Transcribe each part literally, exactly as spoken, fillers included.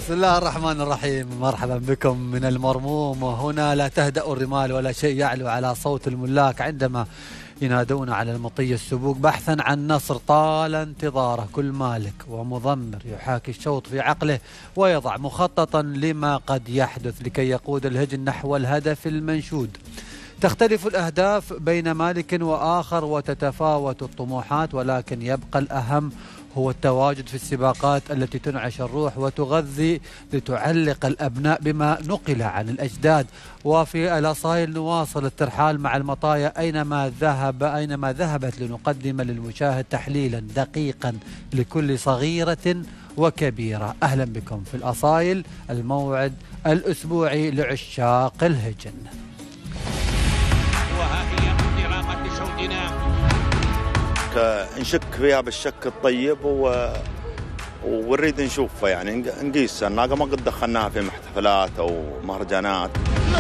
بسم الله الرحمن الرحيم. مرحبا بكم من المرموم، وهنا لا تهدأ الرمال ولا شيء يعلو على صوت الملاك عندما ينادون على المطية السبوق بحثا عن نصر طال انتظاره. كل مالك ومضمر يحاكي الشوط في عقله ويضع مخططا لما قد يحدث لكي يقود الهجن نحو الهدف المنشود. تختلف الأهداف بين مالك وآخر وتتفاوت الطموحات، ولكن يبقى الأهم هو التواجد في السباقات التي تنعش الروح وتغذي لتعلق الأبناء بما نقل عن الأجداد. وفي الأصايل نواصل الترحال مع المطايا أينما ذهب أينما ذهبت لنقدم للمشاهد تحليلا دقيقا لكل صغيرة وكبيرة. أهلا بكم في الأصايل، الموعد الأسبوعي لعشاق الهجن. وها هي انطلاقة شوطنا، نشك فيها بالشك الطيب و... ونريد نشوفها، يعني نقيس الناقة ما قد دخلناها في محتفلات أو مهرجانات.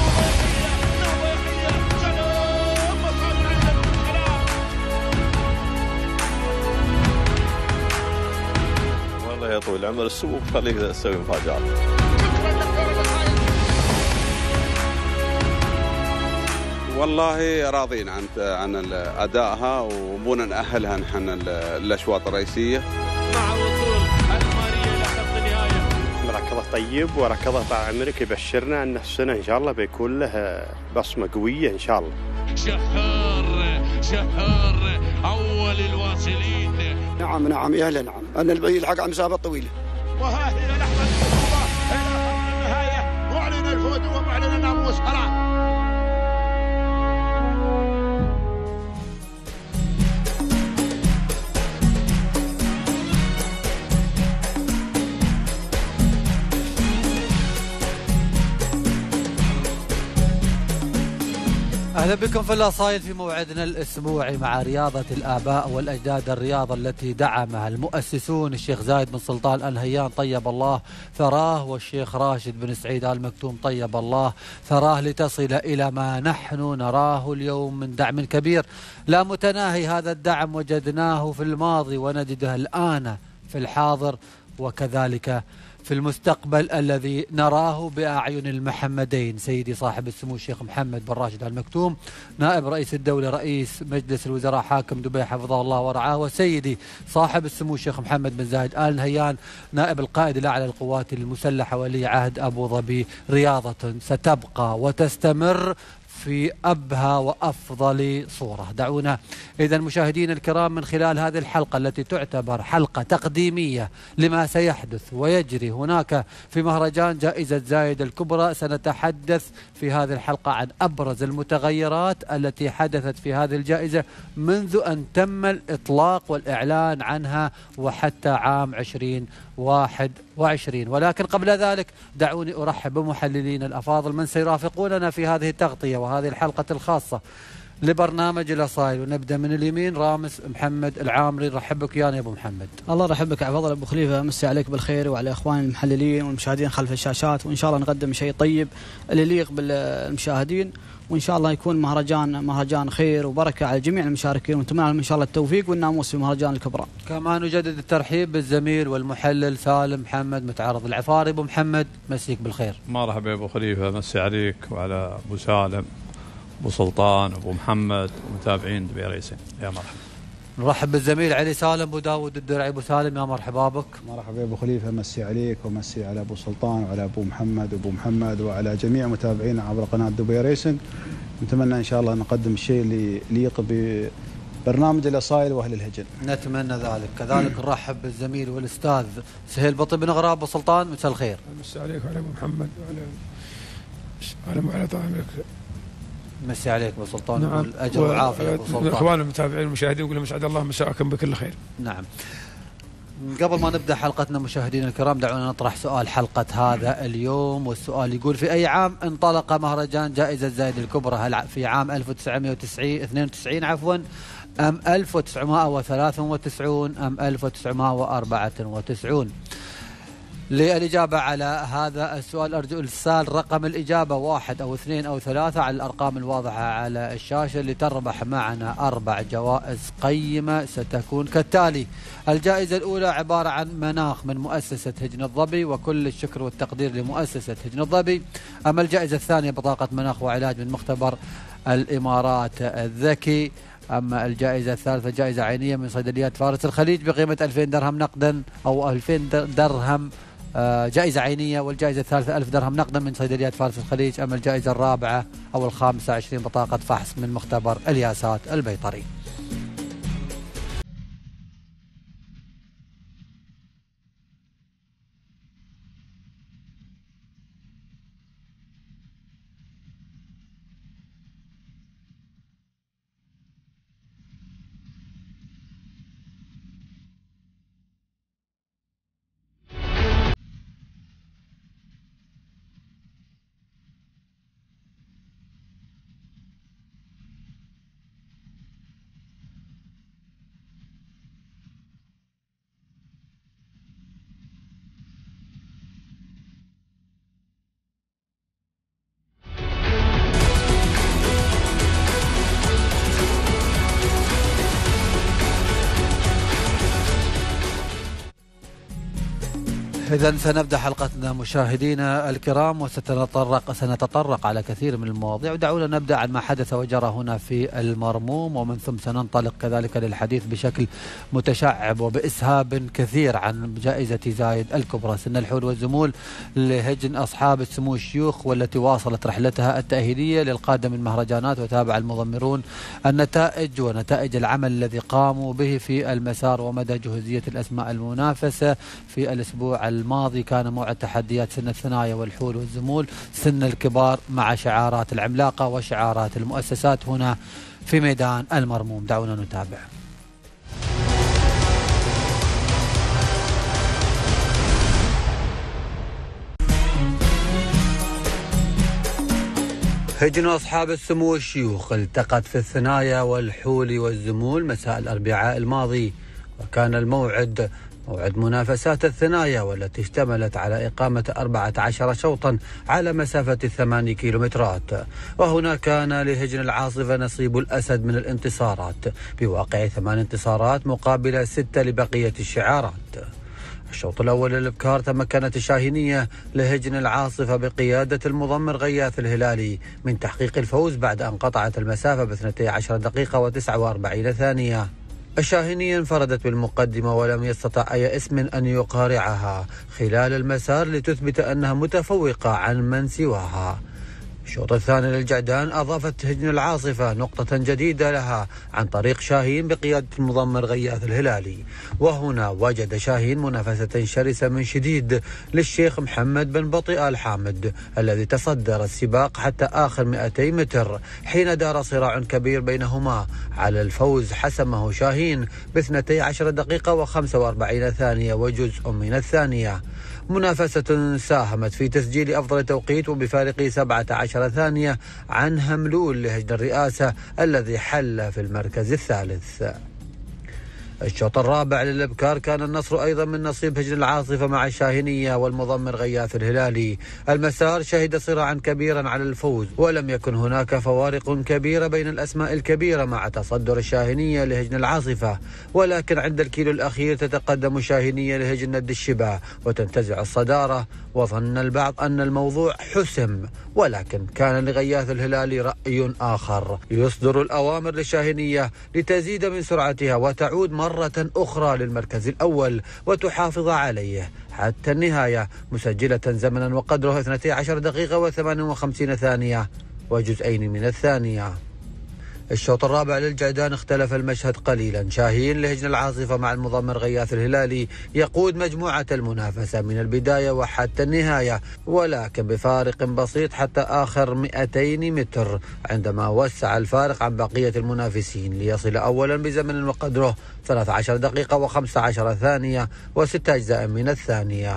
والله يا طويل العمر السوق خليك تسوي مفاجآت. والله راضين عن عن ادائها وبونا نأهلها نحن الاشواط الرئيسيه. مع وصول الماريا الى خط النهايه. ركضه طيب وركضه طال عمرك، يبشرنا ان السنه ان شاء الله بيكون له بصمه قويه ان شاء الله. شهار شهار اول الواصلين. نعم نعم يا هلا نعم، ان البي الحق عن مسافه طويله. وها هي لحظه البطوله الى النهايه، معلن الفوز ومعلن الناموس. خلاص أهلا بكم في الأصايل في موعدنا الأسبوعي مع رياضة الآباء والأجداد، الرياضة التي دعمها المؤسسون الشيخ زايد بن سلطان آل نهيان طيب الله ثراه، والشيخ راشد بن سعيد آل مكتوم طيب الله ثراه، لتصل إلى ما نحن نراه اليوم من دعم كبير لا متناهي. هذا الدعم وجدناه في الماضي ونجده الآن في الحاضر وكذلك في المستقبل الذي نراه بأعين المحمدين. سيدي صاحب السمو الشيخ محمد بن راشد آل مكتوم نائب رئيس الدولة رئيس مجلس الوزراء حاكم دبي حفظه الله ورعاه، وسيدي صاحب السمو الشيخ محمد بن زايد آل نهيان نائب القائد الأعلى للقوات المسلحة ولي عهد أبو ظبي. رياضة ستبقى وتستمر في أبهى وأفضل صورة. دعونا إذا مشاهدين الكرام من خلال هذه الحلقة التي تعتبر حلقة تقديمية لما سيحدث ويجري هناك في مهرجان جائزة زايد الكبرى، سنتحدث في هذه الحلقة عن أبرز المتغيرات التي حدثت في هذه الجائزة منذ أن تم الإطلاق والإعلان عنها وحتى عام عشرين واحد وعشرين. ولكن قبل ذلك دعوني أرحب بمحللين الأفاضل من سيرافقوننا في هذه التغطية وهذه الحلقة الخاصة لبرنامج الأصايل. ونبدأ من اليمين، رامز محمد العامري. رحب بك يا أبو محمد. الله يرحب بك عفضل أبو خليفة، مسي عليك بالخير وعلى إخوان المحللين والمشاهدين خلف الشاشات، وإن شاء الله نقدم شيء طيب اللي يليق بالمشاهدين، وإن شاء الله يكون مهرجان مهرجان خير وبركة على جميع المشاركين، ونتمنى لهم إن شاء الله التوفيق والناموس في مهرجان الكبرى. كما نجدد الترحيب بالزميل والمحلل سالم محمد متعرض العفاري. أبو محمد مسيك بالخير. مرحبا يا أبو خليفة، مسي عليك وعلى أبو سالم أبو سلطان أبو محمد ومتابعين دبي ريسين، يا مرحبا. نرحب بالزميل علي سالم أبو داود الدرعي. أبو سالم يا مرحبا بك. مرحبا يا أبو خليفة، مسي عليك ومسي على أبو سلطان وعلى أبو محمد وأبو محمد وعلى جميع متابعينا عبر قناة دبي ريسن. نتمنى إن شاء الله نقدم الشيء اللي يليق ببرنامج الأصايل وأهل الهجن. نتمنى ذلك. كذلك نرحب بالزميل والأستاذ سهيل بطي بن غراب. أبو سلطان مساء الخير. مسي عليك وعلى أبو محمد وعلى وعلى طعامك. مسي عليك ابو سلطان. نعم. الاجر والعافيه ابو سلطان. اخوان المتابعين والمشاهدين يقول مسعد الله مساءكم بكل خير. نعم. قبل ما نبدا حلقتنا مشاهدينا الكرام دعونا نطرح سؤال حلقه هذا اليوم، والسؤال يقول: في اي عام انطلق مهرجان جائزه زايد الكبرى؟ هل في عام ألف وتسعمائة واثنين وتسعين عفوا ام ألف وتسعمائة وثلاثة وتسعين ام ألف وتسعمائة وأربعة وتسعين؟ للإجابة على هذا السؤال أرجو إرسال رقم الإجابة واحد أو اثنين أو ثلاثة على الأرقام الواضحة على الشاشة لتربح معنا أربع جوائز قيمة ستكون كالتالي. الجائزة الأولى عبارة عن مناخ من مؤسسة هجن الظبي، وكل الشكر والتقدير لمؤسسة هجن الظبي. أما الجائزة الثانية بطاقة مناخ وعلاج من مختبر الإمارات الذكي. أما الجائزة الثالثة جائزة عينية من صيدليات فارس الخليج بقيمة ألفين درهم نقدا أو ألفين درهم جائزة عينية، والجائزة الثالثة ألف درهم نقدا من صيدليات فارس الخليج. أما الجائزة الرابعة أو الخامسة عشرين بطاقة فحص من مختبر الياسات البيطري. إذن سنبدأ حلقتنا مشاهدينا الكرام، وستتطرق سنتطرق على كثير من المواضيع، ودعونا نبدأ عن ما حدث وجرى هنا في المرموم، ومن ثم سننطلق كذلك للحديث بشكل متشعب وبإسهاب كثير عن جائزة زايد الكبرى سن الحول والزمول لهجن أصحاب السمو الشيوخ، والتي واصلت رحلتها التأهيلية للقادة من مهرجانات، وتابع المضمرون النتائج ونتائج العمل الذي قاموا به في المسار ومدى جهوزية الأسماء المنافسة. في الأسبوع الماضي كان موعد تحديات سن الثنايا والحول والزمول سن الكبار مع شعارات العملاقة وشعارات المؤسسات هنا في ميدان المرموم. دعونا نتابع. هجن أصحاب السمو الشيوخ التقت في الثنايا والحول والزمول مساء الأربعاء الماضي، وكان الموعد موعد منافسات الثنايا والتي اشتملت على إقامة أربعة عشر شوطا على مسافة ثماني كيلومترات. وهنا كان لهجن العاصفة نصيب الأسد من الانتصارات بواقع ثمان انتصارات مقابل ستة لبقية الشعارات. الشوط الأول للإبكار تمكنت الشاهينية لهجن العاصفة بقيادة المضمر غياث الهلالي من تحقيق الفوز بعد أن قطعت المسافة باثنتي عشرة دقيقة وتسعة وأربعين ثانية. الشاهينية انفردت بالمقدمة ولم يستطع أي اسم أن يقارعها خلال المسار لتثبت أنها متفوقة عن من سواها. الشوط الثاني للجعدان أضافت هجن العاصفة نقطة جديدة لها عن طريق شاهين بقيادة المضمر غياث الهلالي، وهنا وجد شاهين منافسة شرسة من شديد للشيخ محمد بن بطي آل حامد الذي تصدر السباق حتى آخر مئتي متر، حين دار صراع كبير بينهما على الفوز حسمه شاهين باثنتي عشر دقيقة وخمسة وأربعين ثانية وجزء من الثانية. منافسة ساهمت في تسجيل أفضل توقيت وبفارق سبعة عشر ثانية عن هملول لهجن الرئاسة الذي حل في المركز الثالث. الشوط الرابع للإبكار كان النصر أيضا من نصيب هجن العاصفة مع الشاهينية والمضمر غياث الهلالي. المسار شهد صراعا كبيرا على الفوز، ولم يكن هناك فوارق كبيرة بين الأسماء الكبيرة مع تصدر الشاهينية لهجن العاصفة، ولكن عند الكيلو الأخير تتقدم الشاهينية لهجن ند الشبا وتنتزع الصدارة، وظن البعض أن الموضوع حسم، ولكن كان لغياث الهلالي رأي آخر، يصدر الأوامر للشاهينية لتزيد من سرعتها وتعود مرة أخرى للمركز الأول وتحافظ عليه حتى النهاية، مسجلة زمنا وقدره اثنتي عشر دقيقة وثمان وخمسين ثانية وجزئين من الثانية. الشوط الرابع للجعدان اختلف المشهد قليلا، شاهين لهجن العاصفة مع المضمر غياث الهلالي يقود مجموعة المنافسة من البداية وحتى النهاية، ولكن بفارق بسيط حتى آخر مئتين متر، عندما وسع الفارق عن بقية المنافسين ليصل أولا بزمن وقدره ثلاث عشر دقيقة وخمس عشر ثانية وستة أجزاء من الثانية.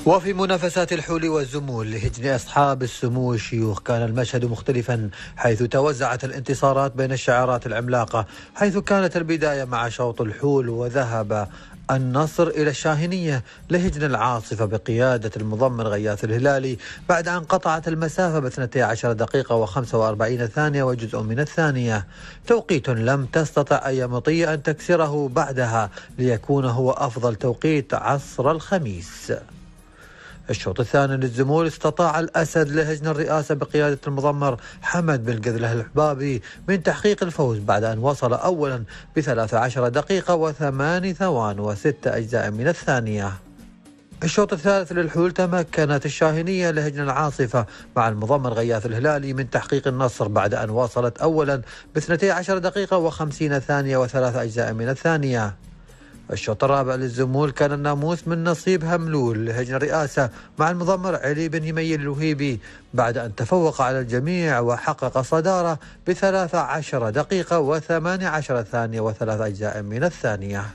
وفي منافسات الحول والزمول لهجن أصحاب السمو الشيوخ كان المشهد مختلفا، حيث توزعت الانتصارات بين الشعارات العملاقة، حيث كانت البداية مع شوط الحول وذهب النصر إلى الشاهنية لهجن العاصفة بقيادة المضمر غياث الهلالي بعد أن قطعت المسافة باثنتي عشر دقيقة وخمسة وأربعين ثانية وجزء من الثانية، توقيت لم تستطع أي مطية أن تكسره بعدها ليكون هو أفضل توقيت عصر الخميس. الشوط الثاني للزمول استطاع الأسد لهجن الرئاسة بقيادة المضمر حمد بن قذله الحبابي من تحقيق الفوز بعد أن وصل أولا بثلاث عشر دقيقة وثمان ثوان وستة أجزاء من الثانية. الشوط الثالث للحول تمكنت الشاهنية لهجن العاصفة مع المضمر غياث الهلالي من تحقيق النصر بعد أن وصلت أولا باثنتي عشر دقيقة وخمسين ثانية وثلاث أجزاء من الثانية. الشوط الرابع للزمول كان الناموس من نصيب هملول لهجن الرئاسة مع المضمر علي بن يميل الوهيبي بعد أن تفوق على الجميع وحقق صدارة بثلاث عشر دقيقة وثمان عشر ثانية وثلاث أجزاء من الثانية.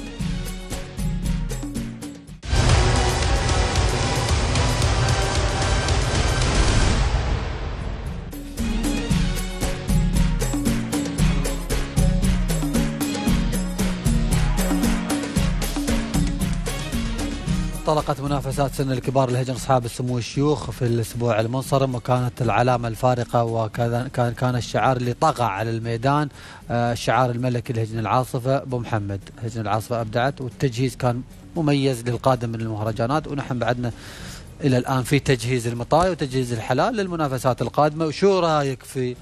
انطلقت منافسات سن الكبار لهجن أصحاب السمو الشيوخ في الأسبوع المنصرم، وكانت العلامة الفارقة وكان كان كان الشعار اللي طغى على الميدان الشعار الملكي لهجن العاصفة أبو محمد. هجن العاصفة أبدعت والتجهيز كان مميز للقادم من المهرجانات، ونحن بعدنا إلى الآن في تجهيز المطاي وتجهيز الحلال للمنافسات القادمة. وشو رأيك في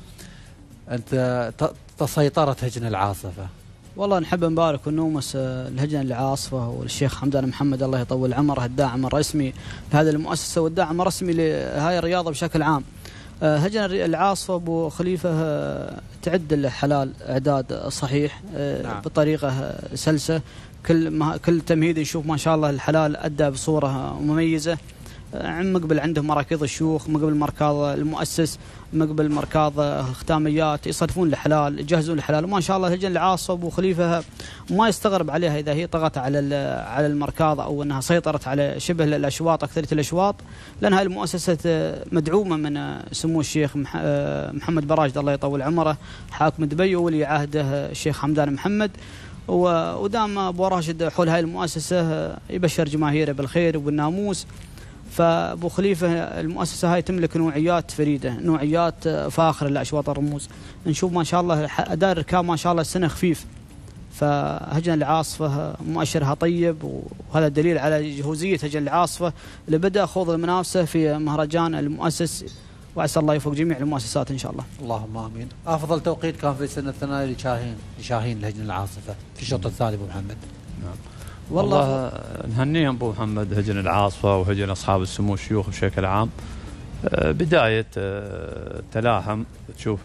أنت تسيطرة هجن العاصفة؟ والله نحب نبارك ونومس الهجن العاصفة والشيخ حمدان محمد الله يطول عمره الداعم الرسمي لهذه المؤسسة والداعم الرسمي لهاي الرياضة بشكل عام. هجن العاصفة أبو خليفة تعد الحلال إعداد صحيح نعم. بطريقة سلسة، كل ما كل تمهيد نشوف ما شاء الله الحلال أدى بصورة مميزة. مقبل عندهم مراكز الشيوخ، مقبل مركز المؤسس، مقبل مركز الختاميات، يصرفون الحلال، يجهزون الحلال، وما شاء الله هجن العاصفة أبو خليفة ما يستغرب عليها إذا هي طغت على على المركز أو أنها سيطرت على شبه الأشواط أكثرية الأشواط، لأن هاي المؤسسة مدعومة من سمو الشيخ محمد براجد الله يطول عمره حاكم دبي وولي عهده الشيخ حمدان محمد، ودام أبو راشد حول هاي المؤسسة يبشر جماهيره بالخير وبالناموس. فأبو خليفة المؤسسة هاي تملك نوعيات فريدة، نوعيات فاخرة لأشواط الرموز. نشوف ما شاء الله أداء الركاب ما شاء الله السنة خفيف، فهجن العاصفة مؤشرها طيب، وهذا دليل على جهوزية هجن العاصفة اللي بدأ خوض المنافسة في مهرجان المؤسس، وعسى الله يفوق جميع المؤسسات إن شاء الله. اللهم آمين. أفضل توقيت كان في السنة الثانية لشاهين لشاهين لهجن العاصفة في الشوط الثاني أبو محمد. نعم. والله نهنيهم أبو محمد هجن العاصفة وهجن أصحاب السمو الشيوخ بشكل عام. بداية تلاحم تشوف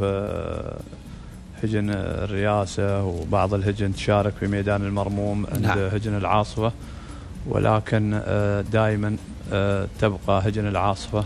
هجن الرئاسة وبعض الهجن تشارك في ميدان المرموم عند نعم. هجن العاصفة، ولكن دائما تبقى هجن العاصفة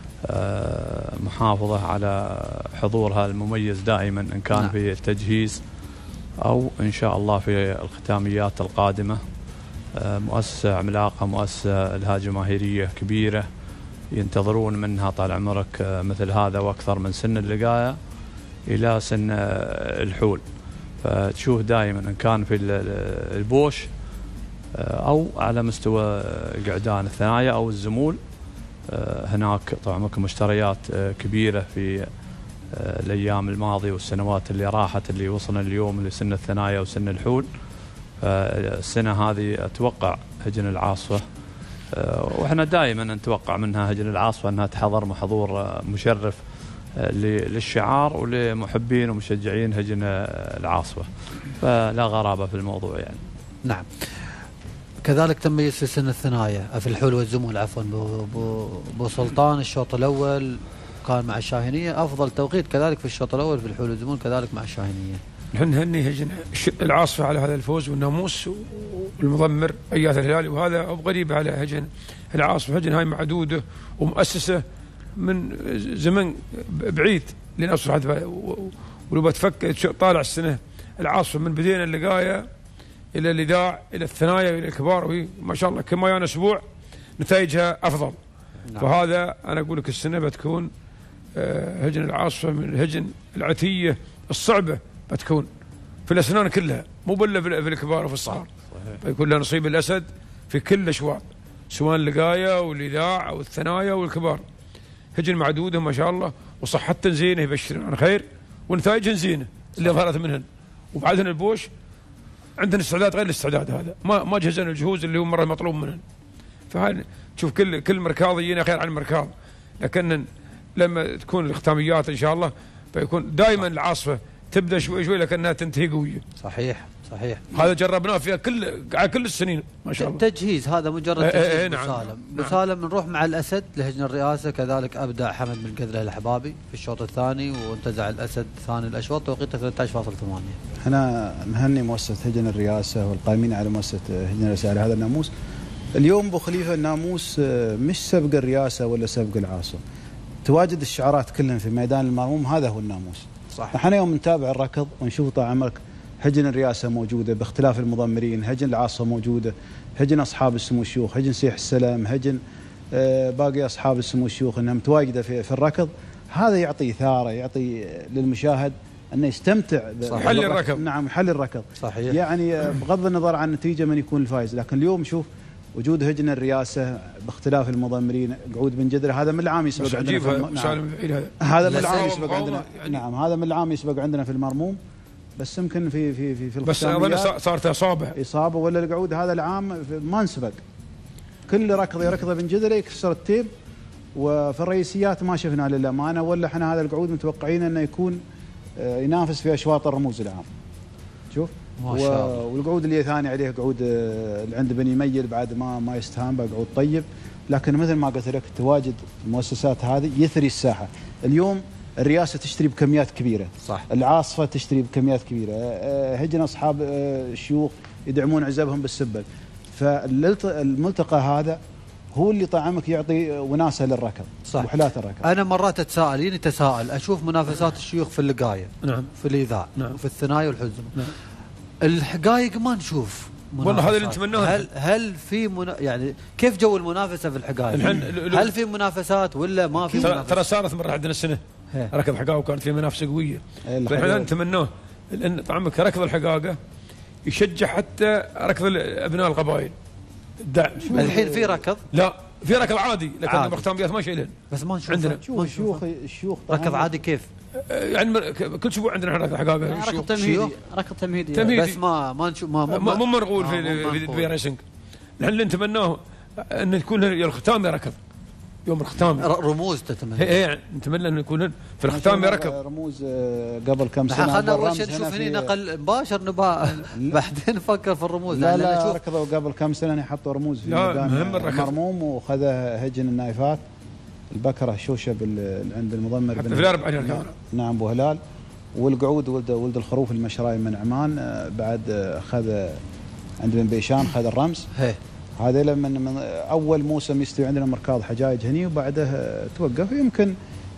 محافظة على حضورها المميز دائما، إن كان نعم. في التجهيز أو إن شاء الله في الختاميات القادمة. مؤسسة عملاقة، مؤسسة لها جماهيرية كبيرة ينتظرون منها طال عمرك مثل هذا، وأكثر من سن اللقاية إلى سن الحول. فتشوف دائما إن كان في البوش أو على مستوى قعدان الثنايا أو الزمول، هناك طبعا مشتريات كبيرة في الأيام الماضية والسنوات اللي راحت اللي وصلنا اليوم لسن الثنايا وسن الحول. السنة هذه أتوقع هجن العاصفة، وإحنا دائما نتوقع منها هجن العاصفة أنها تحضر محظور مشرف للشعار ولمحبين ومشجعين هجن العاصفة، فلا غرابة في الموضوع يعني. نعم. كذلك تميز في سن الثنايا في الحول والزمول عفوا بو سلطان الشوط الأول كان مع الشاهنية أفضل توقيت، كذلك في الشوط الأول في الحول والزمول كذلك مع الشاهنية. نحن نهني هجن العاصفة على هذا الفوز والناموس والمضمر غياث الهلالي، وهذا أبو غريب على هجن العاصفة. هجن هاي معدودة ومؤسسة من زمن بعيد لنصر هذا، ولو بتفكر طالع السنة العاصفة من بدينا اللقاية إلى الإذاع إلى الثنايا إلى الكبار، وهي ما شاء الله كما يانا أسبوع نتائجها افضل. نعم. فهذا انا اقول لك السنه بتكون هجن العاصفه من الهجن العتيه الصعبه بتكون في الاسنان كلها، مو بلا في الكبار وفي الصغار. فيكون لها نصيب الاسد في كل الاشواط، سواء اللقايه والاذاع او الثنايا والكبار. هجن معدوده ما شاء الله، وصحتهم زينه يبشرون عن خير، ونتائجهم زينه اللي ظهرت منهن. وبعدين البوش عندنا استعداد غير الاستعداد هذا، ما ما جهزنا الجهوز اللي هو مره مطلوب منهن. فهذا تشوف كل كل مركاض يجينا خير عن مركاض، لكن لما تكون الختاميات ان شاء الله فيكون دائما العاصفه تبدا شوي شوي لكنها تنتهي قويه. صحيح صحيح. هذا جربناه فيها كل على كل السنين ما شاء الله. تجهيز هذا مجرد ايه تجهيز. ايه نعم. مسالم نعم. مسالم نروح مع الاسد لهجن الرئاسه، كذلك ابدع حمد بن كذله الحبابي في الشوط الثاني، وانتزع الاسد ثاني الاشواط توقيته ثلاثة عشر فاصلة ثمانية. احنا نهني مؤسسه هجن الرئاسه والقائمين على مؤسسه هجن الرئاسه على هذا الناموس. اليوم ابو خليفه الناموس مش سبق الرئاسه ولا سبق العاصفه. تواجد الشعارات كلهم في ميدان المرموم، هذا هو الناموس. صح. احنا يوم نتابع الركض ونشوف طال عمرك هجن الرئاسه موجوده باختلاف المضمرين، هجن العاصفه موجوده، هجن اصحاب السمو الشيوخ، هجن سيح السلام، هجن آه باقي اصحاب السمو الشيوخ انها متواجده في, في الركض. هذا يعطي اثاره، يعطي للمشاهد انه يستمتع بحل الركض. نعم يحل الركض. صحيح. يعني بغض النظر عن النتيجه من يكون الفائز، لكن اليوم شوف وجود هجن الرئاسه باختلاف المضمرين، قعود بن جدره هذا من العام يسبق عندنا في الم... نعم. هذا من العام يسبق عندنا يعني. نعم هذا من العام يسبق عندنا في المرموم، بس يمكن في في في في بس اظن صارت اصابه اصابه ولا القعود هذا العام ما انسبق. كل ركض يركضه بن جدره يكسر التيب، وفي الرئيسيات ما شفنا للامانه، ولا احنا هذا القعود متوقعين انه يكون ينافس في اشواط الرموز العام. شوف ما شاء الله. والقعود اللي ثاني عليه قعود اللي عند بني ميل بعد ما ما يستهان بقعود طيب، لكن مثل ما قلت لك تواجد المؤسسات هذه يثري الساحه. اليوم الرئاسه تشتري بكميات كبيره، صح. العاصفه تشتري بكميات كبيره، هجن اصحاب الشيوخ يدعمون عزبهم بالسبل. فالملتقى هذا هو اللي طعمك يعطي وناسه للركض. صح. وحلات الركض. انا مرات اتساءل يني تساءل اشوف منافسات الشيوخ في اللقايه، نعم، في الاذاع، نعم، وفي الثنايا والحزم، نعم. الحقائق ما نشوف والله هذا اللي نتمناه. هل هل في منا... يعني كيف جو المنافسه في الحقائق؟ هل في منافسات ولا ما في منافسات؟ ترى صارت مره عندنا السنه ركض حقائق وكانت في منافسه قويه. فاحنا نتمناه لان طعمك ركض الحقائق يشجع حتى ركض ابناء القبائل. الدعم الحين في ركض؟ لا في ركض عادي، لكن بختاميات ما شايلين. بس ما نشوف عندنا الشيوخ الشيوخ ركض عادي كيف؟ يعني كل اسبوع عندنا ركض حقائق. ركض تمهيدي، ركض تمهيدي. تمهيدي بس ما ما نشوف ما مو مو منقول في في الدبي ريسنج. نحن اللي نتمناه ان يكون الختام ركض يوم الختام رموز تتمنى. اي نتمنى ان يكون في الختام ركض رموز قبل كم سنه. خلينا اول شيء نشوف هنا نقل مباشر نباع بعدين نفكر في الرموز. لا لا, لا ركضوا قبل كم سنه يحطوا رموز في ميدان المرموم، وخذ هجن النايفات البكره شوشه عند المضمر بن في الاربع. نعم ابو هلال. والقعود ولد ولد الخروف المشراي من عمان بعد اخذ عند بن بيشان خذ الرمز. هي. هذا لما من اول موسم يستوي عندنا مركاض حجاج هني، وبعده توقف. يمكن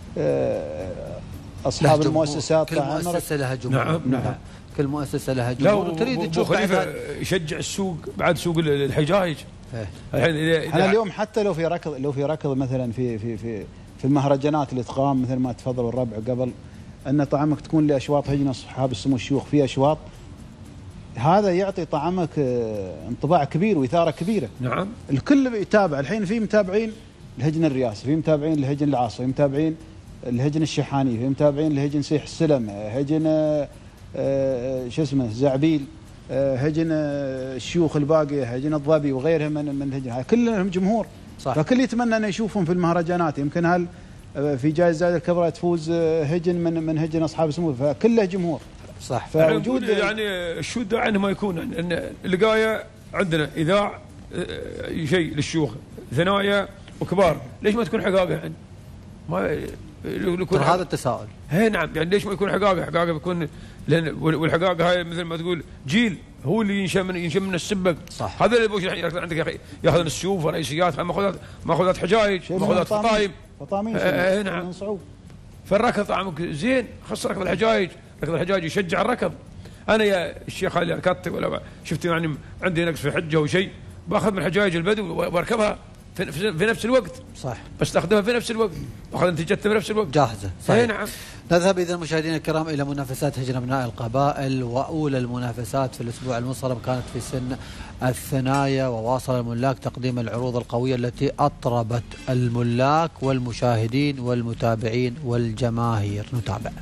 اصحاب المؤسسات كل مؤسسه لها جمهور. نعم نعم كل مؤسسه لها جمهور. وتريد تشوف يشجع السوق بعد سوق الحجاج. الحين احنا اليوم حتى لو في ركض لو في ركض مثلا في في في في المهرجانات اللي تقام مثل ما تفضل الربع قبل، ان طعمك تكون لاشواط هجن اصحاب السمو الشيوخ في اشواط، هذا يعطي طعمك انطباع كبير واثاره كبيره. نعم. الكل يتابع. الحين في متابعين لهجن الرئاسه، في متابعين لهجن العاصفه، في متابعين لهجن الشحاني، في متابعين لهجن سيح السلم، هجن شو اسمه زعبيل، هجن الشيوخ الباقيه، هجن الضبي وغيرها من من الهجن. كلهم جمهور. صح. فكل يتمنى ان يشوفهم في المهرجانات. يمكن هل في جائزه زايد الكبرى تفوز هجن من من هجن اصحاب السمو، فكله جمهور. صح. فوجود يعني الشو داعي انه ما يكون ان اللقايه عندنا اذاع شيء للشيوخ، ثنايا وكبار، ليش ما تكون حقائق يعني؟ ما يكون هذا التساؤل. هي نعم، يعني ليش ما يكون حقائق؟ حقائق بيكون لان والحقائق هاي مثل ما تقول جيل هو اللي ينشا من ينشا من السبق. صح. هذا اللي بوش عندك يا اخي ياخذ السيوف ورئيسيات، ماخذات ماخذات حجايج، ماخذات فطايم. فطامين. اي نعم. فالركض طعمك زين، خص ركض الحجايج، ركض الحجاج يشجع الركض. انا يا الشيخ اللي ركضت ولا شفت يعني عندي نقص في حجه وشيء، باخذ من حجايج البدو واركبها في, في نفس الوقت. صح. بستخدمها في نفس الوقت واخذ نتيجتها في نفس الوقت. جاهزة. صحيح. نعم. نذهب إذا مشاهدينا الكرام إلى منافسات هجن أبناء القبائل، وأولى المنافسات في الأسبوع المنصرم كانت في سن الثنايا، وواصل الملاك تقديم العروض القوية التي أطربت الملاك والمشاهدين والمتابعين والجماهير. نتابع.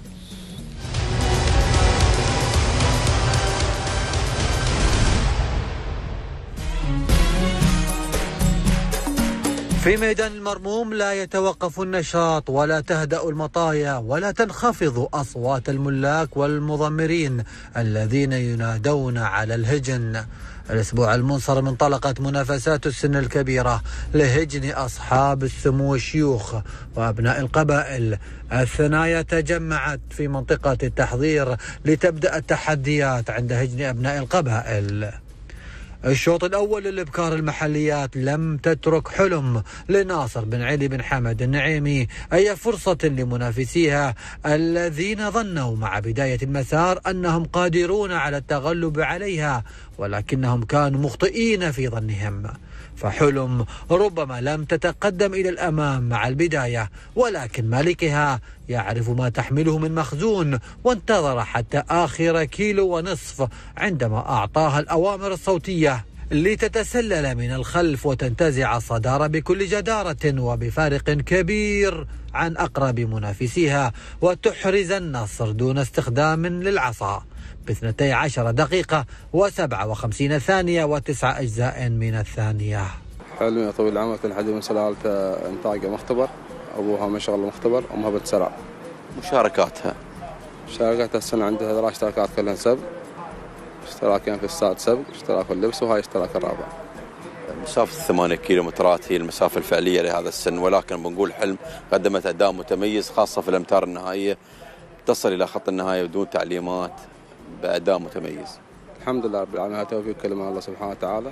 في ميدان المرموم لا يتوقف النشاط ولا تهدأ المطايا ولا تنخفض أصوات الملاك والمضمرين الذين ينادون على الهجن. الأسبوع المنصرم انطلقت منافسات السن الكبيرة لهجن أصحاب السمو الشيوخ وأبناء القبائل. الثنايا تجمعت في منطقة التحضير لتبدأ التحديات عند هجن أبناء القبائل. الشوط الأول للإبكار المحليات لم تترك حلم لناصر بن علي بن حمد النعيمي أي فرصة لمنافسيها الذين ظنوا مع بداية المسار أنهم قادرون على التغلب عليها، ولكنهم كانوا مخطئين في ظنهم، فحلم ربما لم تتقدم إلى الأمام مع البداية، ولكن مالكها يعرف ما تحمله من مخزون، وانتظر حتى آخر كيلو ونصف عندما أعطاها الأوامر الصوتية لتتسلل من الخلف وتنتزع الصدارة بكل جدارة وبفارق كبير عن أقرب منافسيها، وتحرز النصر دون استخدام للعصا باثنتي عشر دقيقة وسبعة وخمسين ثانية وتسعة أجزاء من الثانية. حلمي يا طويل العمر تنحدي من سلالة انطاقة مختبر، أبوها ما شاء الله مختبر، أمها بنت سرع. مشاركاتها مشاركاتها السنة عندها ثلاث اشتراكات كلها سبق، اشتراكين في الساد سبق، اشتراك في اللبس، وهاي اشتراك الرابع. مسافة ثمانية كيلومترات هي المسافة الفعلية لهذا السن، ولكن بنقول حلم قدمت أداء متميز خاصة في الأمتار النهائية، تصل إلى خط النهاية بدون تعليمات بأداء متميز. الحمد لله رب العالمين، توفيق كلمة الله سبحانه وتعالى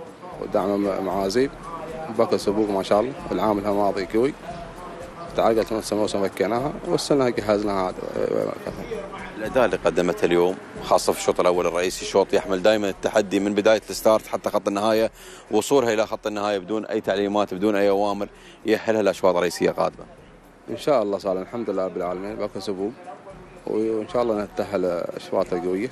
ودعم معازيب بكر سبوق ما شاء الله. العام لها ماضي قوي، تعاقدت نص موسم فكيناها والسنة جهزناها. الأداء اللي قدمته اليوم خاصة في الشوط الأول الرئيسي، شوط يحمل دائما التحدي من بداية الستارت حتى خط النهاية، وصولها إلى خط النهاية بدون أي تعليمات بدون أي أوامر يأهلها لأشواط رئيسية قادمة. إن شاء الله صالح الحمد لله رب العالمين بكر سبوق، وإن شاء الله نتأهل أشواط القوية.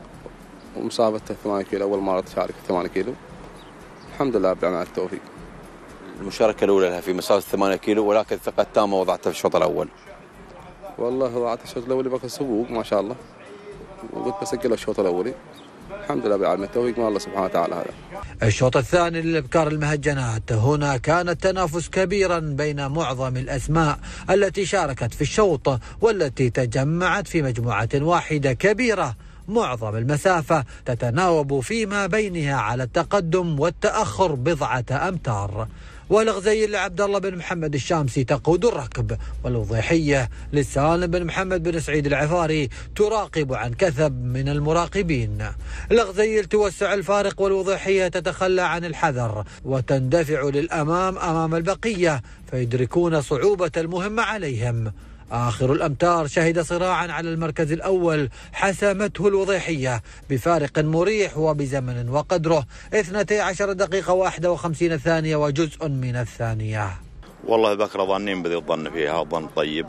ومسافة ثمانية كيلو أول مرة تشارك ثمانية كيلو، الحمد لله رب العالمين التوفيق. المشاركة الأولى لها في مسافة ثمانية كيلو، ولكن الثقة التامة وضعتها في الشوط الأول. والله وضعت الشوط الأول بكر سبوق ما شاء الله، وقلت بسجل الشوط الأولي، الحمد لله بالعالمين التوفيق من الله سبحانه وتعالى. هذا الشوط الثاني للإبكار المهجنات، هنا كان التنافس كبيرا بين معظم الأسماء التي شاركت في الشوط والتي تجمعت في مجموعة واحدة كبيرة، معظم المسافة تتناوب فيما بينها على التقدم والتأخر بضعة أمتار. والغزيل لعبد الله بن محمد الشامسي تقود الركب، والوضيحية لسالم بن محمد بن سعيد العفاري تراقب عن كثب من المراقبين. الغزيل توسع الفارق، والوضيحية تتخلى عن الحذر وتندفع للأمام أمام البقية فيدركون صعوبة المهمة عليهم. آخر الأمتار شهد صراعا على المركز الأول حسمته الوضيحية بفارق مريح وبزمن وقدره اثنتي عشر دقيقة واحدة وخمسين ثانية وجزء من الثانية. والله بكرة ظنين بدي الظن فيها ظن طيب،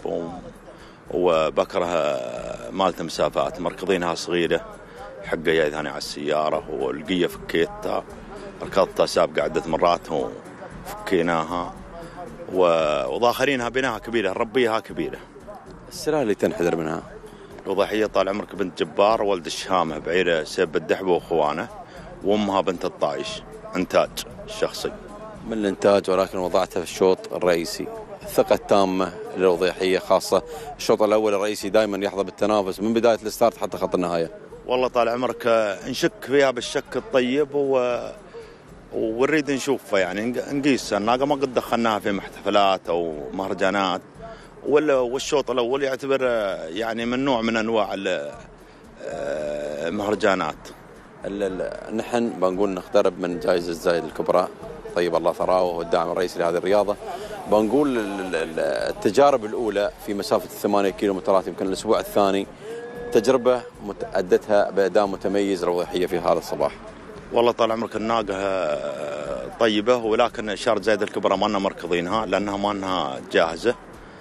وبكرة مالت مسافات مركضينها صغيرة، حقة جاي ثاني على السيارة والقية فكيتها، ركضتها سابقة عدة مرات وفكيناها، وضاخرينها بناها كبيرة ربيها كبيرة. السلالة اللي تنحدر منها الوضحية طال عمرك بنت جبار، ولد الشهامة بعيرة سيب الدحبة واخوانه، وامها بنت الطايش، انتاج شخصي من الانتاج، ولكن وضعتها في الشوط الرئيسي. الثقة التامة للوضيحية، خاصة الشوط الأول الرئيسي دائما يحظى بالتنافس من بداية الستارت حتى خط النهاية. والله طال عمرك نشك فيها بالشك الطيب و ونريد نشوفها، يعني نقيس الناقة ما قد دخلناها في محتفلات أو مهرجانات، ولا والشوط الأول يعتبر يعني من نوع من أنواع المهرجانات. نحن بنقول نقترب من جائزة زايد الكبرى طيب الله ثراه وهو الداعم الرئيسي لهذه الرياضة. بنقول التجارب الأولى في مسافة الثمانية كيلومترات يمكن الأسبوع الثاني تجربة أدتها بأداء متميز للوضيحية في هذا الصباح. والله طال عمرك الناقة طيبة، ولكن شارة زايد الكبرى ما لنا مركضينها لأنها ما لنا جاهزة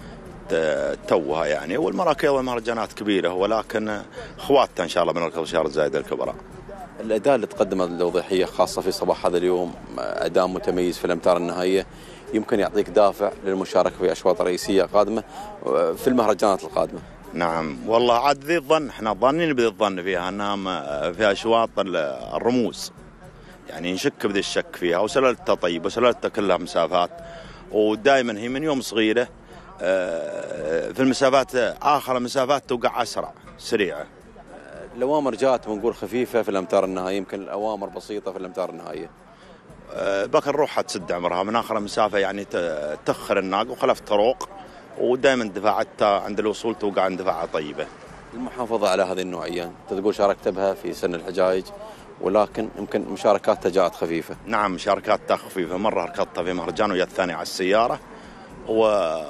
توها يعني، والمراكز والمهرجانات كبيرة، ولكن اخواتها إن شاء الله بنركض شارة زايد الكبرى. الأداء اللي تقدمه الوضيحية خاصة في صباح هذا اليوم أداء متميز في الأمتار النهائية، يمكن يعطيك دافع للمشاركة في أشواط رئيسية قادمة في المهرجانات القادمة. نعم والله عاد ذي الظن، احنا ظانين بذي الظن فيها انها في اشواط الرموز، يعني نشك بذي الشك فيها، وسلالتها طيبه وسلالتها كلها مسافات، ودائما هي من يوم صغيره في المسافات اخر المسافات توقع اسرع سريعه. الاوامر جات بنقول خفيفه في الامتار النهائيه، يمكن الاوامر بسيطه في الامتار النهائيه. بكر روحها تسد عمرها من اخر المسافه، يعني تخر الناقه وخلف طرق، ودائما دفاعتها عند الوصول توقع عند دفاعها طيبه. المحافظه على هذه النوعيه، انت تقول شاركت بها في سن الحجاج، ولكن يمكن مشاركاتها جاءت خفيفه. نعم مشاركاتها خفيفه، مره ركضتها في مهرجان ويا الثانيه على السياره و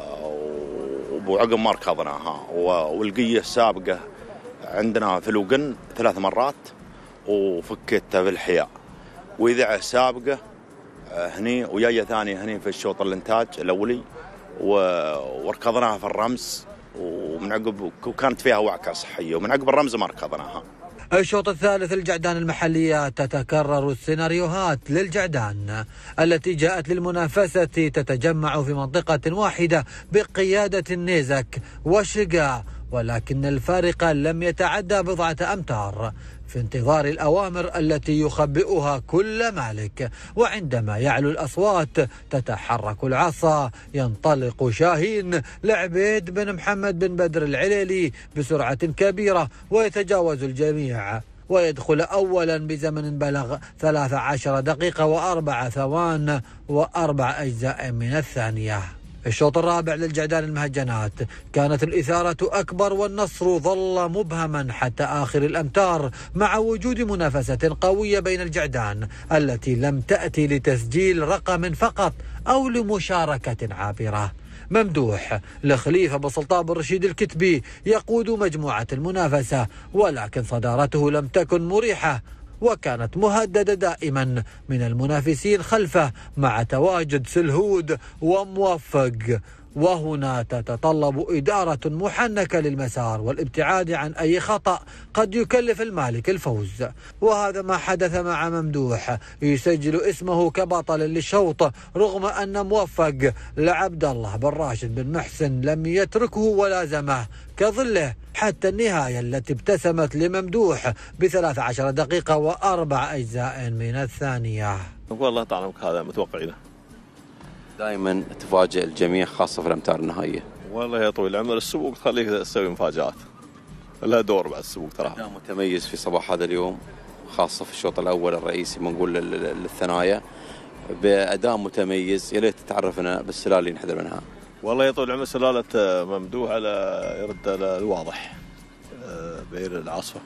وعقب ما ركضناها، والقيه سابقه عندنا في الوقن ثلاث مرات وفكيتها في الحياء، واذاعه سابقه هني ويايه ثانيه هني في الشوط الانتاج الاولي، وركضناها في الرمز، ومن عقب وكانت فيها وعكه صحيه، ومن عقب الرمز ما ركضناها. الشوط الثالث الجعدان المحليات، تتكرر السيناريوهات للجعدان التي جاءت للمنافسة، تتجمع في منطقة واحدة بقيادة النيزك وشقا، ولكن الفارق لم يتعدى بضعة أمتار في انتظار الأوامر التي يخبئها كل مالك. وعندما يعلو الأصوات تتحرك العصا، ينطلق شاهين لعبيد بن محمد بن بدر العليلي بسرعة كبيرة ويتجاوز الجميع، ويدخل أولا بزمن بلغ ثلاث عشر دقيقة وأربع ثوان وأربع أجزاء من الثانية. الشوط الرابع للجعدان المهجنات كانت الإثارة أكبر، والنصر ظل مبهما حتى آخر الأمتار، مع وجود منافسة قوية بين الجعدان التي لم تأتي لتسجيل رقم فقط أو لمشاركة عابرة. ممدوح لخليفة بن سلطان بن رشيد الكتبي يقود مجموعة المنافسة، ولكن صدارته لم تكن مريحة، وكانت مهددة دائما من المنافسين خلفه مع تواجد سلهود وموفق، وهنا تتطلب إدارة محنكة للمسار والابتعاد عن أي خطأ قد يكلف المالك الفوز. وهذا ما حدث مع ممدوح، يسجل اسمه كبطل للشوط رغم أن موفق لعبد الله بن راشد بن محسن لم يتركه ولازمه كظله حتى النهاية التي ابتسمت لممدوح بثلاث عشر دقيقة وأربع أجزاء من الثانية. والله طال هذا متوقعينه. دائما تفاجئ الجميع خاصة في الأمتار النهائية. والله يا طويل العمر السبوق تخليك تسوي مفاجآت، لها دور بعد السبوق ترى. متميز في صباح هذا اليوم خاصة في الشوط الأول الرئيسي بنقول للثنايا بأداء متميز، يا ليت تعرفنا بالسلالة اللي نحذر منها. والله يا طويل العمر سلالة ممدوح على يرد الواضح بئر العاصفة.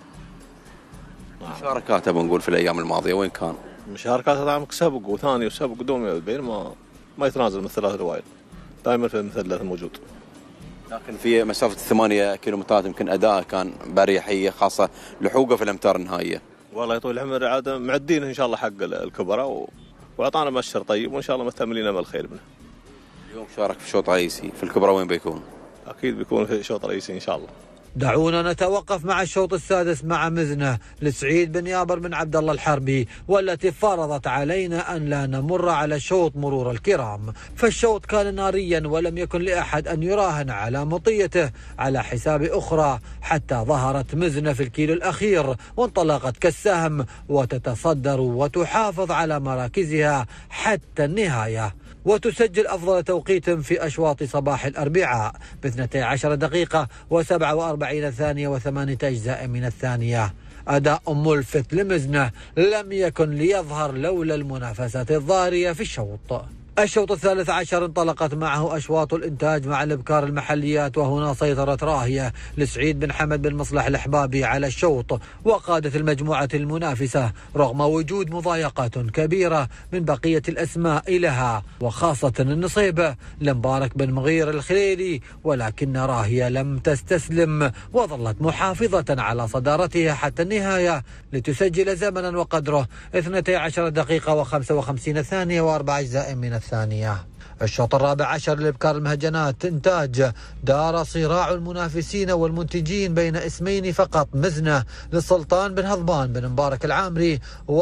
مشاركاتها بنقول في الأيام الماضية وين كان؟ مشاركاتها طبعا سبق وثاني وسبق ودوم البئر ما ما يتنازل من ثلاث الأوائل، دائما في المثلث الموجود. لكن في مسافة الثمانية كيلومترات يمكن أداءه كان باريحية خاصة لحوقه في الأمتار النهائية. والله يا طويل العمر عاد معدين إن شاء الله حق الكبرى، وأعطانا مؤشر طيب، وإن شاء الله مستعملين أمل خير منه. اليوم شارك في شوط رئيسي في الكبرى، وين بيكون؟ أكيد بيكون في شوط رئيسي إن شاء الله. دعونا نتوقف مع الشوط السادس مع مزنة لسعيد بن يابر بن عبد الله الحربي، والتي فرضت علينا أن لا نمر على الشوط مرور الكرام، فالشوط كان ناريا ولم يكن لأحد أن يراهن على مطيته على حساب أخرى، حتى ظهرت مزنة في الكيلو الأخير وانطلقت كالسهم وتتصدر وتحافظ على مراكزها حتى النهاية، وتسجل أفضل توقيت في أشواط صباح الأربعاء باثنتي عشر دقيقة وسبعة وأربعين ثانية وثمانية أجزاء من الثانية. أداء ملفت لمزنة لم يكن ليظهر لولا المنافسة الضارية في الشوط. الشوط الثالث عشر انطلقت معه أشواط الإنتاج مع الإبكار المحليات، وهنا سيطرت راهية لسعيد بن حمد بن مصلح الحبابي على الشوط وقادت المجموعة المنافسة رغم وجود مضايقات كبيرة من بقية الأسماء لها، وخاصة النصيبة لمبارك بن مغير الخليلي، ولكن راهية لم تستسلم وظلت محافظة على صدارتها حتى النهاية لتسجل زمنا وقدره اثنتي عشرة دقيقة وخمسة وخمسين ثانية وأربع أجزاء من الثانية. الشوط الرابع عشر لإبكار المهجنات إنتاج دار صراع المنافسين والمنتجين بين اسمين فقط، مزنة للسلطان بن هضبان بن مبارك العامري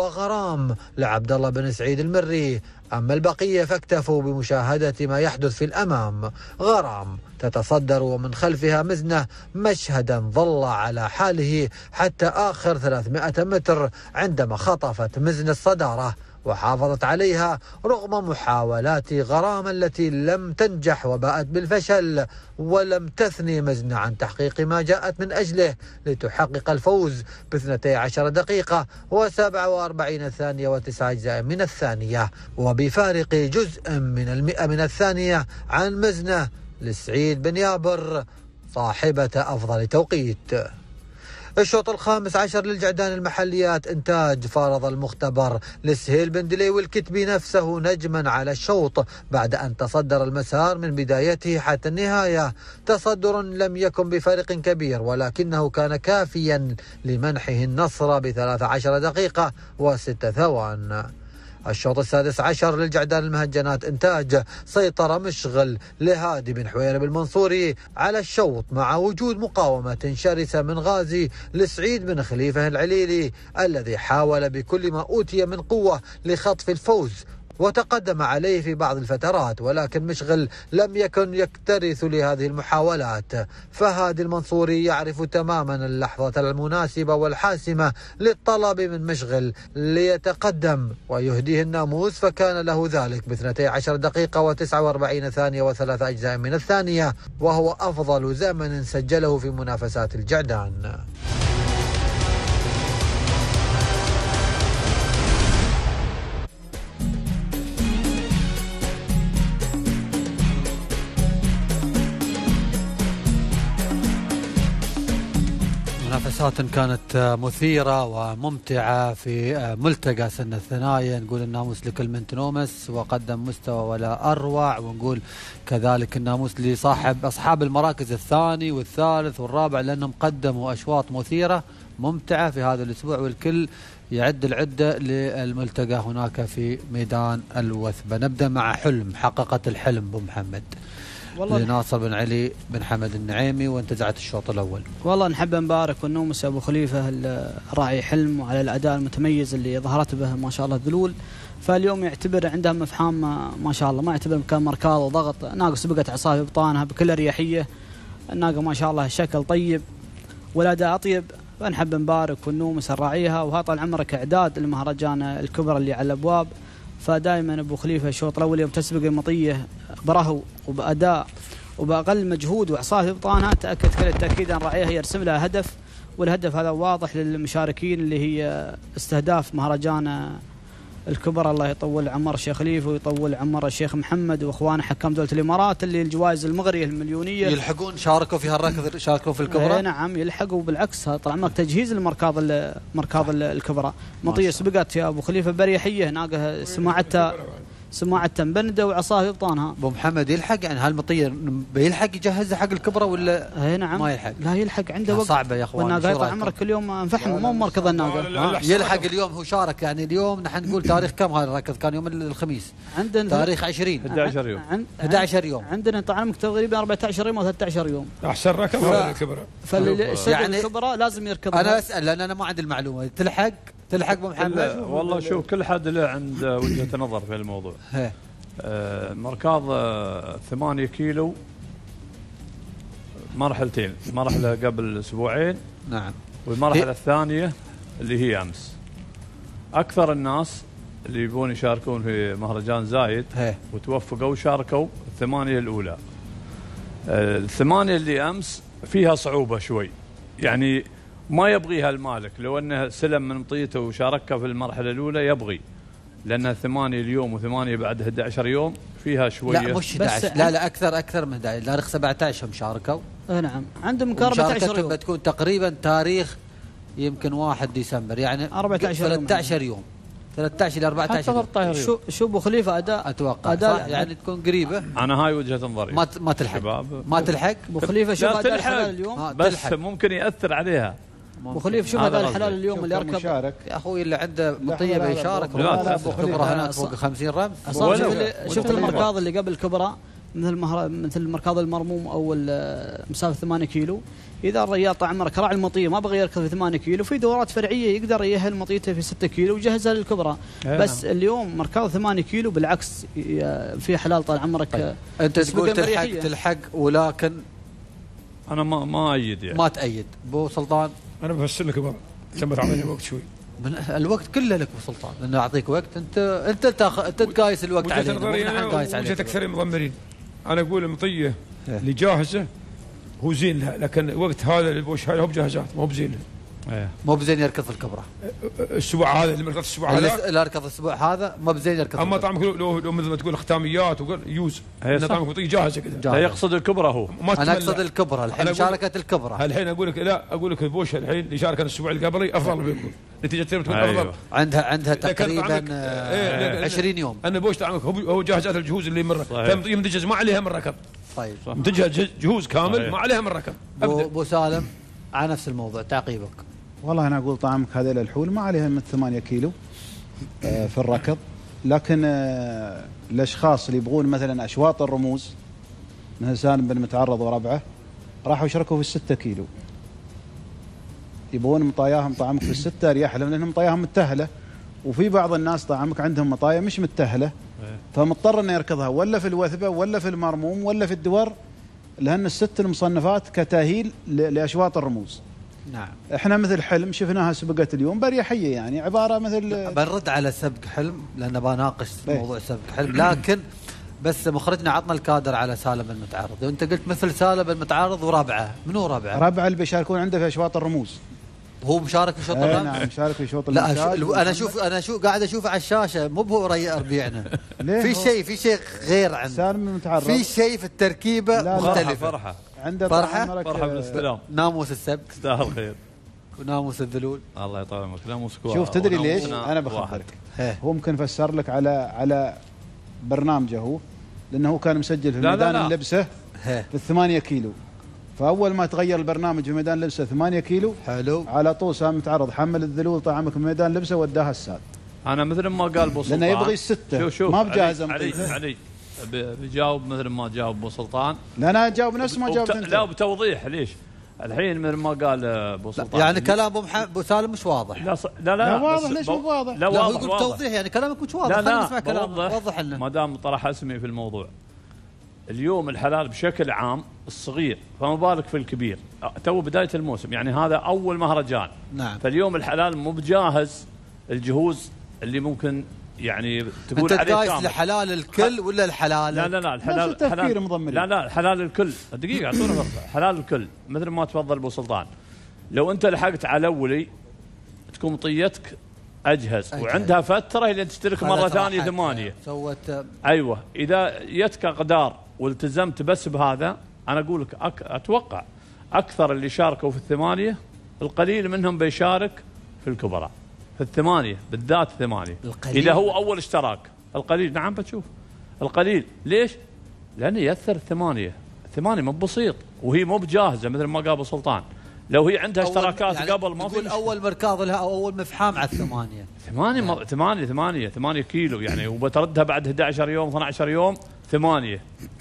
وغرام لعبد الله بن سعيد المري، أما البقية فاكتفوا بمشاهدة ما يحدث في الأمام. غرام تتصدر ومن خلفها مزنة، مشهدا ظل على حاله حتى آخر ثلاثمائة متر عندما خطفت مزنة الصدارة وحافظت عليها رغم محاولات غرام التي لم تنجح وباءت بالفشل، ولم تثني مزنة عن تحقيق ما جاءت من أجله لتحقق الفوز باثنتي عشر دقيقة وسبعة وأربعين ثانية وتسعة أجزاء من الثانية، وبفارق جزء من المئة من الثانية عن مزنة لسعيد بن يابر صاحبة أفضل توقيت. الشوط الخامس عشر للجعدان المحليات إنتاج فرض المختبر لسهيل بن دليوي الكتبي نفسه نجما على الشوط بعد أن تصدر المسار من بدايته حتى النهاية، تصدر لم يكن بفارق كبير ولكنه كان كافيا لمنحه النصر بثلاث عشر دقيقة وست ثوان. الشوط السادس عشر للجعدان المهجنات إنتاج سيطرة مشغل لهادي بن حويرب المنصوري على الشوط مع وجود مقاومة شرسة من غازي لسعيد بن خليفة العليلي الذي حاول بكل ما أوتي من قوة لخطف الفوز وتقدم عليه في بعض الفترات، ولكن مشغل لم يكن يكترث لهذه المحاولات، فهادي المنصوري يعرف تماما اللحظة المناسبة والحاسمة للطلب من مشغل ليتقدم ويهديه الناموس، فكان له ذلك باثنتي عشر دقيقة وتسعة وأربعين ثانية وثلاث أجزاء من الثانية، وهو أفضل زمن سجله في منافسات الجعدان. منافسات كانت مثيرة وممتعة في ملتقى سن الثنايا، نقول الناموس لكل من تنومس وقدم مستوى ولا أروع، ونقول كذلك الناموس لصاحب أصحاب المراكز الثاني والثالث والرابع لأنهم قدموا أشواط مثيرة ممتعة في هذا الأسبوع، والكل يعد العدة للملتقى هناك في ميدان الوثبة. نبدأ مع حلم، حققت الحلم أبو محمد لناصر بن علي بن حمد النعيمي وانتزعت الشوط الأول. والله نحب نبارك والنومس أبو خليفة الراعي حلم وعلى الأداء المتميز اللي ظهرت به ما شاء الله الذلول، فاليوم يعتبر عندها مفهوم ما شاء الله، ما يعتبر كان مركاض وضغط، ناقة سبقت عصاه ببطانها بكل اريحية، الناقة ما شاء الله الشكل طيب والأداء أطيب، فنحب نبارك والنومس الراعيها، وها طال عمرك إعداد المهرجان الكبرى اللي على الأبواب، فدائما أبو خليفة الشوط الأول يوم تسبق المطية برهو وبأداء وبأقل مجهود وعصاه في بطانها، تأكد كل التأكيد أن راعيها يرسم لها هدف، والهدف هذا واضح للمشاركين اللي هي استهداف مهرجان الكبرى. الله يطول عمر الشيخ خليفة ويطول عمر الشيخ محمد واخوانه حكام دولة الامارات اللي الجوائز المغرية المليونية يلحقون شاركوا في هالركض، شاركوا في الكبرى. اي نعم يلحقوا، بالعكس طال عمرك تجهيز المركاض مركاض الكبرى. مطية سبقت يا ابو خليفة بريحية، ناقه سماعتها سماعتها مبندة وعصاه بطانها. ابو محمد يلحق يعني هالمطية بيلحق يجهزها حق الكبرى ولا اي نعم ما يلحق؟ لا يلحق، عنده وقت صعبة يا اخوان. والناقه طال عمرك كل يوم انفحموا مو مركض الناقه يلحق اليوم، هو شارك يعني اليوم نحن نقول تاريخ كم هذا الركض؟ كان يوم الخميس عندنا تاريخ عشرين أحد عشر يوم أحد عشر يوم عندنا طال عمرك تقريبا أربعة عشر يوم او ثلاثة عشر يوم. احسن ركض هذا الكبرى، فاللي يعني الكبرى لازم يركض. انا اسال لان انا ما عندي المعلومه. تلحق تلحق ابو محمد؟ والله شوف كل حد له عند وجهة نظر في الموضوع. آه مركاض آه ثمانية كيلو مرحلتين، مرحلة قبل أسبوعين نعم، والمرحلة الثانية اللي هي أمس. أكثر الناس اللي يبون يشاركون في مهرجان زايد هي. وتوفقوا وشاركوا الثمانية الأولى. آه الثمانية اللي أمس فيها صعوبة شوي، يعني ما يبغيها المالك، لو أنه سلم من مطيته وشاركها في المرحلة الأولى يبغي، لأنها ثمانية اليوم وثمانية بعد أحد عشر يوم فيها شوية. لا مش أحد عشر، لا لا أكثر أكثر من أحد عشر، تاريخ سبعة عشر هم شاركوا. آه نعم عندهم أربعة عشر يوم. بتكون تقريبا تاريخ يمكن واحد ديسمبر، يعني أربعة عشر ثلاثة عشر يوم، ثلاثة عشر إلى أربعة عشر يوم. شو شو أبو خليفة أداء أتوقع أداء يعني, يعني تكون قريبة. أنا هاي وجهة نظري. ما ما تلحق شباب. ما تلحق. أبو خليفة شوف أداء الحلال اليوم. بس تلحق. ممكن يأثر عليها. أبو خليفة شوف أداء الحلال اليوم اللي يركب. يا أخوي اللي عنده مطية بيشارك. كبرى هناك فوق خمسين رمز. شفت المركاض اللي قبل كبرى مثل مثل مركاض المرموم أو مسافة ثمانية كيلو. إذا الرجال طال عمرك راعي المطية ما بغى يركض في ثمانية كيلو، في دورات فرعية يقدر يأهل مطيته في ستة كيلو ويجهزها للكبرى. بس اليوم مركاض ثمانية كيلو بالعكس في حلال طال عمرك. طيب. أنت تقول تلحق تلحق ولكن أنا ما ما أيد يعني. ما تأيد أبو سلطان. أنا بفسر لك بعض عشان تعطيني وقت شوي. الوقت كله لك أبو سلطان، لأنه أعطيك وقت. أنت أنت تاخ... أنت تقايس الوقت علينا. وجهة وجهة أكثر المضمرين. أنا أقول المطية اللي جاهزة هو زين لها، لكن وقت هذا البوش هذا هو بجاهزات مو بزين له. مو بزين يركض في الكبرى. الاسبوع هذا اللي مركض الاسبوع هذا اللي يركض الاسبوع هذا ما بزين يركض. اما طعمك لو لو مثل ما تقول ختاميات وقول يوز ان طعمك مطية جاهزه كذا. لا يقصد الكبرى هو. انا اقصد الكبرى الحين مشاركه الكبرى. الحين اقول لك لا اقول لك البوش الحين اللي شارك الاسبوع اللي قبلي افضل بيكون نتيجه تكون افضل. عندها عندها تقريبا عشرين يوم. انا بوش طعمك هو جاهزات الجهوز اللي مره فمطية مدجز ما عليها من ركض. طيب مدجز جهوز كامل ما عليها من ركض. ابو سالم على نفس الموضوع تعقيبك. والله أنا أقول طعامك هذيل الحول ما عليها من ثمانية كيلو في الركض، لكن الأشخاص اللي يبغون مثلا أشواط الرموز مثل سالم بن متعرض وربعه راحوا يشاركوا في الستة كيلو، يبغون مطاياهم طعامك في الستة أريح لهم لأنهم مطاياهم متهلة، وفي بعض الناس طعامك عندهم مطايا مش متهلة فمضطر انه يركضها ولا في الوثبة ولا في المرموم ولا في الدور، لأن الست المصنفات كتاهيل لأشواط الرموز. نعم. احنا مثل حلم شفناها سبقت اليوم بريحيه، يعني عباره مثل بنرد على سبق حلم لان بناقش موضوع سبق حلم، لكن بس مخرجنا عطنا الكادر على سالم المتعرض، وانت قلت مثل سالم المتعرض ورابعه، منو رابعه؟ رابعه اللي بيشاركون عنده في اشواط الرموز. هو مشارك في شوط الرمز؟ نعم مشارك في شوط الرمز. لا انا اشوف انا شو قاعد اشوفه على الشاشه مو بهو ربيعنا. في شيء في شيء غير عنه. سالم المتعرض في شيء في التركيبه مختلفه. فرحه عنده فرحه فرحه بالاستلام. ناموس السبت تستاهل خير. وناموس الذلول. الله يطول عمرك. ناموس كوار. شوف تدري ليش؟ انا بخبرك. هو ممكن فسر لك على على برنامجه هو، لانه هو كان مسجل في لا ميدان لا لا. اللبسه في الثمانية كيلو، فاول ما تغير البرنامج في ميدان لبسه ثمانية كيلو حلو على طول سام متعرض حمل الذلول طعمك في ميدان لبسه وداها الساد. انا مثل ما قال ابو سلطان لانه يبغي السته شوف شوف ما بجاهزه. علي علي بجاوب مثل ما جاوب ابو سلطان. لا انا اجاوب نفس ما جاوبت انت. لا بتوضيح ليش الحين مثل ما قال ابو سلطان. يعني كلام ابو ابو سالم مش واضح. لا ص... لا لا, لا واضح. ليش مو واضح؟ لا واضح. يقول توضيح يعني كلامك مش واضح. لا لا نسمع كلام وضح لنا. ما دام طرح اسمي في الموضوع. اليوم الحلال بشكل عام الصغير فما بالك في الكبير، تو بدايه الموسم يعني هذا اول مهرجان. نعم. فاليوم الحلال مو بجاهز الجهوز اللي ممكن يعني تقول عليه كامل. انت لحلال الكل ولا الحلال؟ لا لا لا الحلال حلال. لا لا حلال الكل. دقيقه اعطونا فرصه. حلال الكل مثل ما تفضل ابو سلطان. لو انت لحقت على اولي تكون طيتك اجهز, أجهز. وعندها فتره الى تشترك مره ثانيه ثمانيه. سوت ايوه اذا يتك اقدار والتزمت بس بهذا انا اقول لك أك... اتوقع اكثر اللي شاركوا في الثمانيه القليل منهم بيشارك في الكبرى في الثمانيه بالذات الثمانيه القليل. اذا هو اول اشتراك القليل. نعم بتشوف القليل ليش؟ لانه ياثر الثمانيه. الثمانيه مو بسيط وهي مو بجاهزه مثل ما قال ابو سلطان. لو هي عندها اشتراكات يعني قبل ما في اول مركاض لها او اول مفحام على الثمانيه. ثمانيه يعني. ثمانيه ثمانيه ثمانيه كيلو يعني وبتردها بعد أحد عشر يوم اثني عشر يوم ثمانيه.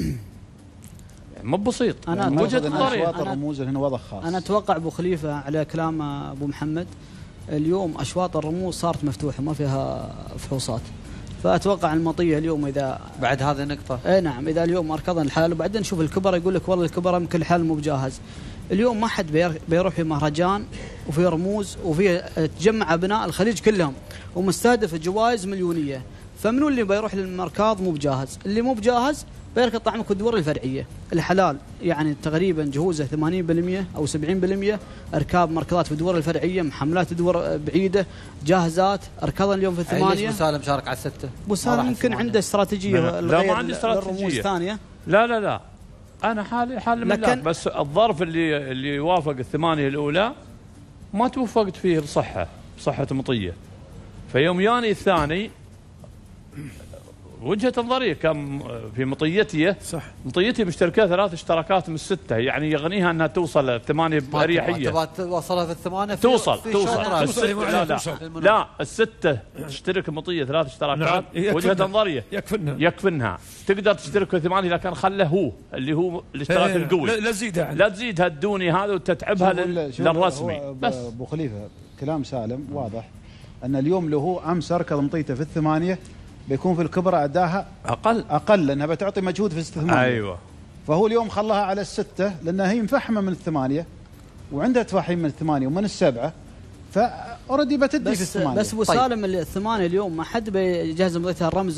مو بسيط. انا يعني وجهه نظري اشواط الرموز هنا وضع خاص. انا اتوقع ابو خليفه على كلام ابو محمد اليوم اشواط الرموز صارت مفتوحه ما فيها فحوصات، فاتوقع المطيه اليوم اذا بعد هذه النقطه اي نعم اذا اليوم اركضنا الحلال وبعدين نشوف الكبر يقول لك والله الكبر يمكن الحلال مو بجاهز. اليوم ما حد بيروح في مهرجان وفي رموز وفي تجمع ابناء الخليج كلهم ومستهدف جوائز مليونيه، فمنو اللي بيروح للمركاض مو بجاهز؟ اللي مو بجاهز بيركض طعمك الدور الفرعيه الحلال يعني تقريبا جهوزه ثمانين بالمئة او سبعين بالمئة اركاب مركضات في الدور الفرعيه، محملات دور بعيده جاهزات اركضها اليوم في الثمانيه. ليش ابو سالم شارك على السته؟ ابو سالم يمكن عنده استراتيجيه لا ما عندي استراتيجيه ثانيه. لا لا لا انا حالي حال الملاك، بس الظرف اللي اللي وافق الثمانيه الاولى ما توفقت فيه بصحه بصحه مطيه، فيوم ياني الثاني وجهة نظري كان في مطيتي صح مطيتي مشتركة ثلاث اشتراكات من الستة، يعني يغنيها انها توصل الثمانية بأريحية. تبغى توصلها في الثمانية في توصل في توصل لا, لا, لا, لا الستة تشترك مطية ثلاث اشتراكات. نعم. وجهة نظري يكفنها يكفنها تقدر تشترك في ثمانية، لكن خله هو اللي هو الاشتراك القوي. لا تزيدها لا تزيدها الدوني هذا وتتعبها للرسمي. بس ابو خليفة كلام سالم واضح ان اليوم له هو امس اركض مطيته في الثمانية بيكون في الكبرى اداها اقل اقل لانها بتعطي مجهود في الاستثمار. ايوه فهو اليوم خلاها على السته لانها هي مفحمه من الثمانيه وعندها تفاحيم من الثمانيه ومن السبعه، فاوريدي بتدي في الثمانيه. بس ابو سالم طيب. الثمانيه اليوم ما حد بيجهز مضيتها الرمز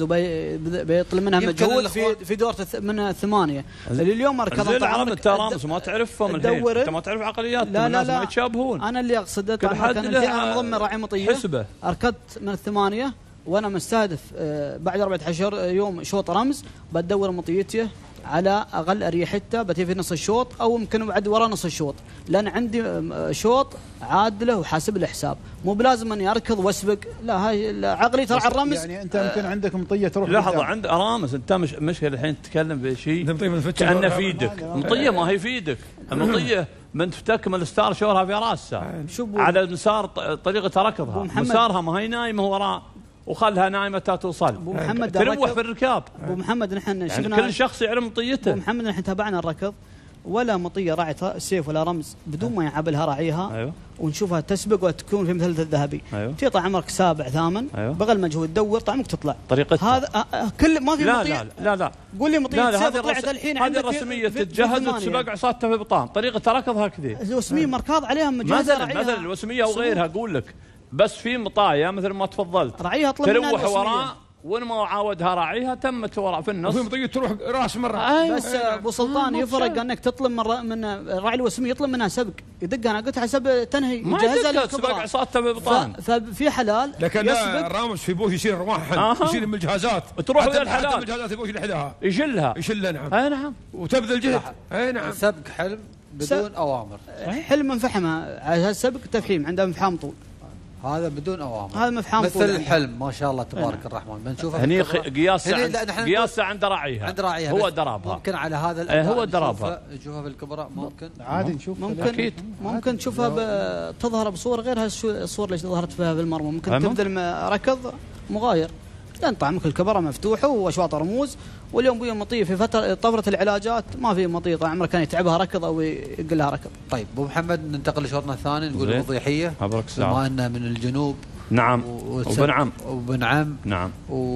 وبيطلب منها مجهود في في دور من الثمانيه اللي اليوم اركضها طبعا انت رامز ما تعرفهم الحين، انت ما تعرف عقلياتهم. لا لا لا ما يتشابهون. انا اللي اقصده كان انا مضمن راعي مطيه حسبه اركضت من الثمانيه وانا مستهدف بعد أربعة عشر يوم شوط رمز بدور مطيتي على اقل اريحته بتي في نص الشوط او يمكن بعد ورا نص الشوط، لان عندي شوط عادله وحاسب له حساب، مو بلازم اني اركض واسبق. لا هاي عقلي ترى على الرمز. يعني انت يمكن عندك مطيه تروح لحظه عند رامز انت مش مشكله الحين تتكلم بشيء كانه في ايدك. مطيه ما هي في ايدك، المطيه من تفتك من الستار شورها في راسها على مسار طريقه ركضها، مسارها ما هي نايمه وراء وخلها نايمه توصل. ابو محمد تروح في الركاب. ابو محمد نحن يعني شفنا كل شخص يعرف مطيته. ابو محمد نحن تابعنا الركض ولا مطيه راعي سيف ولا رمز بدون ما يعبلها راعيها. أيوة. ونشوفها تسبق وتكون في مثلث الذهبي. أيوة. تطلع عمرك سابع ثامن. أيوة. بغل مجهود تدور طعمك تطلع طريقتها هذا كل ما في لا مطيه. لا لا لا قول لي مطيه سيف طلعت الحين هذه الرسميه تتجهز وتسبق عصاتها في بطان. طريقه ركضها كذي الوسميه مركاض عليها مجهزه مثلا مثلا الوسميه وغيرها اقول لك، بس في مطايا مثل ما تفضلت راعيها تروح وراء وين ما عاودها راعيها تمت وراء في النص وفي مطيه تروح راس مره. أيوة. بس ابو سلطان يفرق انك تطلب من من راعي الوسميه يطلب منها سبق يدق. انا قلت حسب تنهي مجهزه للكبرى عصاتها ببطان. ففي حلال لكن الرامز في بوش يصير رواحل آه. يشيل من الجهازات تروح الى الحلال الجهازات يبوش لحدها يشلها يشلها نعم. اي نعم وتبذل جهد. اي نعم سبق حلم بدون س... اوامر. حلم منفحمه على السبق تفحيم عنده مفحام طول. هذا بدون اوامر. هذا مفحام مثل الحلم ما شاء الله تبارك أه. الرحمن بنشوفه هني قياسه قياسه عند راعيها عند راعيها هو درابها. ممكن على هذا الاداء هو درابها نشوفها بالكبرى ممكن عادي نشوف ممكن اكيد ممكن تشوفها تظهر بصوره غير الصور اللي ظهرت فيها في المرمى. ممكن تبذل ركض مغاير لان طعمك الكبرى مفتوحه واشواط رموز. واليوم بيوم مطيه في فتره طفره العلاجات ما في مطيه طال عمره كان يتعبها ركض او يقل لها ركض. طيب ابو محمد ننتقل لشوطنا الثاني نقول الوضيحيه بما انه من الجنوب. نعم وبنعم وبنعم نعم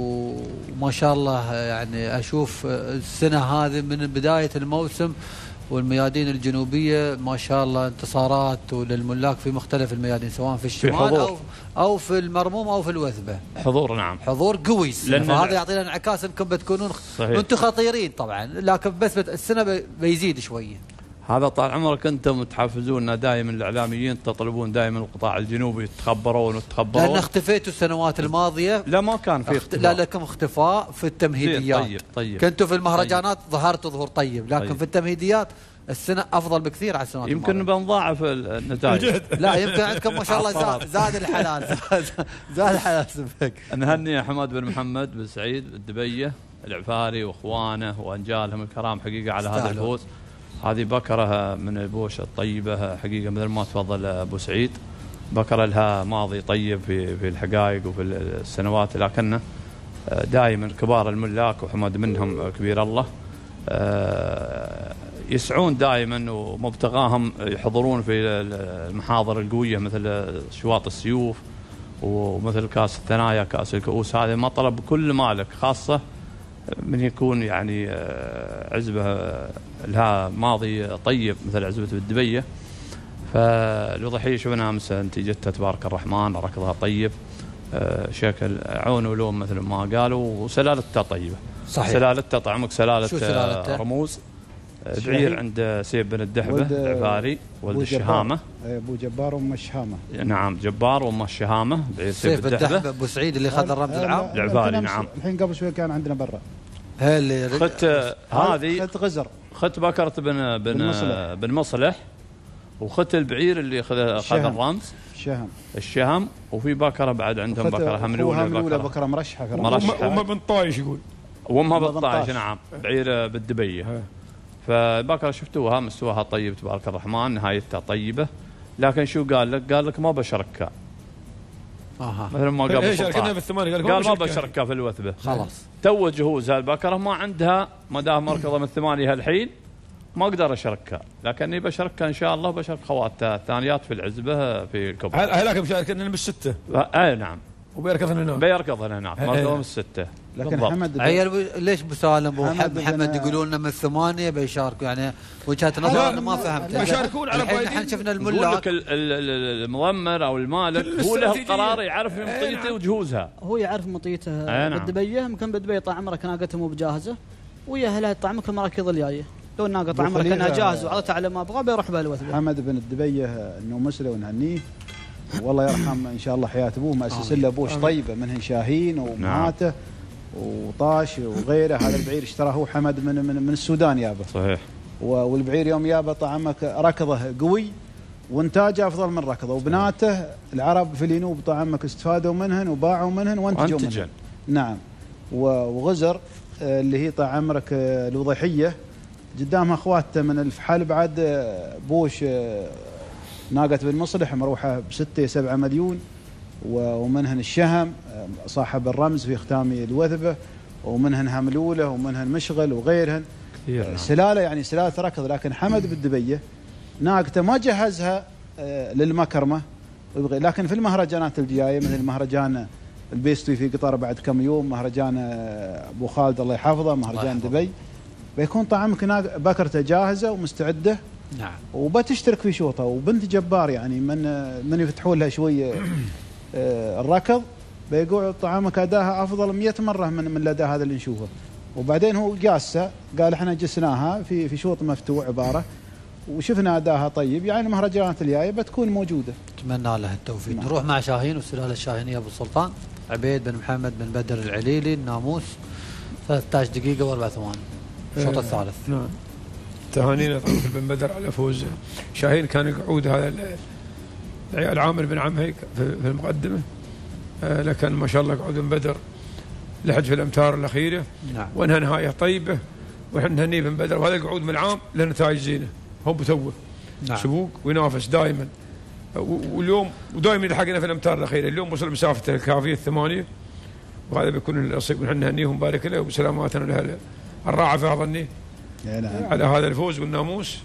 وما شاء الله يعني اشوف السنه هذه من بدايه الموسم والميادين الجنوبيه ما شاء الله انتصارات للملاك في مختلف الميادين سواء في الشمال في او او في المرموم او في الوثبه. حضور نعم حضور قوي فهذا يعطينا انعكاس انكم بتكونون انتم خطيرين طبعا لكن بس السنه بيزيد شويه. هذا طال عمرك انتم تحفزوننا دائما الاعلاميين تطلبون دائما القطاع الجنوبي تخبرون وتخبرون لان اختفيتوا السنوات الماضيه. لا ما كان في اختفاء. لا لكم اختفاء في التمهيديات. طيب طيب كنتوا في المهرجانات طيب. ظهرتوا ظهور طيب لكن طيب. في التمهيديات السنه افضل بكثير على السنوات يمكن بنضاعف النتائج. لا يمكن عندكم ما شاء الله زاد, زاد الحلال زاد الحلال سبك. نهني يا حماد بن محمد بن سعيد الدبيه العفاري واخوانه وانجالهم الكرام حقيقه على هذا الفوز. هذه بكرة من البوش الطيبة حقيقة مثل ما تفضل أبو سعيد. بكرة لها ماضي طيب في في الحقائق وفي السنوات لكنه دائما كبار الملاك وحمد منهم كبير الله يسعون دائما ومبتغاهم يحضرون في المحاضر القوية مثل شواط السيوف ومثل كاس الثنايا كاس الكؤوس. هذه مطلب كل مالك خاصة من يكون يعني عزبة لها ماضي طيب مثل عزبة الدبية. فالوضحية شفنا أمس نتيجتها تبارك الرحمن ركضها طيب شكل عون ولون مثل ما قالوا، وسلالته طيبه. صحيح. سلالته طعمك سلاله سلالته؟ رموز. بعير عند سيف بن الدحبه العفاري ولد الشهامه. ابو جبار وام الشهامه. نعم جبار وام الشهامه بعير سيف بن الدحبه ابو سعيد اللي اخذ الرمز العام العفاري. نعم الحين قبل شوي كان عندنا برا. اللي خت هذه خت غزر، خت بكره بن بن بن مصلح، وخت البعير اللي اخذ اخذ الرمز الشهم الشهم. وفي بكره بعد عندهم بكره هملوله بكره بكره مرشحه مرشحه وامها بن طايش يقول وامها بن طايش. نعم بعير بالدبيه. فبكره شفتوها مستواها طيب تبارك الرحمن، نهايتها طيبه. لكن شو قال لك؟ قال لك ما بشركها. اها مثل ما قال ايش شاركنا بالثمانيه؟ قال قال ما بشركها في الوثبه. خلاص تو جهوزها البكره ما عندها، ما دام مركضه من الثمانيه هالحين ما اقدر اشاركها، لكني بشاركها ان شاء الله، بشارك خواتها الثانيات في العزبه في الكبرى. هلاك مشاركنا بالسته. اي نعم وبيركض هناك بيركض هناك مركضه من السته. لكن بالضبط. حمد عيال ليش ابو سالم ابو محمد, محمد بن... يقولون لنا من الثمانيه بيشاركوا؟ يعني وجهه نظر انا ما فهمت. بيشاركون على الحين احنا شفنا يقول الملاك لك المضمر او المالك هو له القرار يعرف مطيته وجهوزها. هو يعرف مطيته بالدبيه. يمكن بالدبيه طال عمرك ناقته مو بجاهزه، ويا اهلها طعمك المراكض الجايه. لو الناقه طال عمرك انها جاهزه وعطتها على ما ابغى بيروح بها الوثبه. حمد بن الدبيه انه مسلم ونهنيه والله يرحم ان شاء الله حياه ابوه، مؤسس له ابوش طيبه منهن شاهين وماته وطاش وغيره. هذا البعير اشتراه هو حمد من من, من السودان يابه. صحيح. والبعير يوم يابه طعمك ركضه قوي وانتاجه افضل من ركضه، وبناته العرب في الينوب طعمك استفادوا منهن وباعوا منهن وانتجوا منهن. نعم. وغزر اللي هي طال عمرك الوضيحيه قدامها اخواته من الفحل بعد بوش ناقة بن مصلح مروحه بستة سبعة مليون، ومنهن الشهم صاحب الرمز في ختام الوثبه، ومنهن هملوله ومنهن مشغل وغيرهن كثير. سلاله يعني سلاله ركض. لكن حمد بالدبيه ناقته ما جهزها للمكرمه، لكن في المهرجانات الجايه مثل مهرجان البيستوي في قطر بعد كم يوم، مهرجان ابو خالد الله يحفظه، مهرجان دبي، بيكون طعمك بكرته جاهزه ومستعده. نعم. وبتشترك في شوطه. وبنت جبار يعني من من يفتحون لها شويه الركض بيقول طعامك اداها افضل مئة مره من من الاداء هذا اللي نشوفه. وبعدين هو جاسه قال احنا جسناها في في شوط مفتوح عباره وشفنا اداها طيب، يعني المهرجانات الجايه بتكون موجوده. اتمنى له التوفيق. نعم. نروح مع شاهين والسلاله الشاهينيه ابو سلطان عبيد بن محمد بن بدر العليلي الناموس. ثلاثة عشر دقيقه واربع ثواني الشوط الثالث. نعم. تهانينا بن بدر على فوز شاهين. كان يقعود هذا العيال عامر بن عمهي في المقدمه، لكن ما شاء الله قعود بن بدر لحد في الامتار الاخيره. نعم. وانها نهايه طيبه، ونحن نهني بن بدر. وهذا القعود من العام له نتائج زينه، هو بتوه. نعم. سبوق وينافس دائما، واليوم ودائما يلحقنا في الامتار الاخيره. اليوم وصل مسافته الكافيه الثمانيه، وهذا بيكون النصيب. ونحن نهنيهم ونبارك له وسلاماتنا له الراعي في ظني على هذا الفوز والناموس.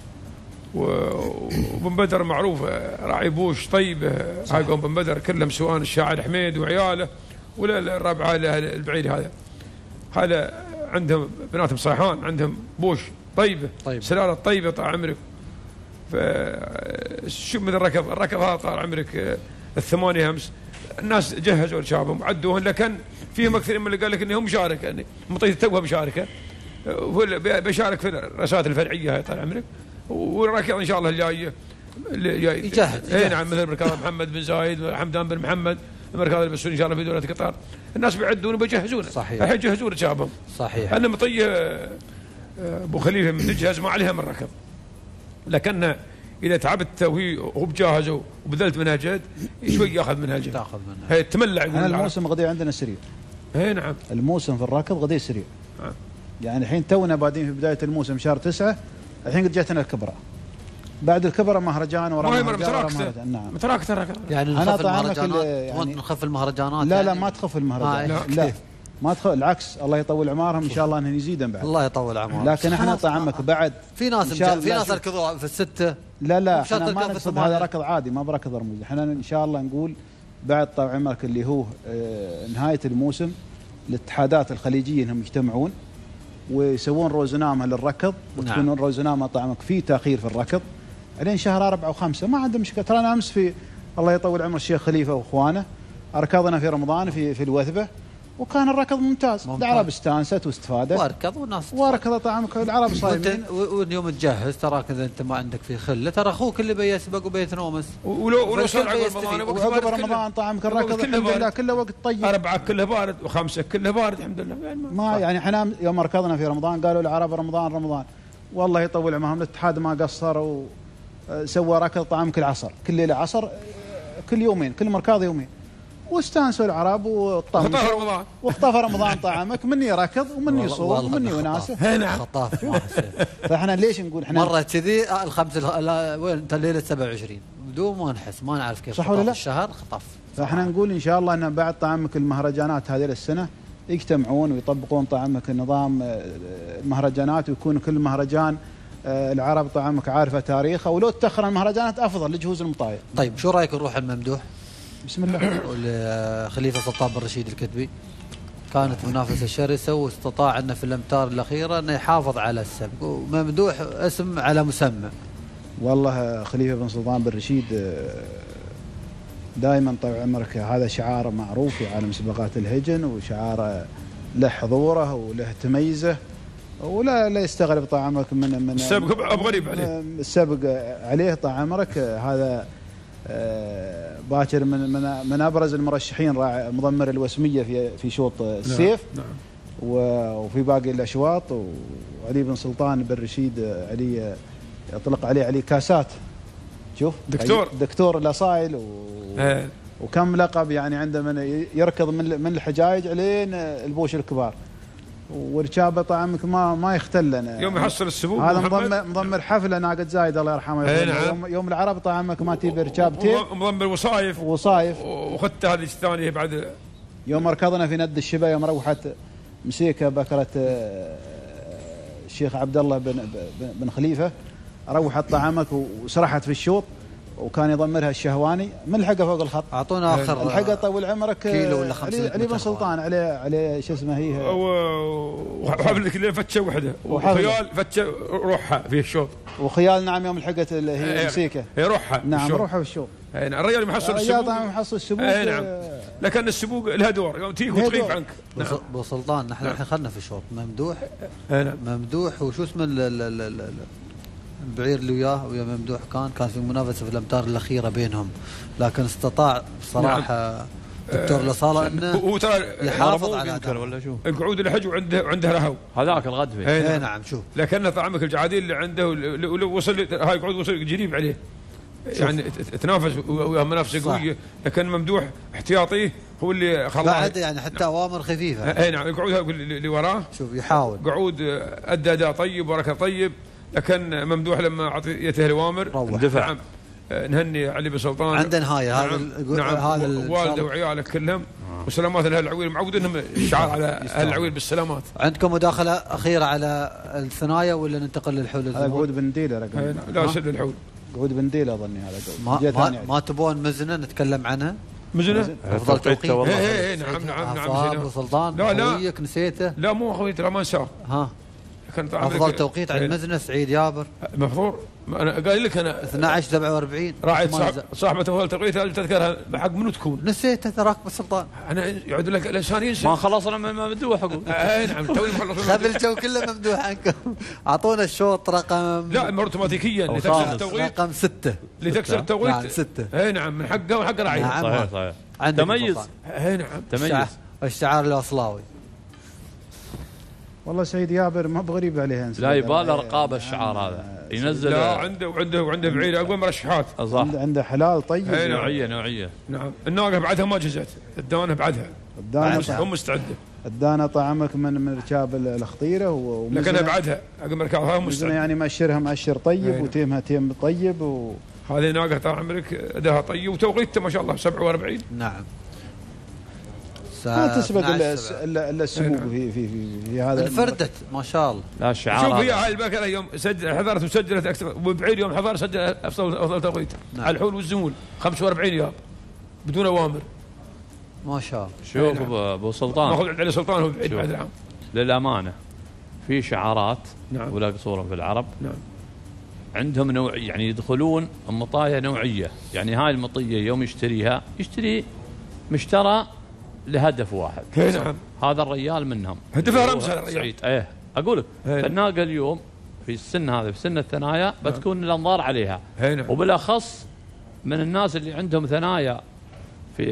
وبن بدر معروف راعي بوش طيب. هاقون بن بدر كلهم سواء الشاعر حميد وعياله ولا الربعه البعيد. هذا هذا عندهم بناتهم صيحان، عندهم بوش طيبه طيب. سلاله طيبه طال عمرك. فشوف من الركض الركض هذا طال عمرك الثمانيه امس الناس جهزوا لشابهم وعدوهن، لكن فيهم اكثر من اللي قال لك انهم مشاركه، يعني مطيت توها مشاركه بيشارك في الرسائل الفرعيه هاي طال عمرك. والركض ان شاء الله الجايه يجهز. اي نعم، مثل مركز محمد بن زايد وحمدان بن محمد، المركز اللي بيسون ان شاء الله في دوله قطر. الناس بيعدون وبيجهزون. صحيح. الحين يجهزون شبابهم. صحيح. انا مطيه ابو خليفه من تجهز ما عليها من ركض، لكن اذا تعبت وهي هو بجاهز وبذلت منها جهد شوي ياخذ منها الجهد. تاخذ منها. هي تملع. انا الموسم غدي عندنا سريع. اي نعم. الموسم في الركض غدي سريع. نعم. يعني الحين تونا بادين في بدايه الموسم شهر تسعة، الحين قد جاتنا الكبرى. بعد الكبرى مهرجان ورا مهرجان. نعم. متراكته. يعني نخف المهرجانات. يعني نخف المهرجانات. لا يعني لا ما تخف المهرجانات. آه لا, لا ما تخف، العكس الله يطول اعمارهم ان شاء الله انهم يزيدن بعد. الله يطول اعمارهم. لكن احنا طعمك بعد في ناس في ناس ركضوا في السته. لا لا احنا ما نقصد هذا ركض عادي، ما بركض رموز. احنا ان شاء الله نقول بعد طال عمرك اللي هو اه نهايه الموسم الاتحادات الخليجيه انهم يجتمعون ويسوون روزنامه للركض، وتكون نعم. روزنامه طعمك في تاخير في الركض لين شهر أربعة وخمسة ما عنده مشكله. ترى انا امس في الله يطول عمر الشيخ خليفه واخوانه ركضنا في رمضان في في الوثبة وكان الركض ممتاز, ممتاز. العرب استانست واستفادت واركض والناس واركض طعامك العرب صايمين. ولو ولو صار عقب رمضان وعقب رمضان طعامك الركض الحمد لله كله وقت طيب. أربعة كله بارد وخمسة كله بارد الحمد لله. يعني ما يعني احنا يوم ركضنا في رمضان قالوا العرب رمضان رمضان والله يطول عمرهم. الاتحاد ما قصر وسوى ركض طعامك العصر كل ليله عصر كل يومين كل مركض يومين واستانسوا العرب وطمشوا واختفى رمضان واختفى رمضان طعامك مني ركض ومني صوم ومني وناسه. نعم خطاف ما فاحنا ليش نقول احنا مره كذي الخمس وين انت ليله سبعة وعشرين بدون ما نحس ما نعرف كيف صح ولا لا الشهر خطف. فاحنا نقول ان شاء الله ان بعد طعامك المهرجانات هذه السنه يجتمعون ويطبقون طعامك النظام المهرجانات ويكون كل مهرجان العرب طعامك عارفه تاريخه ولو تاخر المهرجانات افضل لجهوز المطايع. طيب شو رايك نروح الممدوح؟ بسم الله. خليفه سلطان بن رشيد الكتبي كانت منافسه شرسه واستطاع انه في الامتار الاخيره انه يحافظ على السبق وممدوح اسم على مسمى. والله خليفه بن سلطان بن رشيد دائما طال عمرك هذا شعار معروف في عالم سباقات الهجن وشعار له حضوره وله تميزه ولا لا يستغرب طال عمرك من من السبق غريب عليه السبق عليه طال عمرك هذا باكر من من من ابرز المرشحين راعي مضمر الوسميه في في شوط السيف. نعم. وفي باقي الاشواط وعلي بن سلطان بن رشيد علي يطلق عليه علي كاسات. شوف دكتور دكتور الاصايل و اه. وكم لقب يعني عنده من يركض من من الحجايج علين البوش الكبار وركابه طعمك ما ما يختل لنا يوم يحصل السبوق هذا مضمر مضمر حفله ناقد زايد الله يرحمه. يوم, يوم العرب طعمك ما تجيب ركابتين مضمر وصايف وصايف وخدت هذه الثانيه بعد يوم ركضنا في ند الشبا يوم روحت مسيكه بكره الشيخ عبد الله بن بن خليفه روحت طعمك وسرحت في الشوط وكان يضمرها الشهواني من الحقه فوق الخط. اعطونا اخر الحقه طول عمرك كيلو ولا خمسة علي بن سلطان عليه عليه شو اسمه هي وحفل كله فتشه وحده وخيال فتشه روحها في الشوط وخيال نعم يوم الحقت اللي هي مسيكه هي روحها نعم روحها في الشوط. اي نعم الرجال محصل السبوق الرجال محصل السبوق اي نعم لكن السبوق لها دور يوم تيجي وتغيب عنك. نعم. ابو سلطان نحن الحين خلنا في الشوط ممدوح نعم ممدوح وشو اسمه البعير اللي وياه ويا ممدوح كان كان في منافسه في الامتار الاخيره بينهم لكن استطاع بصراحه نعم. دكتور الاصاله انه هو ترى يحافظ على يمكن ولا شو القعود الحج وعنده عنده رهو هذاك الغد فيه. اي نعم شوف لكن طعمك الجعادين اللي عنده ولو وصل هاي قعود وصل قريب عليه يعني تنافس ويا منافسه قويه لكن ممدوح احتياطيه هو اللي خلاه بعد يعني حتى اوامر خفيفه. اي نعم القعود اللي وراه شوف يحاول قعود ادى اداء طيب وركض طيب لكن ممدوح لما اعطيته الاوامر دفع. نعم نهني علي بن سلطان عنده نهايه هذا نعم هذا والده وعياله كلهم وسلامات لاهل العويل معود انهم الشعار على اهل العويل بالسلامات. عندكم مداخله اخيره على الثنايا ولا ننتقل للحول؟ هذا قعود بنديله رقم لا شد الحول قعود بنديله اظني هذا قعود ما, ما, ما تبون مزنه نتكلم عنها؟ مزنه افضل توقيت والله اي نعم نعم نعم ابو سلطان لا لا خويك نسيته لا مو خويك ترى ما انساه ها افضل توقيت على المزنه سعيد يابر مفروض انا قايل لك انا اثني عشر سبعة وأربعين راعي صاحب صاحبه افضل توقيت تذكرها بحق منو تكون؟ نسيته تراك ابو سلطان انا يعود لك الانسان ينسى ما خلصنا من ممدوح اقول اي نعم توي مخلصين خذ الجو كله ممدوح عنكم. اعطونا الشوط رقم لا اوتوماتيكيا اللي تكسر التوقيت رقم ستة اللي تكسر التوقيت نعم ستة اي نعم من حقه وحق راعيه نعم صحيح صحيح تميز اي نعم تميز الشعار الاصلاوي والله سعيد يابر ما بغريب عليه لا يبالي رقابه الشعار هذا ينزل لا عنده وعنده وعنده بعير اقوى مرشحات عنده, عنده حلال طيب نوعيه نوعيه نعم الناقه بعدها ما جزت الدانه بعدها الدانه هم مستعده الدانه طعمك من من ركاب الخطيره لكنها بعدها عقب ركابها مستعده يعني ماشرها ماشر طيب وتيمها تيم طيب و... هذه ناقه طال عمرك اداها طيب وتوقيتها ما شاء الله سبعة وأربعين نعم ما تسبق الا الا السبوق في في في, في هذا انفردت ما شاء الله. لا الشعار شوف هي هاي البكره يوم سجل حضرت وسجلت اكثر وبعيد يوم حضر سجل افضل افضل توقيت نعم. على الحول والزمول خمسة وأربعين يوم بدون اوامر ما شاء الله. شوف ابو نعم. سلطان ماخذ علي سلطان هو بعيد بعد العام للامانه في شعارات نعم. ولا قصورهم في العرب نعم. عندهم نوع يعني يدخلون المطايا نوعيه يعني هاي المطيه يوم يشتريها يشتري مشترى لهدف واحد. نعم. هذا الريال منهم. هدفه رمز هذا الريال. ايه اقول لك فالناقه اليوم في السن هذا في سن الثنايا نعم. بتكون الانظار عليها. نعم. وبالاخص من الناس اللي عندهم ثنايا في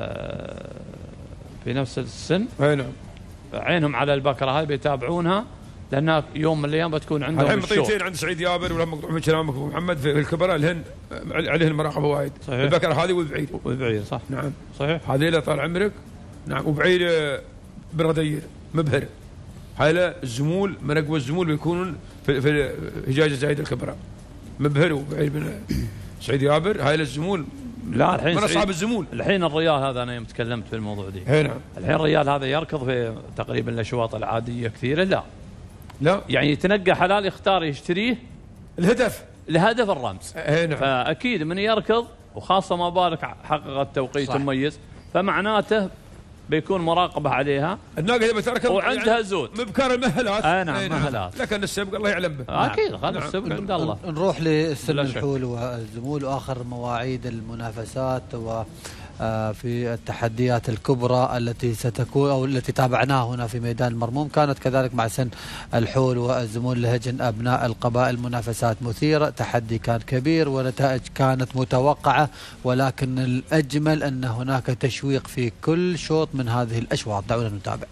في نفس السن. نعم. عينهم على البكره هاي بيتابعونها لانها يوم من الايام بتكون عندهم الحين مطيتين عند سعيد يابر ولا مقطوع من كلامك ابو محمد في الكبراء لهن عليهن مراقبه وايد. صحيح. البكره هذه والبعير. والبعير صح. نعم صحيح. هذه له طال عمرك. نعم وبعير بالردير مبهر. هاي له الزمول من اقوى الزمول بيكونون في في هجاج زايد الكبراء. مبهر وبعير بن سعيد يابر هاي له الزمول. لا الحين من اصحاب الزمول. الحين الريال هذا انا يوم تكلمت في الموضوع دي. نعم. الحين الريال هذا يركض في تقريبا الاشواط العاديه كثيره لا. لا يعني يتنقى حلال يختار يشتريه الهدف لهدف الرمز. نعم. فاكيد من يركض وخاصه ما بالك حقق التوقيت مميز فمعناته بيكون مراقبه عليها. الناقه اللي بتركض وعندها يعني زود مبكر المهلات. آه نعم مهلات. لكن السبق الله يعلم به. اكيد خلاص نعم. السبق عند الله. نروح لسن الحول والزمول واخر مواعيد المنافسات و في التحديات الكبرى التي ستكون أو التي تابعناها هنا في ميدان المرموم كانت كذلك مع سن الحول والزمول لهجن أبناء القبائل. منافسات مثيرة، تحدي كان كبير ونتائج كانت متوقعة، ولكن الأجمل أن هناك تشويق في كل شوط من هذه الأشواط. دعونا نتابع.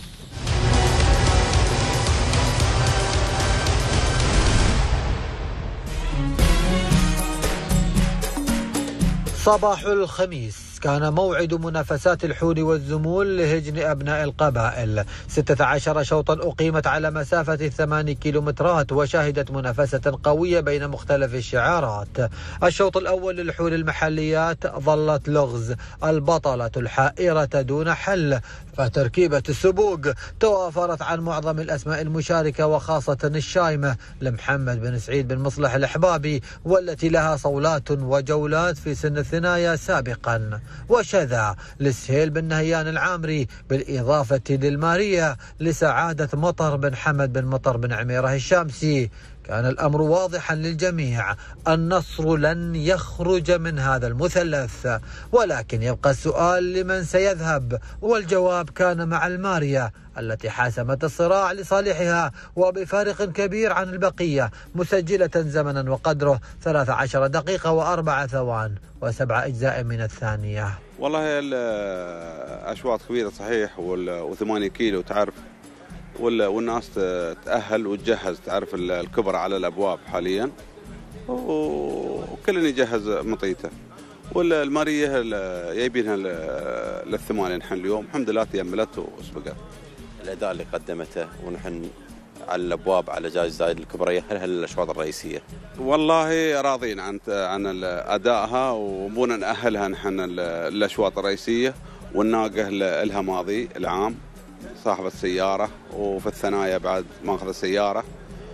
صباح الخميس كان موعد منافسات الحول والزمول لهجن أبناء القبائل. ستة عشر شوطا أقيمت على مسافة ثماني كيلومترات وشهدت منافسة قوية بين مختلف الشعارات. الشوط الأول للحول المحليات ظلت لغز البطلة الحائرة دون حل، فتركيبة السبوق توافرت عن معظم الأسماء المشاركة وخاصة الشايمة لمحمد بن سعيد بن مصلح الإحبابي والتي لها صولات وجولات في سن الثنايا سابقا، وشذا لسهيل بن نهيان العامري بالإضافة للمارية لسعادة مطر بن حمد بن مطر بن عميرة الشامسي. كان الأمر واضحا للجميع، النصر لن يخرج من هذا المثلث، ولكن يبقى السؤال لمن سيذهب، والجواب كان مع المارية التي حاسمت الصراع لصالحها وبفارق كبير عن البقية، مسجلة زمنا وقدره ثلاث عشرة دقيقة وأربع ثوان وسبع أجزاء من الثانية. والله الأشواط كبيرة صحيح، وثمانية كيلو تعرف، والناس تأهل وتجهز، تعرف الكبر على الأبواب حاليا وكل يجهز مطيته، والمارية جايبينها للثمانية نحن اليوم الحمد لله تيملت وسبقت. الأداء اللي قدمته ونحن على الأبواب على جائزة زايد الكبرى هل هل الأشواط الرئيسية؟ والله راضين عن عن أدائها وبونا نأهلها نحن الأشواط الرئيسية، والناقة لها ماضي العام صاحبة سيارة وفي الثنايا بعد ماخذ سيارة،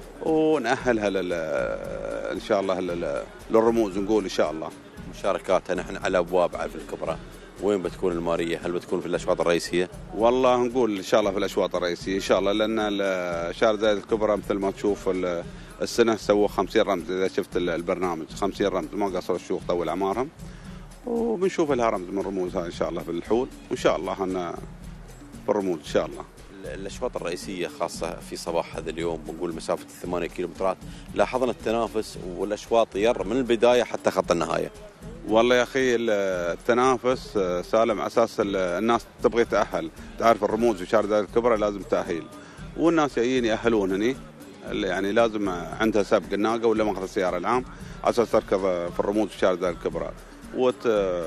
ونأهلها لل إن شاء الله للرموز نقول إن شاء الله. مشاركاتها نحن على أبواب في الكبرى، وين بتكون المارية؟ هل بتكون في الأشواط الرئيسية؟ والله نقول إن شاء الله في الأشواط الرئيسية إن شاء الله، لأن شارع زايد الكبرى مثل ما تشوف السنة سووا خمسين رمز، إذا شفت البرنامج خمسين رمز ما قصروا الشيوخ طول أعمارهم، وبنشوف لها رمز من رموزها إن شاء الله في الحول، وإن شاء الله أن بالرموز إن شاء الله. الأشواط الرئيسية خاصة في صباح هذا اليوم بنقول مسافة الثمانية كيلومترات، لاحظنا التنافس والأشواط ير من البداية حتى خط النهاية. والله يا أخي التنافس سالم، أساس الناس تبغي تأهل، تعرف الرموز وشارع زايد الكبرى لازم تأهيل، والناس جايين يأهلون هني، يعني لازم عندها سابق الناقة ولا ماخذ السيارة العام على أساس تركض في الرموز وشارع زايد الكبرى، وت...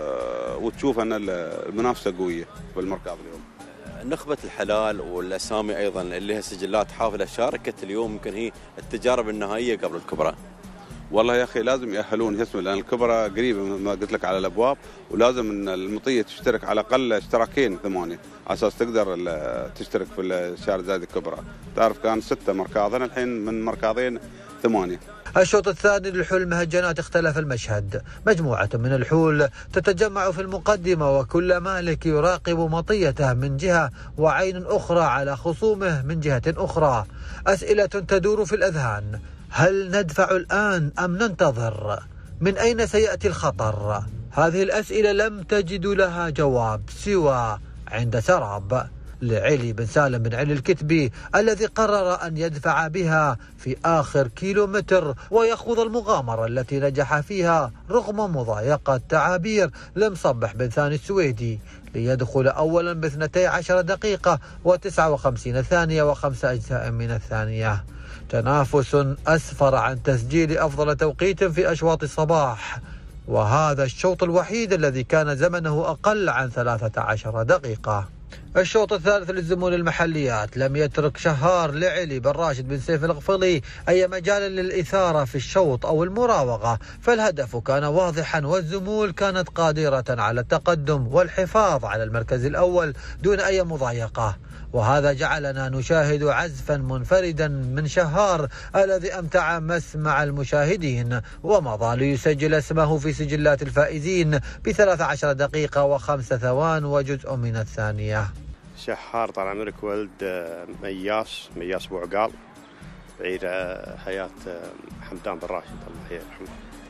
وتشوف أن المنافسة قوية بالمركز اليوم. نخبة الحلال والأسامي أيضا اللي لها سجلات حافلة شاركت اليوم، يمكن هي التجارب النهائية قبل الكبرى. والله يا أخي لازم يأهلون اسمه، لأن الكبرى قريبة ما قلت لك على الأبواب، ولازم أن المطية تشترك على الأقل اشتراكين ثمانية على أساس تقدر تشترك في الشارع زايد الكبرى. تعرف كان ستة مركاضين الحين من مركاضين ثمانية. الشوط الثاني للحول المهجنات اختلف المشهد، مجموعة من الحول تتجمع في المقدمة وكل مالك يراقب مطيته من جهة وعين أخرى على خصومه من جهة أخرى. أسئلة تدور في الأذهان، هل ندفع الآن أم ننتظر؟ من أين سيأتي الخطر؟ هذه الأسئلة لم تجد لها جواب سوى عند سراب لعلي بن سالم بن علي الكتبي، الذي قرر أن يدفع بها في آخر كيلومتر ويخوض المغامرة التي نجح فيها رغم مضايقة تعابير لمصبح بن ثاني السويدي، ليدخل أولا باثنتي عشر دقيقة وتسعة وخمسين ثانية وخمسة أجزاء من الثانية. تنافس أسفر عن تسجيل أفضل توقيت في أشواط الصباح، وهذا الشوط الوحيد الذي كان زمنه أقل عن ثلاثة عشر دقيقة. الشوط الثالث للزمون المحليات لم يترك شهار لعلي بن راشد بن سيف الغفلي أي مجال للإثارة في الشوط أو المراوغة، فالهدف كان واضحا والزمول كانت قادرة على التقدم والحفاظ على المركز الأول دون أي مضايقة، وهذا جعلنا نشاهد عزفا منفردا من شهار الذي أمتع مسمع المشاهدين ومضى ليسجل اسمه في سجلات الفائزين بثلاث عشر دقيقة وخمس ثوان وجزء من الثانية. شهار طال عمرك ولد مياس مياس ابو عقال بعير حياة حمدان بن راشد الله يرحمه،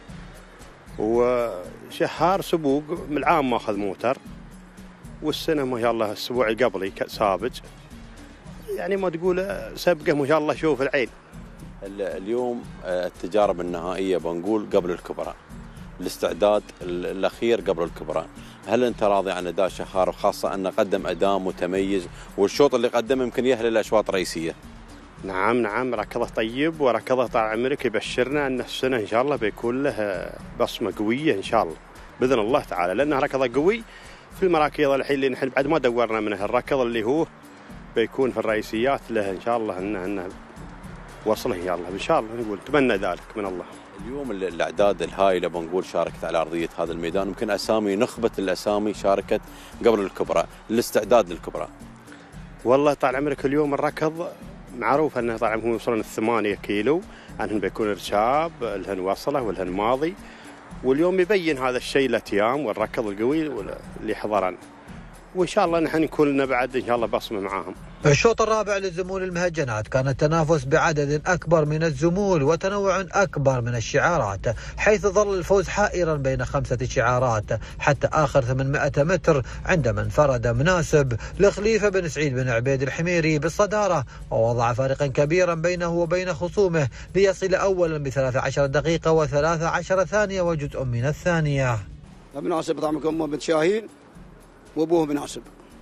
وشهار سبوق من العام ماخذ موتر، والسنة ما شاء الله الأسبوع اللي قبلي سابج، يعني ما تقول سبقه ما شاء الله شوف العين. اليوم التجارب النهائية بنقول قبل الكبرى، الاستعداد الأخير قبل الكبرى، هل أنت راضي عن أداء شهار وخاصة أنه قدم أداء متميز والشوط اللي قدمه يمكن يهل الأشواط الرئيسية؟ نعم نعم ركضه طيب وركضه طال عمرك، يبشرنا أن السنة إن شاء الله بيكون له بصمة قوية إن شاء الله بإذن الله تعالى، لأنه ركضه قوي في المراكض الحين اللي نحن بعد ما دورنا منه، الركض اللي هو بيكون في الرئيسيات له إن شاء الله أنه, أنه وصله إن شاء الله إن شاء الله، نقول نتمنى ذلك من الله. اليوم الأعداد الهائلة بنقول شاركت على أرضية هذا الميدان، يمكن أسامي نخبة الأسامي شاركت قبل الكبرى، الاستعداد للكبرى. والله طال عمرك اليوم الركض معروف أنه طال عمرهم يوصلون الثمانية كيلو، أنهم بيكون إرشاب لهن وصله ولهن ماضي، واليوم يبين هذا الشيء الاتيام والركض القوي اللي حضرنا، وإن شاء الله نحن نكون لنا بعد إن شاء الله بصمة معاهم. الشوط الرابع للزمول المهجنات كان التنافس بعدد أكبر من الزمول وتنوع أكبر من الشعارات، حيث ظل الفوز حائرا بين خمسة شعارات حتى آخر ثمانمائة متر، عندما انفرد مناسب لخليفة بن سعيد بن عبيد الحميري بالصدارة ووضع فارقا كبيرا بينه وبين خصومه ليصل أولا بثلاث عشر دقيقة وثلاث عشر ثانية وجزء من الثانية. مناسب طعمك أمه بنت شاهين وأبوه مناسب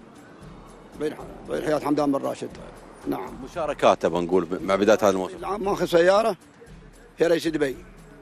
بين بين حياة حمدان بن راشد. نعم. مشاركاته بنقول مع بداية هذا الموسم. العام ماخذ سيارة في رئيس دبي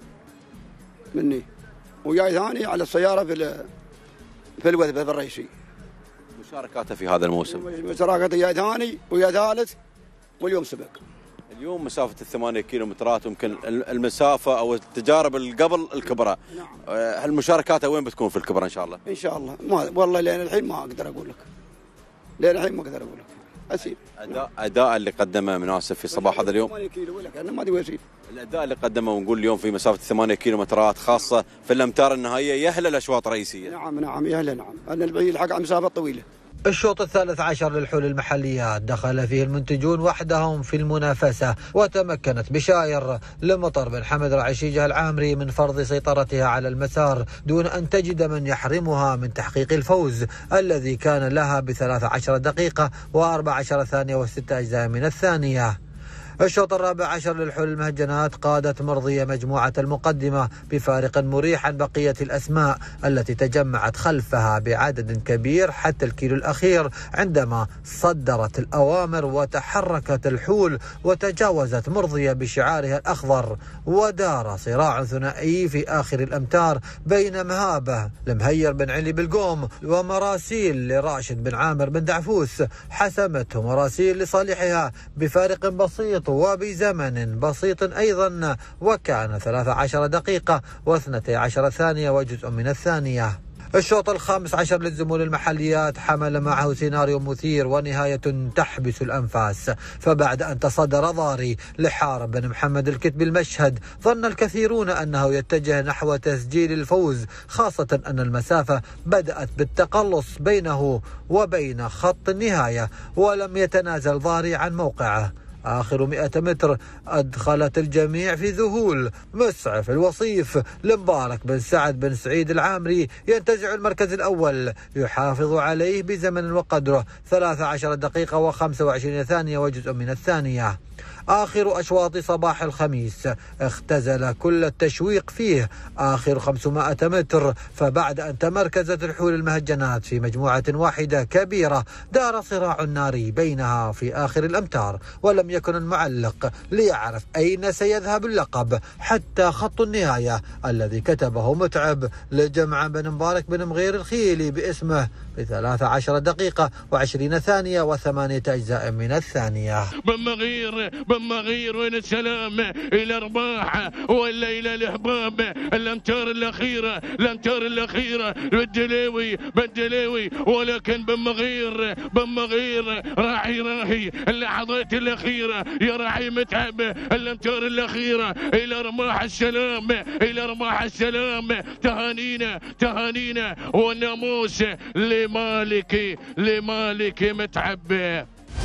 مني، وجاي ثاني على السيارة في في الوثبة في الرئيسي. مشاركاته في هذا الموسم. مشاركاته جاي ثاني ويا ثالث واليوم سبق. اليوم مسافة الثمانية كيلومترات يمكن المسافة أو التجارب اللي قبل الكبرى. نعم. هالمشاركات وين بتكون في الكبرى إن شاء الله؟ إن شاء الله ما والله لين الحين ما أقدر أقول لك. لين الحين ما أقدر أقول لك. أسيب. أداء أداء اللي قدمه مناسب في صباح هذا اليوم. ثمانية كيلو ولا كأنه ما أدري أسيب. الأداء اللي قدمه ونقول اليوم في مسافة ثمانية كيلومترات خاصة في الأمتار النهائية يهل الأشواط الرئيسية. نعم نعم يهل نعم. أن البعيد الحق على مسافة طويلة. الشوط الثالث عشر للحول المحليات دخل فيه المنتجون وحدهم في المنافسة، وتمكنت بشاير لمطر بن حمد العشيجة العامري من فرض سيطرتها على المسار دون أن تجد من يحرمها من تحقيق الفوز الذي كان لها بثلاث عشر دقيقة وأربع عشر ثانية وستة أجزاء من الثانية. الشوط الرابع عشر للحول المهجنات قادت مرضية مجموعة المقدمة بفارق مريح عن بقية الأسماء التي تجمعت خلفها بعدد كبير حتى الكيلو الأخير، عندما صدرت الأوامر وتحركت الحول وتجاوزت مرضية بشعارها الأخضر، ودار صراع ثنائي في آخر الأمتار بين مهابة لمهير بن علي بالقوم ومراسيل لراشد بن عامر بن دعفوس، حسمته مراسيل لصالحها بفارق بسيط وبزمن بسيط أيضا، وكان ثلاث عشر دقيقة واثنتي عشر ثانية وجزء من الثانية. الشوط الخامس عشر للزمول المحليات حمل معه سيناريو مثير ونهاية تحبس الأنفاس، فبعد أن تصدر ضاري لحارب بن محمد الكتبي المشهد ظن الكثيرون أنه يتجه نحو تسجيل الفوز، خاصة أن المسافة بدأت بالتقلص بينه وبين خط النهاية، ولم يتنازل ضاري عن موقعه، آخر مئة متر أدخلت الجميع في ذهول. مسعف الوصيف لمبارك بن سعد بن سعيد العامري ينتزع المركز الأول، يحافظ عليه بزمن وقدره ثلاث عشرة دقيقة وخمسة وعشرين ثانية وجزء من الثانية. آخر أشواط صباح الخميس اختزل كل التشويق فيه آخر خمسمائة متر، فبعد أن تمركزت الحول المهجنات في مجموعة واحدة كبيرة دار صراع ناري بينها في آخر الأمتار، ولم يكن المعلق ليعرف أين سيذهب اللقب حتى خط النهاية الذي كتبه متعب لجمع بن مبارك بن مغير الخيلي باسمه بثلاث عشرة دقيقة وعشرين ثانية وثمانية أجزاء من الثانية. بن مغير بن مغير وين السلام إلى رباح ولا إلى الإحباب. الأمتار الأخيرة الأمتار الأخيرة بالدليوي بالدليوي، ولكن بن مغير بن مغير راعي راهي اللحظات الأخيرة يا راعي متعب. الأمتار الأخيرة إلى رماح السلام إلى رماح السلام. تهانينا تهانينا والناموس لمالك لمالك متعب.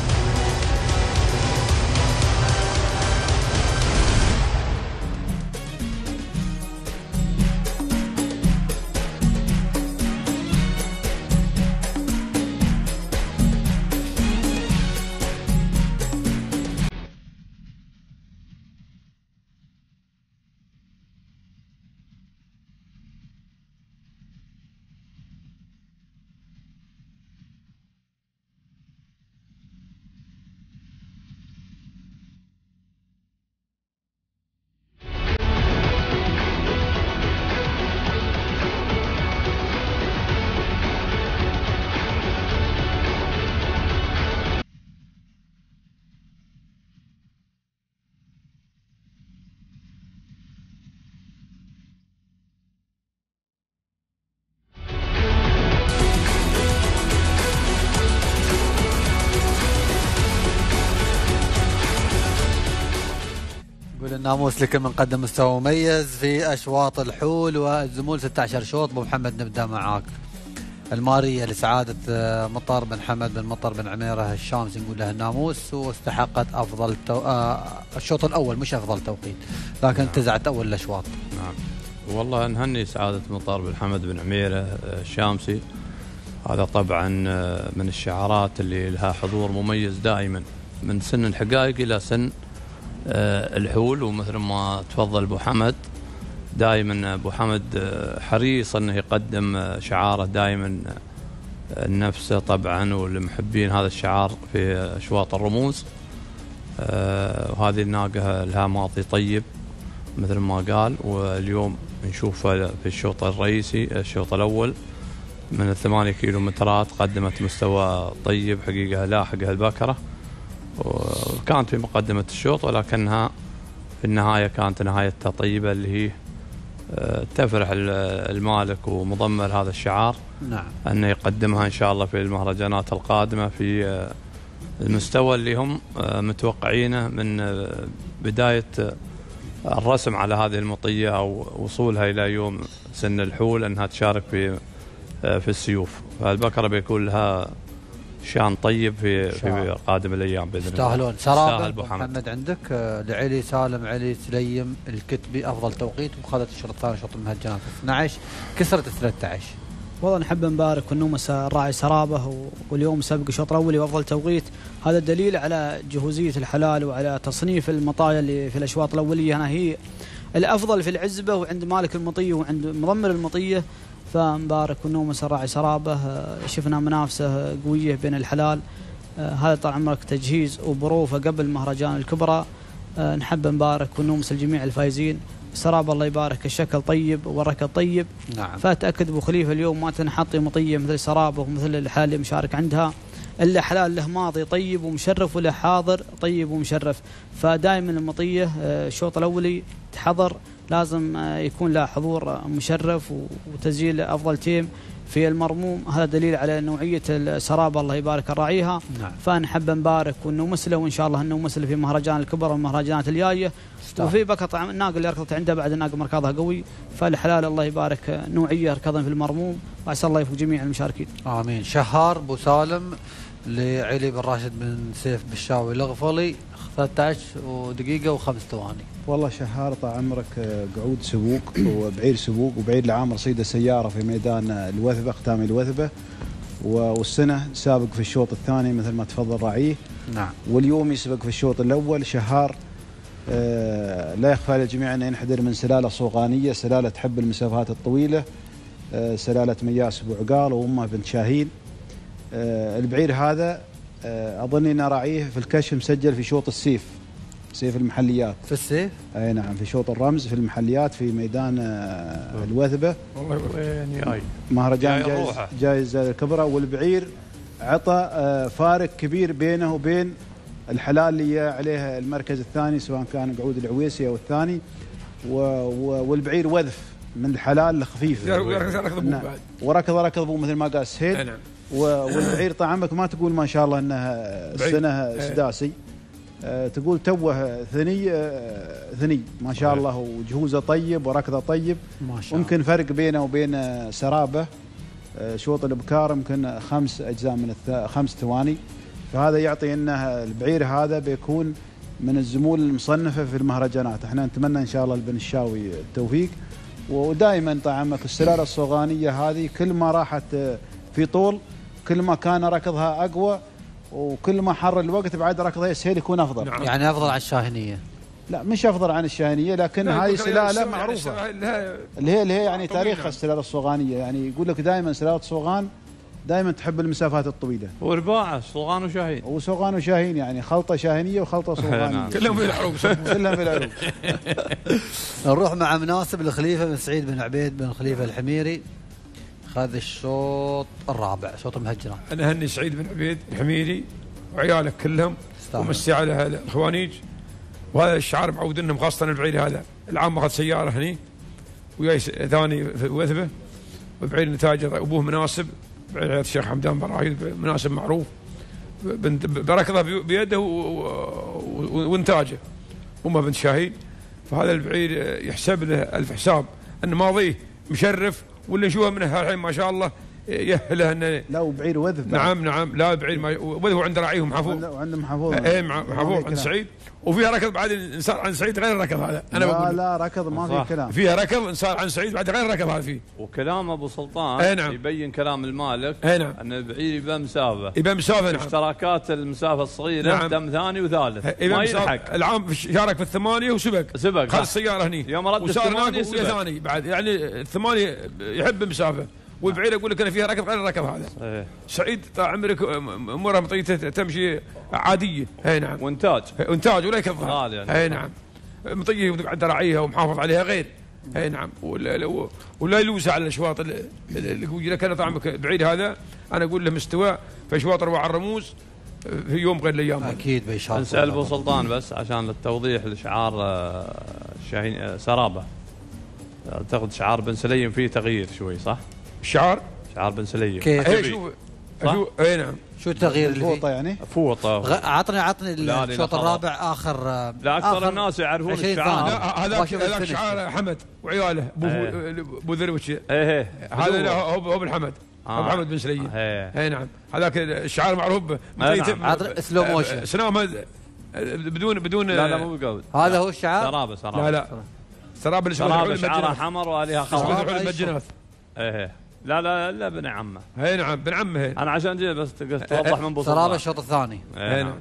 الناموس لكل من قدم مستوى مميز في أشواط الحول والزمول ستة عشر شوط. أبو محمد نبدأ معاك. المارية لسعادة مطر بن حمد بن مطر بن عميرة الشامسي نقول له الناموس، واستحقت أفضل تو... آه الشوط الأول مش أفضل توقيت، لكن نعم. انتزعت أول الأشواط. نعم والله نهني سعادة مطر بن حمد بن عميرة الشامسي. هذا طبعا من الشعارات اللي لها حضور مميز دائما من سن الحقائق إلى سن الحول. ومثل ما تفضل أبو حمد دائما أبو حمد حريص أنه يقدم شعاره دائما نفسه طبعا، والمحبين هذا الشعار في أشواط الرموز. وهذه الناقة لها ماضي طيب مثل ما قال، واليوم نشوفها في الشوط الرئيسي الشوط الأول من الثمانية كيلو مترات قدمت مستوى طيب حقيقة لاحقها البكرة، وكانت في مقدمة الشوط ولكنها في النهاية كانت نهايتها طيبة اللي هي تفرح المالك ومضمر هذا الشعار. نعم. أنه يقدمها إن شاء الله في المهرجانات القادمة في المستوى اللي هم متوقعينه من بداية الرسم على هذه المطية أو وصولها إلى يوم سن الحول أنها تشارك في في السيوف. فالبكرة بيكون لها شان طيب في في قادم الايام باذن الله. يستاهلون. سرابه محمد عندك لعلي سالم علي سليم الكتبي افضل توقيت وخذت الشوط الثاني شوط المهجنات اثنعش كسرت ثلاثة عشر. والله نحب نبارك والنومس الراعي سرابه، واليوم سبق الشوط الاول وافضل توقيت. هذا دليل على جهوزيه الحلال وعلى تصنيف المطايا اللي في الاشواط الاوليه هنا هي الافضل في العزبه وعند مالك المطيه وعند مضمر المطيه. فمبارك والنومس الراعي سرابه شفنا منافسه قويه بين الحلال. هذا طال عمرك تجهيز وبروفه قبل مهرجان الكبرى. نحب نبارك والنومس الجميع الفايزين. سرابه الله يبارك الشكل طيب والركض طيب. نعم. فتأكد ابو خليفه اليوم ما تنحطي مطيه مثل سرابه ومثل الحلال اللي مشارك عندها، الا حلال له ماضي طيب ومشرف وله حاضر طيب ومشرف. فدائما المطيه الشوط الاولي تحضر لازم يكون له حضور مشرف وتسجيل افضل تيم في المرموم. هذا دليل على نوعيه السرابه الله يبارك راعيها. نعم. فنحب نبارك وانه مسله وان شاء الله انه مسله في مهرجان الكبرى والمهرجانات الجايه. وفي بكره الناقه اللي ركضت عنده بعد الناقه مركضها قوي. فالحلال الله يبارك نوعيه ركضا في المرموم وعسى الله يوفق جميع المشاركين. امين. شهار ابو سالم لعلي بن راشد بن سيف بالشاوي الغفلي ثلاثة عشر دقيقة وخمس ثواني. والله شهار طال عمرك قعود سبوق وبعير سبوق وبعير لعام رصيده سيارة في ميدان الوثبة ختام الوثبة، والسنة سابق في الشوط الثاني مثل ما تفضل راعيه. نعم. واليوم يسبق في الشوط الأول. شهار آه لا يخفى للجميع أنه ينحدر من سلالة صوغانية، سلالة تحب المسافات الطويلة، آه سلالة مياس أبو عقال وأمه بنت شاهين. آه البعير هذا آه أظني أن راعيه في الكشف مسجل في شوط السيف، سيف المحليات. في السيف؟ أي نعم، في شوط الرمز في المحليات في ميدان آه الوثبة. والله يعني أي مهرجان جايز جايز الكبرى. والبعير عطى آه فارق كبير بينه وبين الحلال اللي عليه المركز الثاني سواء كان قعود العويسي او الثاني، والبعير وذف من الحلال الخفيف نعم. وركض ركض ابوه مثل ما قال سهيل. نعم. والبعير طعمك ما تقول ما شاء الله انها سنه سداسي، أه تقول توه ثني أه ثني ما شاء الله، وجهوزه طيب وركضه طيب ما شاء الله. ممكن فرق بينه وبين سرابه أه شوط الابكار يمكن خمس اجزاء من الث... خمس ثواني، فهذا يعطي انه البعير هذا بيكون من الزمول المصنفه في المهرجانات. احنا نتمنى ان شاء الله لبن الشاوي التوفيق، ودائما طعمك السلاله الصوغانيه هذه كل ما راحت في طول كل ما كان ركضها اقوى، وكل ما حر الوقت بعد ركضها يسهل يكون افضل. نعم. يعني افضل عن الشاهينيه؟ لا مش افضل عن الشاهينيه، لكن هذه سلاله معروفه اللي هي اللي هي يعني تاريخ السلاله الصوغانيه. يعني يقول لك دائما سلاله صوغان دائما تحب المسافات الطويله. ورباعه صوغان وشاهين. وصوغان وشاهين يعني خلطه شاهينيه وخلطه صوغانيه. كلهم في العروق. كلهم في العروق. نروح مع مناسب الخليفه بن سعيد بن عبيد بن خليفه الحميري، خذ الشوط الرابع شوط المهجران. انا هني سعيد بن عبيد الحميري وعيالك كلهم ومسي على الاخوانيج، وهذا الشعار معود انهم خاصه البعير هذا العام اخذ سياره هني وياي ثاني في وثبه، وبعير نتاج ابوه مناسب بعير الشيخ حمدان براهيد مناسب معروف بركضه بيده وانتاجه امه بنت شاهين. فهذا البعير يحسب له الف حساب ان ماضيه مشرف، واللي نشوفه منه الحين ما شاء الله يهله انه لا وبعير وذف. نعم نعم لا بعير ما وذف عند راعيهم محفوظ وعندهم محفوظ اي محفوظ عند سعيد، وفيها ركض بعد انصار عن سعيد غير الركض هذا. انا بقول لا ركض ما في كلام، فيها ركض انصار عن سعيد بعد غير الركض هذا فيه. وكلام ابو سلطان نعم. يبين كلام المالك نعم. ان البعير يبقى مسافه يبقى مسافه نعم. اشتراكات المسافه الصغيره نعم. دم ثاني وثالث ما يلحق. العام شارك في الثمانيه وسبق سبق خذ السياره هني يوم رد الثمانيه ثاني بعد، يعني الثمانيه يحب المسافه، والبعير يقول لك انا فيها ركض غير الركض هذا. ايه. سعيد طال عمرك امورها مطيته تمشي عاديه. اي نعم. وانتاج وانتاج ولا يكفر. غالي يعني. اي نعم. مطيه وقاعد راعيها ومحافظ عليها غير. اي نعم. ولا, ولا يلوسها على الاشواط اللي يقول لك انا طعمك بعيد هذا انا اقول له مستوى في اشواط رواع الرموز في يوم غير الايام. اكيد بيشارك. نسال ابو سلطان بس عشان التوضيح لشعار الشاهين سرابه، اعتقد شعار بن سليم فيه تغيير شوي صح؟ الشعار؟ شعار بن سليم كيف؟ اي شوف شوف اي نعم. شو التغيير اللي فيه؟ فوطه يعني؟ فوطه. غ... عطني عطني الشوط الرابع اخر. لا اكثر آخر الناس يعرفون الشعار. لا هذاك هذاك شعار حمد وعياله ابو ابو ذروتش. ايه ايه هذا هو ابو الحمد ابو محمد بن سليم. اي نعم. هذاك الشعار معروف عطني سلو موشن سنام بدون بدون لا لا مو بقول. هذا هو الشعار؟ سرابه سرابه. لا لا سرابه اللي سرابه شعارها حمر وعليها خضراء. المجنات. ايه لا لا لا بن عمه. اي نعم بن عمه. هي. انا عشان جي بس توضح من بوصله. سرابه الشوط الثاني. اي نعم.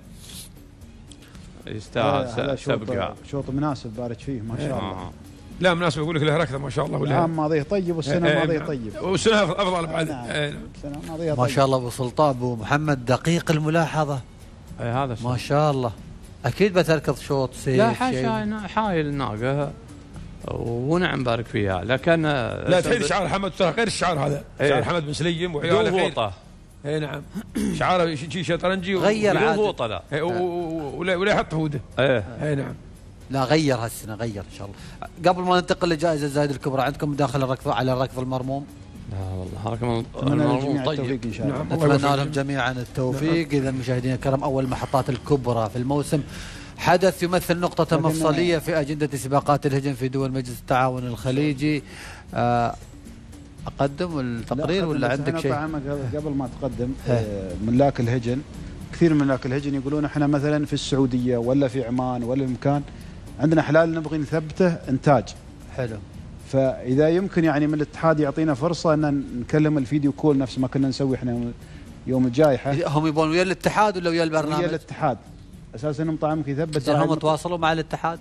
يستاهل سبقه. شوط مناسب بارك فيه ما شاء الله. لا مناسب اقول لك له ركضه ما شاء الله. العام ماضيه طيب والسنه الماضيه طيب. والسنه افضل بعد. السنه الماضيه ما شاء الله ابو سلطان ابو محمد دقيق الملاحظه. اي هذا ما شاء الله. اكيد بتركض شوط سيف. لا حاشا حايل الناقه ونعم بارك فيها، لكن لا تحيل شعار حمد غير الشعار هذا. ايه. شعار حمد بن سليم وعياله خير. اي نعم. شعاره شيء شطرنجي غير بدون فوطه. لا ولا ولا يحط هوده. ايه اي نعم. لا غير هالسنه غير ان شاء الله. قبل ما ننتقل لجائزه زايد الكبرى، عندكم مداخله الركض على الركض المرموم؟ لا والله المرموم طيب ان شاء الله. نتمنى لهم جميعا التوفيق. اذا مشاهدينا الكرام اول المحطات الكبرى في الموسم، حدث يمثل نقطة مفصلية في أجندة سباقات الهجن في دول مجلس التعاون الخليجي. آه اقدم التقرير ولا عندك شيء؟ قبل ما تقدم ملاك الهجن، كثير من ملاك الهجن يقولون احنا مثلا في السعوديه ولا في عمان ولا المكان عندنا حلال نبغي نثبته انتاج. حلو. فاذا يمكن يعني من الاتحاد يعطينا فرصه ان نكلم الفيديو كول نفس ما كنا نسوي احنا يوم الجائحه. هم يبون ويا الاتحاد ولا ويا البرنامج؟ ويا الاتحاد اساسا انهم طعمك يثبت. هم تواصلوا مع الاتحاد؟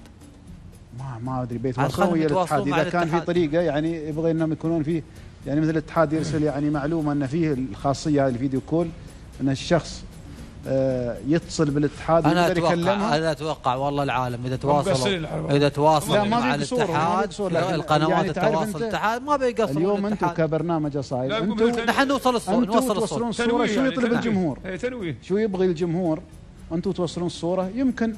ما ما ادري بيتواصلوا ويا الاتحاد اذا كان في طريقه يعني يبغى انهم يكونون فيه يعني مثل الاتحاد يرسل يعني معلومه ان فيه الخاصيه هذه الفيديو كول ان الشخص آه يتصل بالاتحاد ويقدر يكلمها. انا اتوقع والله العالم اذا تواصلوا اذا تواصلوا مع الاتحاد القنوات التواصل الاتحاد ما بيقصروا. اليوم انتم كبرنامج اصايل انتم نحن نوصل الصوره نوصل الصوره الصوره شو يطلب الجمهور؟ شو يبغي الجمهور؟ انتم توصلون الصوره. يمكن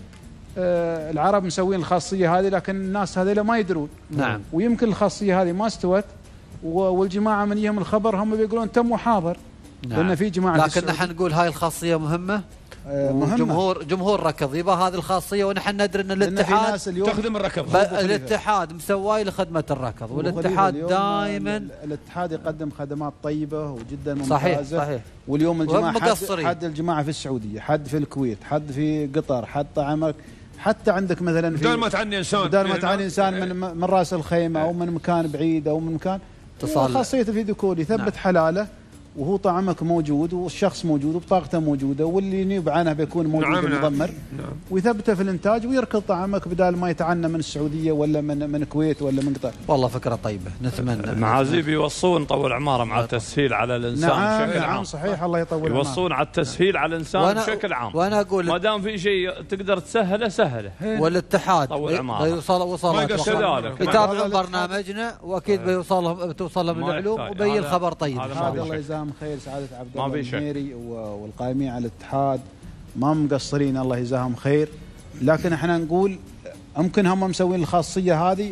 آه العرب مسوين الخاصيه هذه لكن الناس هذول ما يدرون. نعم. ويمكن الخاصيه هذه ما استوت والجماعه من يهم الخبر هم بيقولون تم وحاضر. نعم. لان في جماعه لكن نحن نقول هاي الخاصيه مهمه. آه مهمه. جمهور جمهور ركض يبغى هذه الخاصيه ونحن ندري ان الاتحاد تخدم الركض. الاتحاد مسواي لخدمه الركض والاتحاد دائما الاتحاد يقدم خدمات طيبه وجدا ممتازه. صحيح صحيح. واليوم الجماعه حد, حد الجماعه في السعوديه، حد في الكويت، حد في قطر، حد طعمك، حتى عندك مثلا في بدل ما تعني انسان بدل ما تعني انسان من من راس الخيمه او من مكان بعيد او من مكان اتصال. خاصيه الفيديو كول يثبت نعم. حلاله وهو طعمك موجود والشخص موجود وبطاقته موجوده واللي ينيب عنه بيكون موجود نعم المضمر نعم. ويثبته في الانتاج ويركض طعمك بدال ما يتعنى من السعوديه ولا من من الكويت ولا من قطر. والله فكره طيبه نتمنى. المعازيب يوصون طول عماره مع التسهيل على الانسان نعم بشكل نعم عام. صحيح الله يطول عمره. يوصون على التسهيل على الانسان بشكل عام. وانا اقول ما دام في شيء تقدر تسهله سهله. والاتحاد بيوصل وصل يتابعون برنامجنا واكيد بيوصلهم بتوصل لهم المعلوم وبين الخبر طيب. هذا الله يجزاهم خير سعاده عبد الله الميري والقائمين على الاتحاد ما مقصرين الله يجزاهم خير. لكن احنا نقول يمكن هم مسوين الخاصيه هذه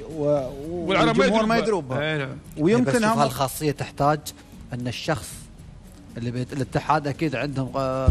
والجمهور ما يدرون بها. ويمكن هم الخاصيه تحتاج ان الشخص اللي بيت الاتحاد اكيد عندهم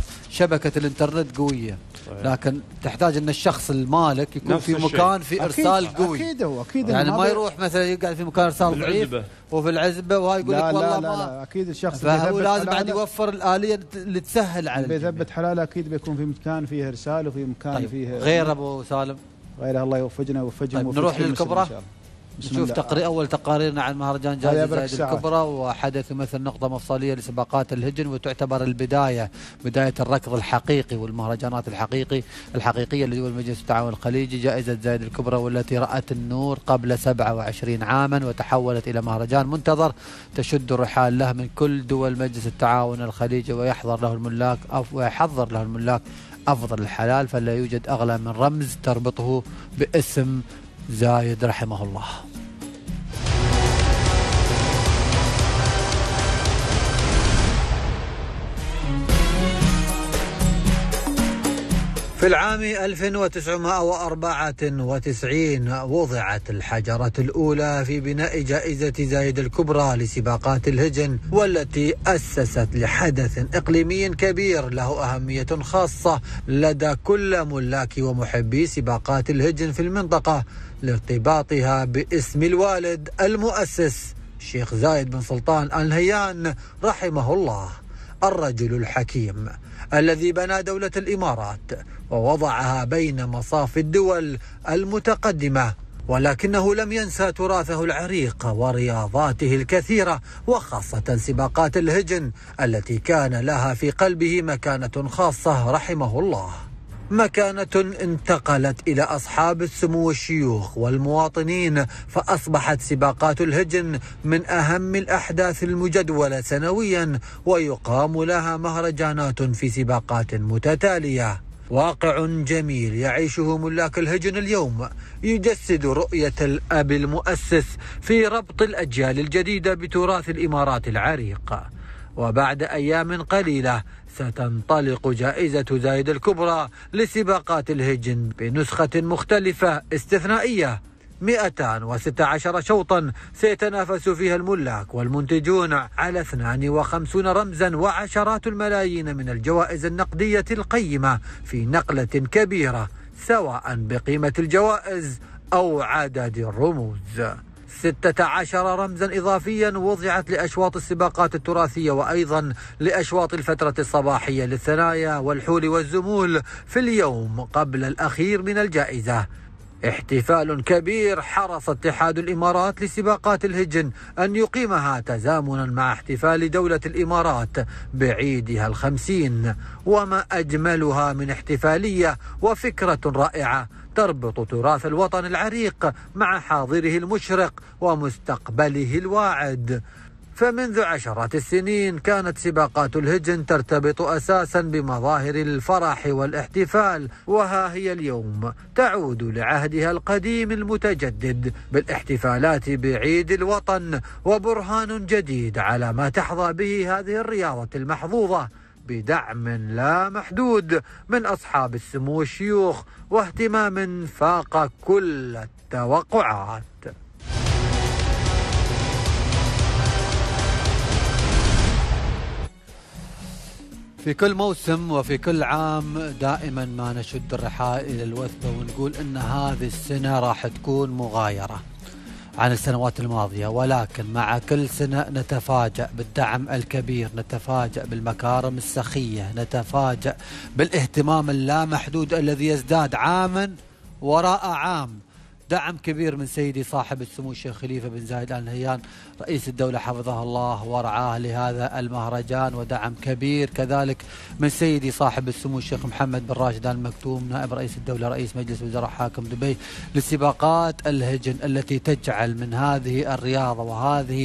شبكه الانترنت قويه لكن تحتاج ان الشخص المالك يكون في مكان في ارسال أكيد قوي. اكيد هو اكيد يعني ما يروح مثلا يقعد في مكان ارسال ضعيف وفي العزبه وهاي يقول لك والله لا ما لا لا اكيد الشخص فهو لازم بعد يوفر الاليه اللي تسهل على بيثبت حلاله اكيد بيكون في مكان فيه ارسال وفي مكان طيب. فيه غير ابو سالم غير الله يوفقنا ويوفقهم. طيب نروح للكبرى نشوف تقرير اول تقاريرنا عن مهرجان جائزة زايد الكبرى وحدث مثل نقطة مفصلية لسباقات الهجن وتعتبر البداية بداية الركض الحقيقي والمهرجانات الحقيقي الحقيقية لدول مجلس التعاون الخليجي. جائزة زايد الكبرى والتي رأت النور قبل سبعة وعشرين عاما وتحولت إلى مهرجان منتظر تشد الرحال له من كل دول مجلس التعاون الخليجي ويحضر له الملاك أو ويحضر له الملاك أفضل الحلال فلا يوجد أغلى من رمز تربطه باسم زايد رحمه الله. في العام ألف وتسعمائة وأربعة وتسعين وضعت الحجرة الأولى في بناء جائزة زايد الكبرى لسباقات الهجن والتي أسست لحدث إقليمي كبير له أهمية خاصة لدى كل ملاك ومحبي سباقات الهجن في المنطقة لارتباطها باسم الوالد المؤسس الشيخ زايد بن سلطان آل نهيان رحمه الله الرجل الحكيم الذي بنى دولة الإمارات ووضعها بين مصاف الدول المتقدمة ولكنه لم ينسى تراثه العريق ورياضاته الكثيرة وخاصة سباقات الهجن التي كان لها في قلبه مكانة خاصة رحمه الله. مكانة انتقلت إلى أصحاب السمو الشيوخ والمواطنين فأصبحت سباقات الهجن من أهم الأحداث المجدولة سنويا ويقام لها مهرجانات في سباقات متتالية. واقع جميل يعيشه ملاك الهجن اليوم يجسد رؤية الأب المؤسس في ربط الأجيال الجديدة بتراث الإمارات العريق. وبعد أيام قليلة ستنطلق جائزة زايد الكبرى لسباقات الهجن بنسخة مختلفة استثنائية مئتين وستة عشر شوطا سيتنافس فيها الملاك والمنتجون على اثنين وخمسين رمزا وعشرات الملايين من الجوائز النقدية القيمة في نقلة كبيرة سواء بقيمة الجوائز أو عدد الرموز. ستة عشر رمزا إضافيا وضعت لأشواط السباقات التراثية وأيضا لأشواط الفترة الصباحية للثنايا والحول والزمول في اليوم قبل الأخير من الجائزة. احتفال كبير حرص اتحاد الإمارات لسباقات الهجن أن يقيمها تزامنا مع احتفال دولة الإمارات بعيدها الخمسين، وما أجملها من احتفالية وفكرة رائعة تربط تراث الوطن العريق مع حاضره المشرق ومستقبله الواعد. فمنذ عشرات السنين كانت سباقات الهجن ترتبط أساسا بمظاهر الفرح والاحتفال، وها هي اليوم تعود لعهدها القديم المتجدد بالاحتفالات بعيد الوطن، وبرهان جديد على ما تحظى به هذه الرياضة المحظوظة بدعم لا محدود من أصحاب السمو والشيوخ واهتمام فاق كل التوقعات. في كل موسم وفي كل عام دائما ما نشد الرحال إلى الوثبة ونقول إن هذه السنة راح تكون مغايرة عن السنوات الماضية، ولكن مع كل سنة نتفاجأ بالدعم الكبير، نتفاجأ بالمكارم السخية، نتفاجأ بالاهتمام اللامحدود الذي يزداد عاما وراء عام. دعم كبير من سيدي صاحب السمو الشيخ خليفة بن زايد آل نهيان رئيس الدولة حفظه الله ورعاه لهذا المهرجان، ودعم كبير كذلك من سيدي صاحب السمو الشيخ محمد بن راشد آل مكتوم نائب رئيس الدولة رئيس مجلس وزراء حاكم دبي لسباقات الهجن التي تجعل من هذه الرياضة وهذه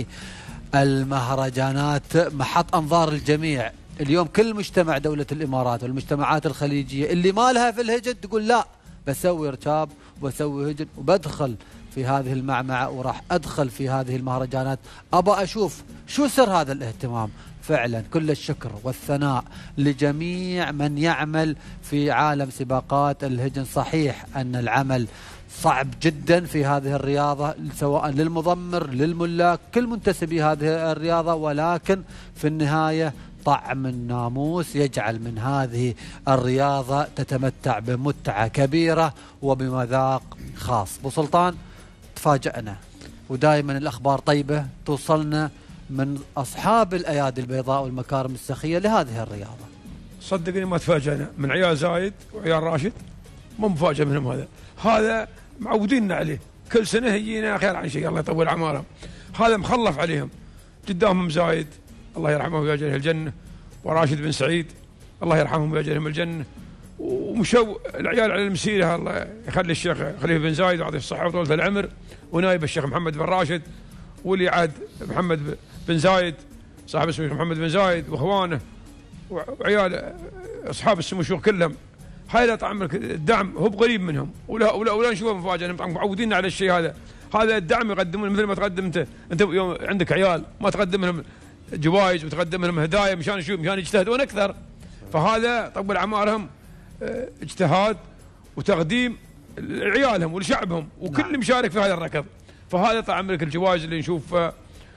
المهرجانات محط أنظار الجميع. اليوم كل مجتمع دولة الإمارات والمجتمعات الخليجية اللي ما لها في الهجن تقول لا بسوي ركاب وبسوي هجن وبدخل في هذه المعمعة وراح أدخل في هذه المهرجانات، أبى أشوف شو سر هذا الاهتمام. فعلا كل الشكر والثناء لجميع من يعمل في عالم سباقات الهجن. صحيح أن العمل صعب جدا في هذه الرياضة سواء للمضمر للملاك كل منتسبي هذه الرياضة، ولكن في النهاية طعم الناموس يجعل من هذه الرياضة تتمتع بمتعة كبيرة وبمذاق خاص. أبو سلطان تفاجأنا ودائما الأخبار طيبة توصلنا من أصحاب الأيادي البيضاء والمكارم السخية لهذه الرياضة. صدقني ما تفاجأنا من عيال زايد وعيال راشد، مو مفاجأة منهم، هذا هذا معوديننا عليه كل سنة يجينا خير عن شيء الله يطول أعمارهم. هذا مخلف عليهم قدامهم زايد الله يرحمه ويجعله الجنة، وراشد بن سعيد الله يرحمهم ويجعلهم الجنة، ومشوا العيال على المسيرة الله يخلي الشيخ خليفة بن زايد ويعطيه الصحة وطولة العمر، ونايب الشيخ محمد بن راشد، واللي عاد محمد بن زايد صاحب اسمه محمد بن زايد واخوانه وعيال اصحاب السمو الشيوخ كلهم. هاي طعم الدعم هو بقريب منهم، ولا ولا ولا نشوفه مفاجأة، معودين على الشيء هذا. هذا الدعم يقدمون مثل ما تقدم انت، انت يوم عندك عيال ما تقدم لهم جوائز وتقدم لهم هدايا مشان يشوف مشان يجتهدون اكثر. فهذا طول اعمارهم اجتهاد وتقديم لعيالهم ولشعبهم، وكل نعم. مشارك في هذا الركض. فهذا طعم لك الجوائز اللي نشوفها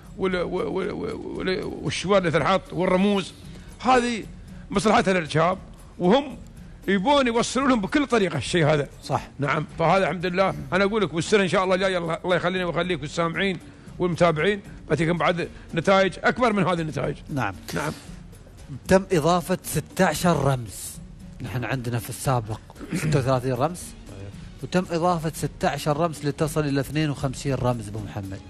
والشوار اللي تنحط والرموز، هذه مصلحتها للركاب، وهم يبون يوصلوا لهم بكل طريقه الشيء هذا. صح نعم. فهذا الحمد لله انا اقول لك والسنه ان شاء الله جاي الله يخلينا ويخليك والسامعين والمتابعين بتكون بعد نتائج اكبر من هذه النتائج. نعم نعم. تم اضافه ستة عشر رمز، نحن عندنا في السابق ستة وثلاثين رمز وتم اضافه ستة عشر رمز لتصل الى اثنين وخمسين رمز. ابو محمد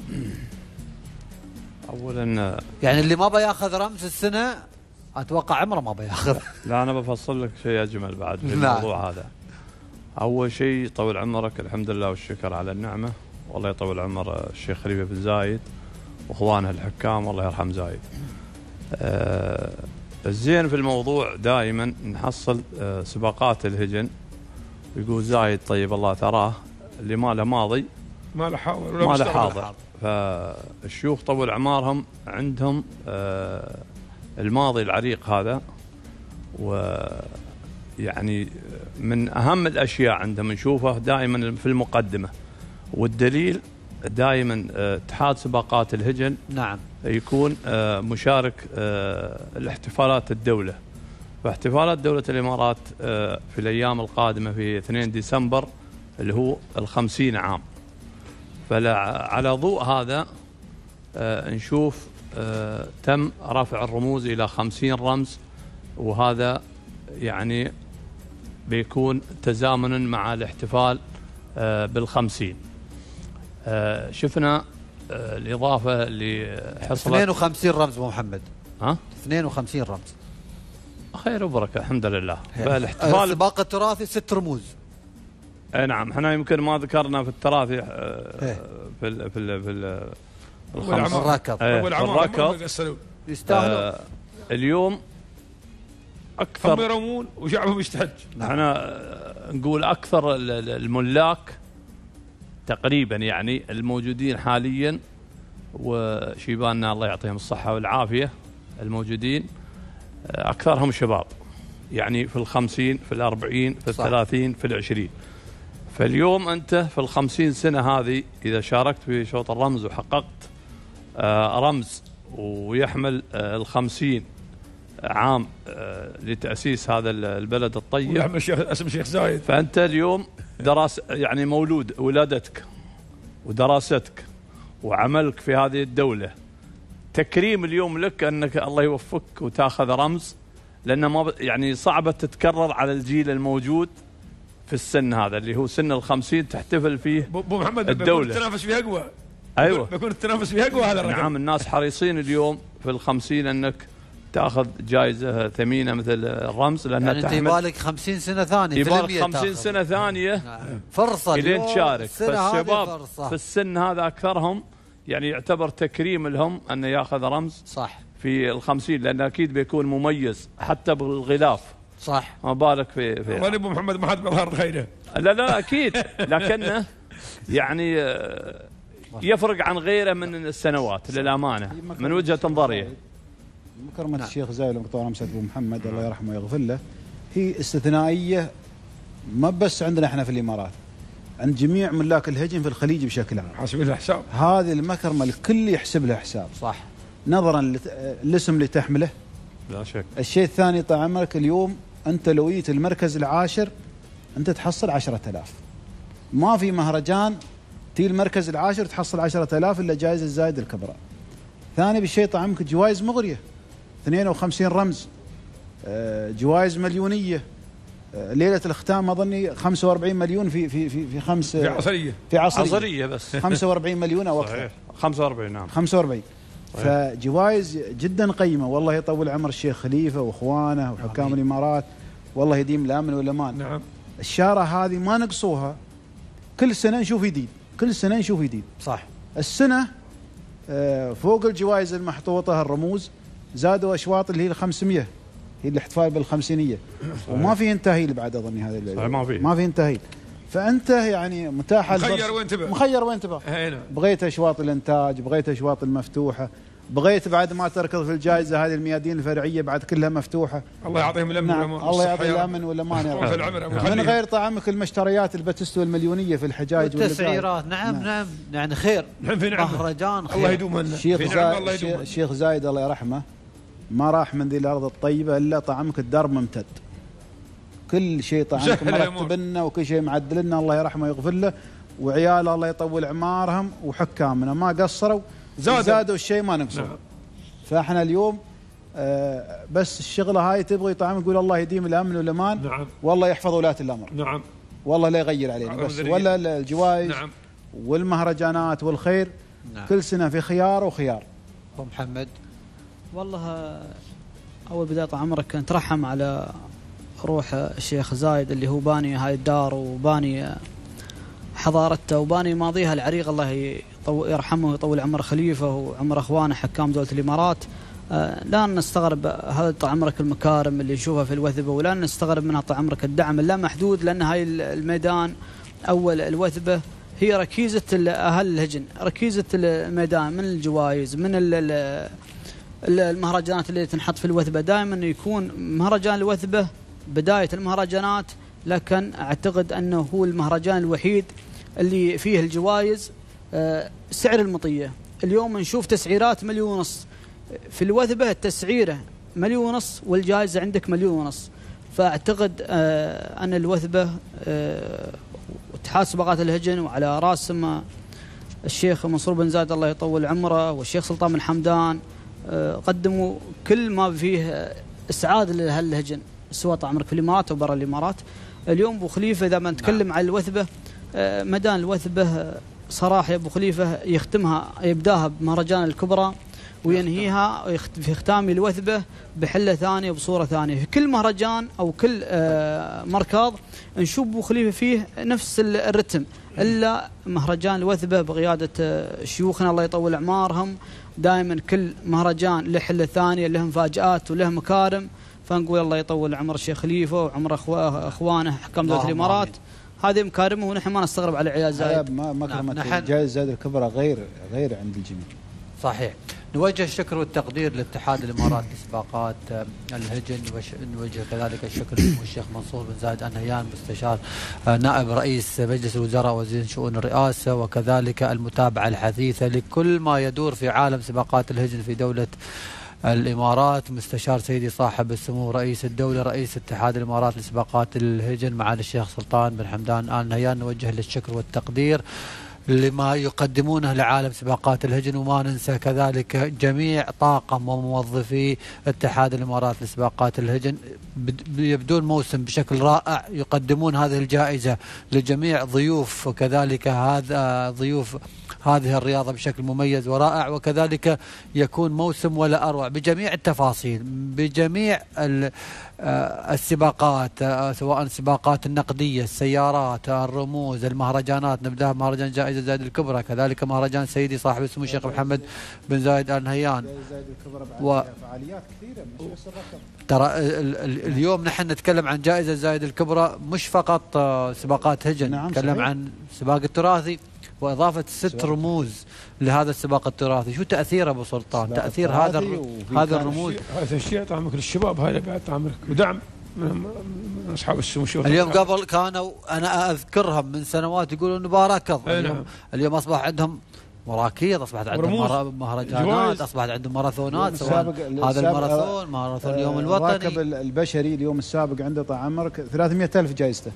اولا يعني اللي ما بياخذ رمز السنه اتوقع عمره ما بياخذ. لا انا بفصل لك شيء اجمل بعد في الموضوع هذا. اول شيء طول عمرك الحمد لله والشكر على النعمه، والله يطول عمر الشيخ خليفة بن زايد واخوانه الحكام والله يرحم زايد. آه الزين في الموضوع دائما نحصل آه سباقات الهجن، يقول زايد طيب الله تراه اللي ما له ماضي ما له حاضر ما له حاضر. فالشيوخ طول اعمارهم عندهم آه الماضي العريق هذا، ويعني من اهم الاشياء عندهم نشوفه دائما في المقدمه، والدليل دائما اتحاد سباقات الهجن نعم يكون مشارك الاحتفالات الدولة. فاحتفالات دولة الإمارات في الأيام القادمة في اثنين ديسمبر اللي هو الخمسين عام، فعلى ضوء هذا آه نشوف آه تم رفع الرموز إلى خمسين رمز، وهذا يعني بيكون تزامنا مع الاحتفال آه بالخمسين. آه شفنا آه الإضافة اللي حصلت اثنين وخمسين رمز أبو محمد. ها؟ اثنين وخمسين رمز. خير وبركة الحمد لله. فالاحتفال السباق التراثي ست رموز. اي نعم، احنا يمكن ما ذكرنا في التراثي آه في ال في ال في ال الخمس الركض الركض يستاهلوا. آه اليوم اكثر هم يرمون وشعبهم يستحج. احنا نقول اكثر الملاك تقريبا يعني الموجودين حاليا وشيباننا الله يعطيهم الصحة والعافية الموجودين اكثرهم شباب، يعني في الخمسين في الأربعين في الثلاثين في العشرين. فاليوم أنت في الخمسين سنة هذه إذا شاركت في شوط الرمز وحققت آه رمز ويحمل آه الخمسين عام آه لتأسيس هذا البلد الطيب ويحمل الشيخ اسم الشيخ زايد، فأنت اليوم دراسة يعني مولود ولادتك ودراستك وعملك في هذه الدولة تكريم اليوم لك أنك الله يوفقك وتاخذ رمز، لأن ما يعني صعبة تتكرر على الجيل الموجود في السن هذا اللي هو سن الخمسين تحتفل فيه ابو محمد الدولة. بيكون التنافس فيه اقوى. ايوه بيكون التنافس فيه اقوى هذا الرقم. نعم، الناس حريصين اليوم في الخمسين انك تاخذ جائزة ثمينة مثل الرمز، لانها يعني تحمل يبالك خمسين سنة ثانية، يبالك خمسين سنة ثانية نعم. فرصة الين تشارك. فالشباب في السن هذا اكثرهم يعني يعتبر تكريم لهم انه ياخذ رمز صح في الخمسين، لانه اكيد بيكون مميز حتى بالغلاف. صح، ما بالك في في والله ابو محمد ما حد بظهر خيره. لا لا اكيد، لكنه يعني يفرق عن غيره من السنوات للامانه من وجهه نظري. مكرمة نعم. الشيخ زايد المقطوع رمسة ابو محمد الله يرحمه ويغفر له هي استثنائيه، ما بس عندنا احنا في الامارات، عند جميع ملاك الهجن في الخليج بشكل عام. حاسب لها حساب. هذه المكرمه الكل يحسب لها حساب. صح. نظرا للاسم اللي تحمله. لا شك. الشيء الثاني طال عمرك اليوم انت لو جيت المركز العاشر انت تحصل عشرة آلاف. ما في مهرجان تي المركز العاشر تحصل عشرة آلاف الا جائزه زايد الكبرى. ثاني بالشيء طال عمرك جوائز مغريه. اثنين وخمسين رمز. جوائز مليونيه. ليله الختام اظني خمسة وأربعين مليون في في في في خمس في عصريه في عصريه, عصرية بس خمسة وأربعين مليون او اكثر. خمسة وأربعين نعم خمسة وأربعين. فجوائز جدا قيمه، والله يطول عمر الشيخ خليفه واخوانه وحكام آمين. الامارات والله يديم الامن والامان. نعم. الشاره هذه ما نقصوها، كل سنه نشوف جديد، كل سنه نشوف جديد. صح. السنه فوق الجوائز المحطوطه الرموز زادوا اشواط اللي هي ال خمسمية، هي الاحتفال بالخمسينيه، وما في انتهيل بعد اظني هذا ما في ما في انتهيل. فانت يعني متاح مخير وانتبه مخير وانتبه. بغيت اشواط الانتاج، بغيت اشواط المفتوحه، بغيت بعد ما تركض في الجائزه هذه الميادين الفرعيه بعد كلها مفتوحه. الله يعطيهم الامن نعم. الله يعطي الامن والامان يا رب. من غير طعمك المشتريات اللي بتستوي المليونيه في الحجاج والتسعيرات. نعم نعم, نعم يعني خير مهرجان خير. الله يدوم لنا. الشيخ زايد الشيخ زايد الله يرحمه ما راح من ذي الارض الطيبه الا طعمك الدرب ممتد. كل شيء طعمك مرتب لنا وكل شيء معدل لنا الله يرحمه ويغفر له، وعياله الله يطول اعمارهم وحكامنا ما قصروا زادوا, زادوا الشيء ما نقصوا. نعم. فاحنا اليوم آه بس الشغله هاي تبغي طعم يقول الله يديم الامن والامان. نعم. والله يحفظ ولاة الامر. نعم. والله لا يغير علينا بس ولا الجوائز. نعم. والمهرجانات والخير. نعم. كل سنه في خيار وخيار. ابو محمد والله اول بدايه طال عمرك نترحم على روح الشيخ زايد اللي هو باني هاي الدار وباني حضارته وباني ماضيها العريق، الله يرحمه ويطول عمر خليفه وعمر اخوانه حكام دوله الامارات. لا نستغرب هذا طال عمرك المكارم اللي نشوفها في الوثبه، ولا نستغرب منها طال عمرك الدعم اللامحدود، لان هاي الميدان اول الوثبه هي ركيزه اهل الهجن، ركيزه الميدان من الجوائز من المهرجانات اللي تنحط في الوثبه. دائما يكون مهرجان الوثبه بدايه المهرجانات، لكن اعتقد انه هو المهرجان الوحيد اللي فيه الجوائز سعر المطيه. اليوم نشوف تسعيرات مليون ونص في الوثبه، التسعيره مليون ونص والجائزه عندك مليون ونص. فاعتقد ان الوثبه اتحاد سباقات الهجن وعلى راسهم الشيخ منصور بن زايد الله يطول عمره والشيخ سلطان بن حمدان قدموا كل ما فيه اسعاد لهالهجن سواء طال عمرك في الامارات او برا الامارات. اليوم ابو خليفه اذا ما نتكلم نعم. عن الوثبه، ميدان الوثبه صراحه يا ابو خليفه يختمها يبداها بمهرجان الكبرى وينهيها في ختام الوثبه بحله ثانيه وبصوره ثانيه. في كل مهرجان او كل مركز نشوف ابو خليفه فيه نفس الرتم، الا مهرجان الوثبه بقياده شيوخنا الله يطول اعمارهم دائما كل مهرجان له حله ثانيه، له مفاجات وله مكارم. فنقول الله يطول عمر الشيخ خليفه وعمر اخوانه حكام دوله الامارات، هذه مكارمه ونحن ما نستغرب على عيال زايد. ما مكرمه جائزه زايد الكبرى غير غير عند الجميع. صحيح. نوجه الشكر والتقدير لاتحاد الامارات لسباقات الهجن، ونوجه كذلك الشكر للشيخ منصور بن زايد النهيان مستشار نائب رئيس مجلس الوزراء وزير شؤون الرئاسه، وكذلك المتابعه الحثيثه لكل ما يدور في عالم سباقات الهجن في دوله الامارات. مستشار سيدي صاحب السمو رئيس الدوله رئيس اتحاد الامارات لسباقات الهجن معالي الشيخ سلطان بن حمدان آل نهيان، نوجه للشكر والتقدير لما يقدمونه لعالم سباقات الهجن. وما ننسى كذلك جميع طاقم وموظفي اتحاد الامارات لسباقات الهجن يبدون موسم بشكل رائع، يقدمون هذه الجائزة لجميع ضيوف وكذلك هذا ضيوف هذه الرياضة بشكل مميز ورائع، وكذلك يكون موسم ولا أروع بجميع التفاصيل بجميع السباقات، سواء السباقات النقدية، السيارات، الرموز، المهرجانات. نبدأ بمهرجان جائزة زايد الكبرى، كذلك مهرجان سيدي صاحب السمو الشيخ محمد بن زايد آل نهيان. و... فعاليات كثيرة مش بس الركض. ترى اليوم نحن نتكلم عن جائزة زايد الكبرى مش فقط سباقات هجن، نعم نتكلم صحيح. عن سباق التراثي وإضافة ست رموز لهذا السباق التراثي. شو تأثيره أبو سلطان؟ تأثير هذا هذا الرموز. هذا الشيء طعمك للشباب، هاي بعد طعمك ودعم من أصحاب السمو. اليوم قبل كانوا أنا أذكرهم من سنوات يقولون إنه باراكض، اليوم, نعم. اليوم أصبح عندهم مراكيض، أصبحت عندهم مهرجانات، أصبحت عندهم ماراثونات، سواء هذا الماراثون ماراثون اليوم الوطني. الراكب البشري اليوم السابق عنده طال عمرك ثلاثمئة ألف جائزته.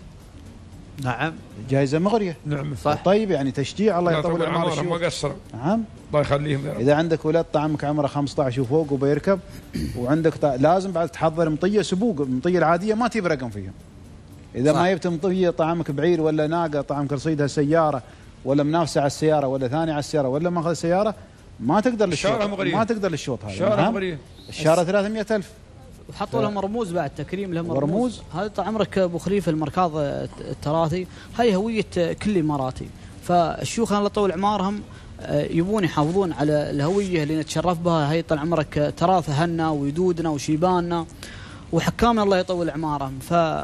نعم جائزة مغرية. نعم صح. طيب يعني تشجيع الله يطول عمرهم ما قصر. نعم الله يخليهم. إذا عندك ولد طعمك عمره خمسة عشر وفوق وبيركب وعندك طع... لازم بعد تحضر مطية سبوق، المطية العادية ما تجيب رقم فيها. إذا صح. ما جبت مطية طعمك بعير ولا ناقة طعمك رصيدها سيارة ولا منافسة على السيارة ولا ثاني على السيارة ولا ماخذ السيارة ما تقدر للشوط، ما تقدر للشوط هذا. الشارع مغرية. الشارع ثلاثمئة ألف. وحطوا لهم رموز بعد، تكريم لهم رموز, رموز. هذا طال عمرك ابو خليفه المركاض التراثي هاي هويه كل اماراتي، فالشيوخ الله يطول اعمارهم يبون يحافظون على الهويه اللي نتشرف بها. هاي طال عمرك تراث اهلنا ويدودنا وشيباننا وحكامنا الله يطول اعمارهم،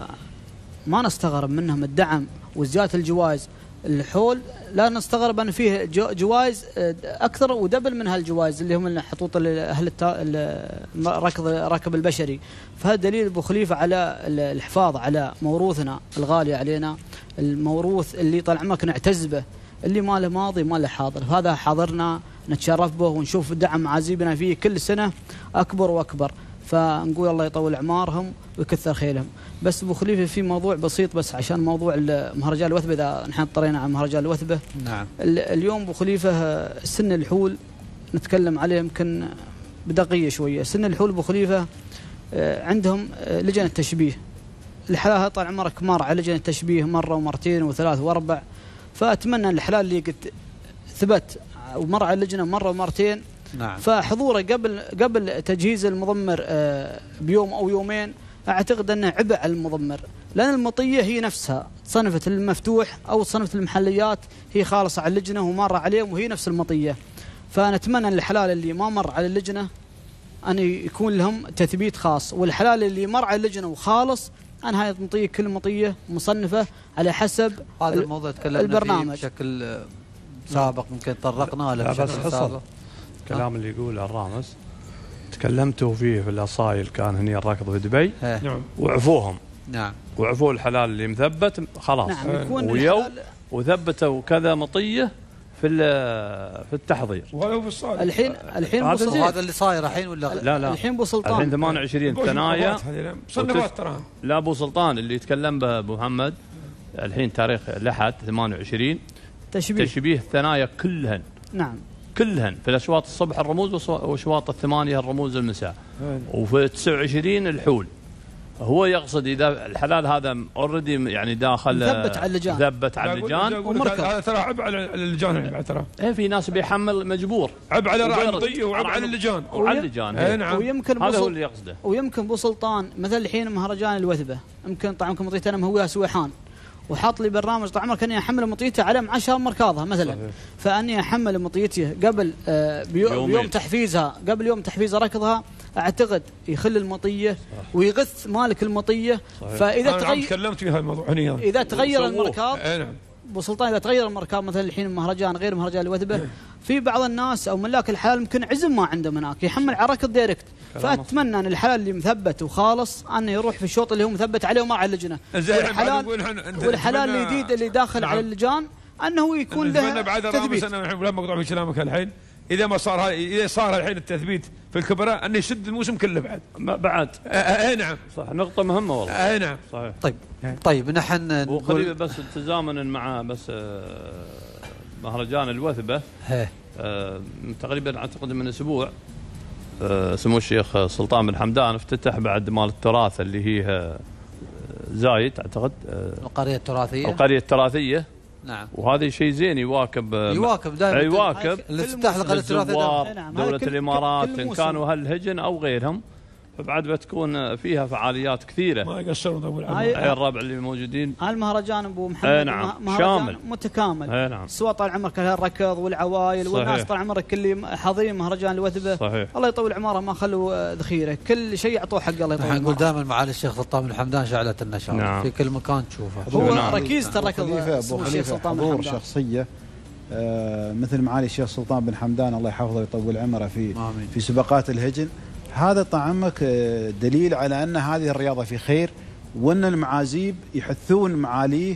فما نستغرب منهم الدعم وزياده الجوائز. الحول لا نستغرب ان فيه جوائز اكثر ودبل من هالجوائز اللي هم حطوط اهل الركض الركب البشري. فهذا دليل ابو خليفه على الحفاظ على موروثنا الغالي علينا، الموروث اللي طال عمرك نعتز به، اللي ما له ماضي ما له حاضر. هذا حاضرنا نتشرف به ونشوف دعم معازيبنا فيه كل سنه اكبر واكبر. فنقول الله يطول اعمارهم ويكثر خيرهم. بس ابو خليفه في موضوع بسيط بس عشان موضوع مهرجان الوثبه، اذا نحن اضطرينا على مهرجان الوثبه. نعم. اليوم ابو خليفه سن الحول نتكلم عليه يمكن بدقيه شويه. سن الحول ابو خليفه عندهم لجنه تشبيه، الحلال طال عمرك مر على لجنه تشبيه مره ومرتين وثلاث واربع، فاتمنى الحلال اللي قد ثبت ومر على اللجنه مره ومرتين. نعم. فحضوره قبل قبل تجهيز المضمر بيوم او يومين اعتقد انه عبء على المضمر، لان المطيه هي نفسها صنفه المفتوح او صنفه المحليات هي خالصه على اللجنه وماره عليهم وهي نفس المطيه. فنتمنى الحلال اللي ما مر على اللجنه ان يكون لهم تثبيت خاص، والحلال اللي مر على اللجنه وخالص ان هاي المطيه كل مطيه مصنفه على حسب هذا الموضوع تكلمنا البرنامج فيه بشكل سابق، ممكن تطرقنا له بشكل سابق. الكلام اللي يقول الرامز تكلمتوا فيه في الأصايل، كان هني الركض في دبي. نعم. وعفوهم. نعم. وعفوا الحلال اللي مثبت خلاص. نعم. ويو وثبتوا كذا مطيه في في التحضير. وهذا في الصالح. الحين الحين هذا اللي صاير الحين ولا لا لا الحين ابو سلطان الحين ثمانية وعشرين ثنايا صنفات ترى. لا ابو سلطان اللي يتكلم به ابو محمد الحين تاريخ لحد ثمانية وعشرين تشبيه تشبيه الثنايا كلهن. نعم كلهن في الاشواط الصبح الرموز واشواط الثمانيه الرموز النساء. وفي تسعة وعشرين الحول. هو يقصد اذا الحلال هذا اوريدي يعني داخل مثبت على اللجان، مثبت على اللجان ومركب. هذا ترى عب على اللجان بعد ترى. ايه في ناس بيحمل مجبور. عب على راعي المطيه وعب على اللجان. وعلى اللجان. اي نعم. ويمكن هذا هو اللي يقصده. ويمكن ابو سلطان مثلا الحين مهرجان الوثبه، يمكن طعمكم مطيته انا مهويها سويحان. وحاط لي برنامج طال عمرك اني احمل مطيته على معشر مركاضها مثلا. صحيح. فاني احمل مطيته قبل آه بيو بيوم تحفيزها، قبل يوم تحفيزها ركضها، اعتقد يخل المطيه ويغث مالك المطيه. صحيح. فاذا تغير تكلمت في هذا الموضوع هنا اذا تغير المركاض. نعم. ابو سلطان اذا تغير المركاض مثلا الحين مهرجان غير مهرجان الوثبه، في بعض الناس او ملاك الحلال يمكن عزم ما عنده هناك يحمل على ركض دايركت. فاتمنى ان الحلال اللي مثبت وخالص انه يروح في الشوط اللي هو مثبت عليه وما على اللجنه. والحلال والحلال الجديد اللي داخل. نعم. على اللجان انه يكون له تثبيت. انا ولا مقطوع في كلامك الحين، اذا ما صار اذا صار الحين التثبيت في الكبراء انه يسد الموسم كله بعد بعد. اي نعم صح، نقطه مهمه والله. اي نعم صحيح. طيب طيب نحن نقول بس تزامنا مع بس مهرجان الوثبه. آه تقريبا اعتقد من اسبوع آه سمو الشيخ سلطان بن حمدان افتتح بعد مال التراث اللي هي زايد اعتقد آه القريه التراثيه القريه التراثيه. نعم. وهذا شيء زين يواكب يواكب دائما يواكب الافتتاح القريه التراثيه. نعم. دوله الامارات ان كانوا هالهجن او غيرهم، فبعد بتكون فيها فعاليات كثيره. ما يقصرون ابو العمر الربع اللي موجودين. المهرجان ابو محمد نعم. شامل متكامل. نعم. سواء طال عمرك الركض والعوايل. صحيح. والناس طال عمرك اللي حاضرين مهرجان الوثبه. صحيح. الله يطول عمره ما خلوا ذخيره، كل شيء يعطوه حقه. الله يطول. نقول دائما معالي الشيخ سلطان بن حمدان شعله النشاط. نعم. في كل مكان تشوفه. هو نعم. ركيزه الركض. ابو الشيخ سلطان بن حمدان شخصيه آه مثل معالي الشيخ سلطان بن حمدان الله يحفظه ويطول عمره في آمين. في سباقات الهجن. هذا طعمك دليل على أن هذه الرياضة في خير، وأن المعازيب يحثون معاليه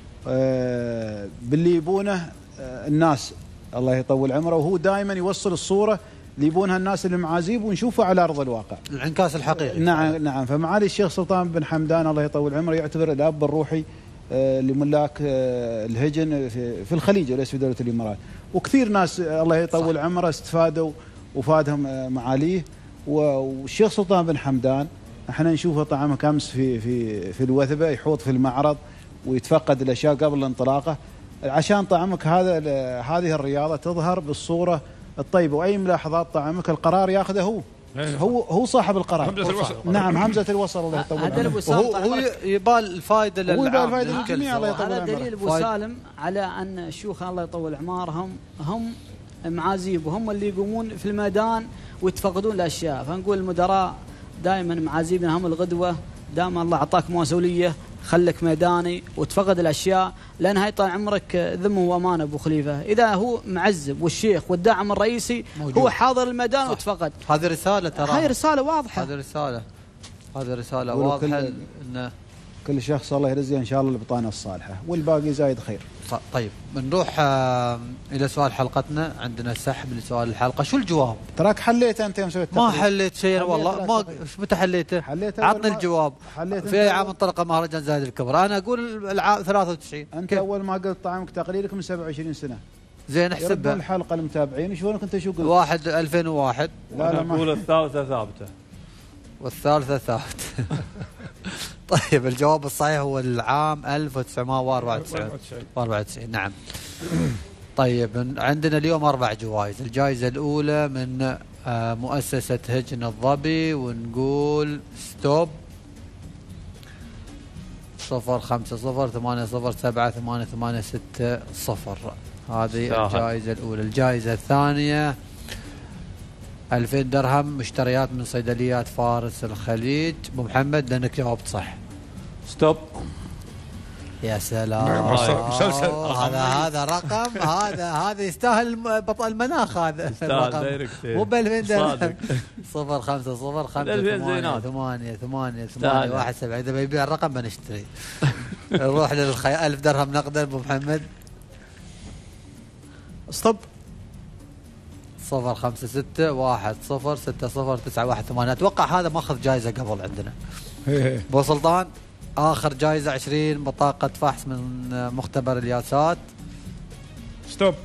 باللي يبونه الناس الله يطول عمره، وهو دائما يوصل الصورة اللي يبونها الناس للمعازيب ونشوفه على أرض الواقع. الانعكاس الحقيقي. نعم نعم. فمعالي الشيخ سلطان بن حمدان الله يطول عمره يعتبر الأب الروحي لملاك الهجن في الخليج وليس في دولة الإمارات، وكثير ناس الله يطول عمره استفادوا وفادهم معاليه. والشيخ سلطان بن حمدان احنا نشوفه طعمك امس في في في الوثبه يحوط في المعرض ويتفقد الاشياء قبل انطلاقه، عشان طعمك هذا هذه الرياضه تظهر بالصوره الطيبه. واي ملاحظات طعمك القرار ياخذه هو. هو هو صاحب القرار. همزة الوصل. نعم همزه الوصل الله يطول عمره. هو هو يبال الفائده للعام. هذا دليل ابو سالم على ان الشيوخ الله يطول اعمارهم هم معازيب، وهم اللي يقومون في الميدان ويتفقدون الاشياء. فنقول المدراء دائما معازيبنا هم الغدوه، دائما الله اعطاك مسؤوليه خلك ميداني وتفقد الاشياء، لان هاي طال عمرك ذمه وامانه ابو خليفه. اذا هو معزب والشيخ والداعم الرئيسي موجود. هو حاضر الميدان وتفقد. هذه رساله ترى. هاي رساله واضحه. هذه رساله هذه رساله واضحه ان كل شخص الله يرزقه ان شاء الله البطانه الصالحه والباقي زايد خير. طيب بنروح آه الى سؤال حلقتنا. عندنا سحب لسؤال الحلقه. شو الجواب؟ تراك حليت انت يوم سويت ما حليت شيء والله. ما ايش متى حليته؟ حليته عطني الجواب. في اي عام انطلق مهرجان زايد الكبرى؟ انا اقول العام ثلاثة وتسعين. انت كيف؟ اول ما قلت طعمك تقريرك من سبعة وعشرين سنه. زين احسبها. الحلقه المتابعين يشوفونك انت شو قلت؟ واحد ألفين وواحد. لا لا اقول الثالثه ثابته. والثالثة ثابته. طيب الجواب الصحيح هو العام ألف وتسعمائة وأربعة وتسعين. نعم. طيب عندنا اليوم أربع جوائز. الجائزة الأولى من مؤسسة هجن الظبي، ونقول ستوب صفر خمسة صفر ثمانية صفر سبعة ثمانية ثمانية ستة صفر. هذه الجائزة الأولى. الجائزة الثانية ألفين درهم مشتريات من صيدليات فارس الخليج. ابو محمد لانك جاوبت صح. ستوب. يا سلام. مسلسل. هذا هذا رقم هذا هذا يستاهل بطل المناخ. هذا يستاهل مو ب ألفين درهم. صفر خمسة صفر خمسة ثمانية ثمانية ثمانية ثمانية واحد سبعة. إذا بيبيع الرقم بنشتري. نروح للخي. ألف درهم نقدا. ابو محمد ستوب. صفر خمسة ستة واحد صفر ستة صفر تسعة واحد ثمانية. أتوقع هذا ماخذ جائزة قبل عندنا. أبو سلطان آخر جائزة عشرين بطاقة فحص من مختبر الياسات. ستوب.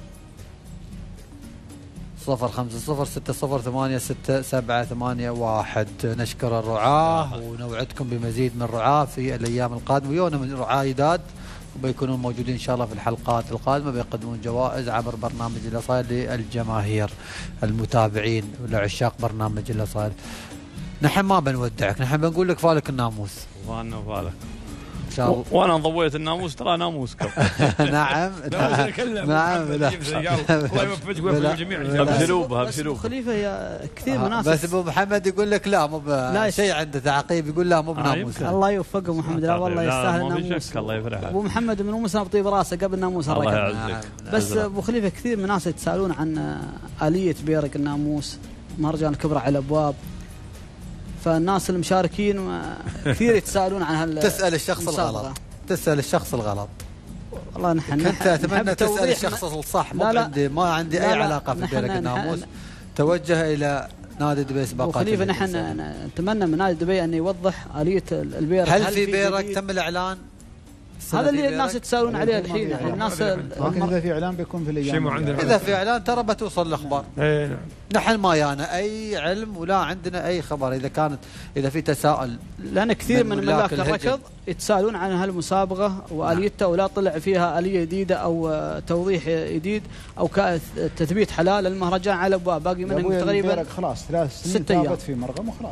صفر خمسة صفر ستة صفر ثمانية ستة سبعة ثمانية واحد. نشكر الرعاة ونوعدكم بمزيد من الرعاة في الأيام القادمة. ويونا من رعاة جداد وبيكونون موجودين إن شاء الله في الحلقات القادمة، بيقدمون جوائز عبر برنامج الأصايل للجماهير المتابعين والعشاق برنامج الأصايل. نحن ما بنودعك، نحن بنقول لك فالك الناموس. وانا فالك ان شاء الله. وانا ضويت الناموس ترى ناموسكم. نعم نعم. الله يوفقك ويوفق الجميع. ابشروا بها ابشروا. خليفه يا كثير مناسب. بس ابو محمد يقول لك لا مو شيء عنده تعقيب، يقول لا مو بناموس. الله يوفقه محمد. لا والله يستاهل الناموس. الله يفرح. ابو محمد من ناموسنا بطيب راسه قبل ناموس الرقم. الله يعزك. بس ابو خليفه كثير من الناس يتسالون عن آلية بيرق الناموس مهرجان الكبرى على الابواب، فالناس المشاركين كثير يتساءلون عن هال تسأل الشخص الغلط. تسأل الشخص الغلط. والله نحن كنت اتمنى تسأل الشخص الصح. مو عندي ما عندي لا اي لا علاقه في بيرق الناموس. توجه الى نادي دبي سباقات. وخليفه نحن نتمنى من نادي دبي ان يوضح آلية البيرق. هل, هل في بيرق تم الاعلان؟ هذا اللي الناس يتساءلون عليه الحين. الناس لكن اذا في اعلان بيكون في الايام. اذا في اعلان ترى بتوصل الاخبار. اي نعم. نحن ما يانا اي علم ولا عندنا اي خبر اذا كانت اذا في تساؤل. لان كثير من ملاك الركض يتساءلون عن هالمسابقه واليتها ولا طلع فيها اليه جديده او توضيح جديد او تثبيت حلال المهرجان على ابواب. باقي منه تقريبا خلاص ثلاث سنين ثابت في مرغم وخلاص.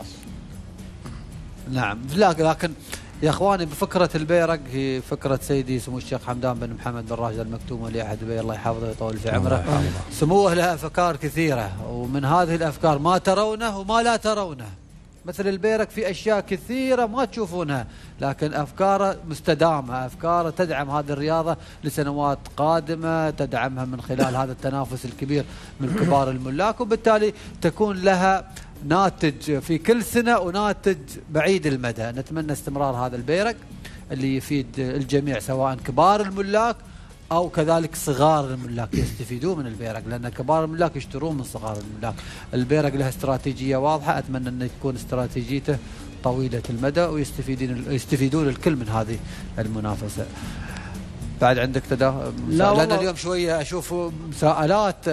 نعم لكن يا اخواني بفكره البيرق هي فكره سيدي سمو الشيخ حمدان بن محمد بن راشد المكتوم ولي عهد دبي الله يحفظه ويطول في عمره. سموه له افكار كثيره، ومن هذه الافكار ما ترونه وما لا ترونه. مثل البيرق في اشياء كثيره ما تشوفونها، لكن افكاره مستدامه، افكاره تدعم هذه الرياضه لسنوات قادمه، تدعمها من خلال هذا التنافس الكبير من كبار الملاك، وبالتالي تكون لها ناتج في كل سنة وناتج بعيد المدى. نتمنى استمرار هذا البيرق اللي يفيد الجميع سواء كبار الملاك أو كذلك صغار الملاك يستفيدون من البيرق، لأن كبار الملاك يشترون من صغار الملاك. البيرق له استراتيجية واضحة، أتمنى أن تكون استراتيجيته طويلة المدى ويستفيدون يستفيدون الكل من هذه المنافسة. بعد عندك تدا لأن اليوم شوية أشوف مساءلات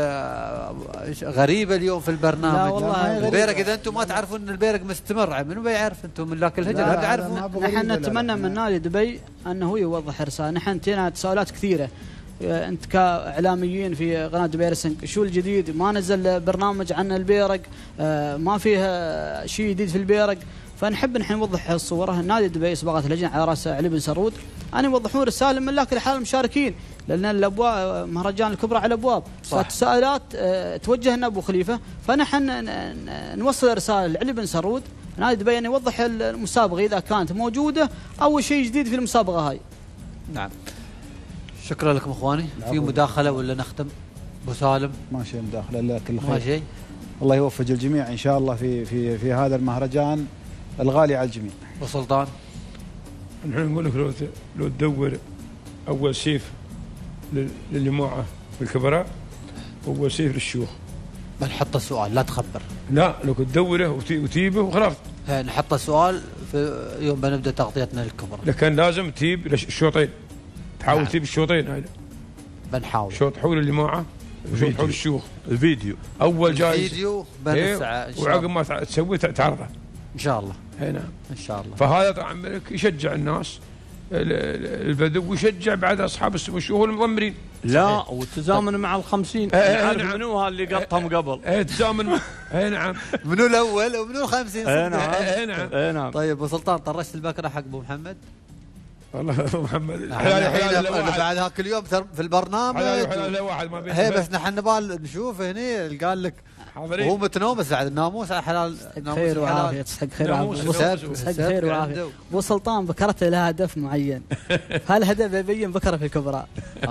غريبة اليوم في البرنامج. لا والله البيرق إذا أنتم ما تعرفون أن البيرق مستمر، منو بيعرف؟ أنتم ملاك الهجرة ما تعرفون. نحن نتمنى من نادي دبي أنه يوضح رسالة. نحن تينا تساؤلات كثيرة، أنت كإعلاميين في قناة دبي ريسنج شو الجديد؟ ما نزل برنامج عن البيرق، ما فيه شيء جديد في البيرق. فنحب نحن نوضح الصورة. نادي دبي سباقات اللجنة على رأس علي بن سرود أن يوضحون رسالة من ملاك الحال المشاركين، لأن الأبواب مهرجان الكبرى على الأبواب. فالتساؤلات اه توجه لنا أبو خليفة، فنحن نوصل رسالة لعلي بن سرود نادي دبي أن يوضح المسابقة إذا كانت موجودة أو شيء جديد في المسابقة هاي. نعم شكرا لكم اخواني. في مداخلة ولا نختم؟ ابو سالم ما شيء مداخلة الا كل خير. ما شيء. الله يوفق الجميع ان شاء الله في في في هذا المهرجان الغالي على الجميع. وسلطان نحن نقول لك لو لو تدور اول سيف للجماعه بالكبراء واول سيف للشيوخ. بنحط السؤال لا تخبر. لا لو تدوره وتجيبه وخلاص. نحط السؤال في يوم بنبدا تغطيتنا للكبرى. لكن لازم تجيب الشوطين. تحاول نعم. تجيب الشوطين هذا. بنحاول. شوط حول الجماعه وشوط حول الشيوخ. الفيديو. اول جاي. الفيديو بين الساعه ان شاء الله. وعقب ما تسوي تعرضه. ان شاء الله. اي نعم. ان شاء الله. فهذا طبعا يشجع الناس البدو ويشجع بعد اصحاب السمو الشيوخ المضمرين. لا وتزامن مع الخمسين. نعرف نعم. منو اللي قطهم قبل. ايه تزامن. اي نعم. منو الاول ومنو الخمسين. اي نعم. اي نعم. اي نعم. طيب ابو سلطان طرشت البكره حق ابو محمد. والله ابو محمد حلال بعد هاك اليوم في البرنامج. حلال واحد ما هي بس نحن نبال نشوف هني قال لك وهو متنوم بس بعد الناموس على حلال. خير وعافيه. تستحق خير وعافيه. تستحق خير وعافيه. ابو سلطان بكرته لها هدف معين. هالهدف يبين بكره في الكبرى.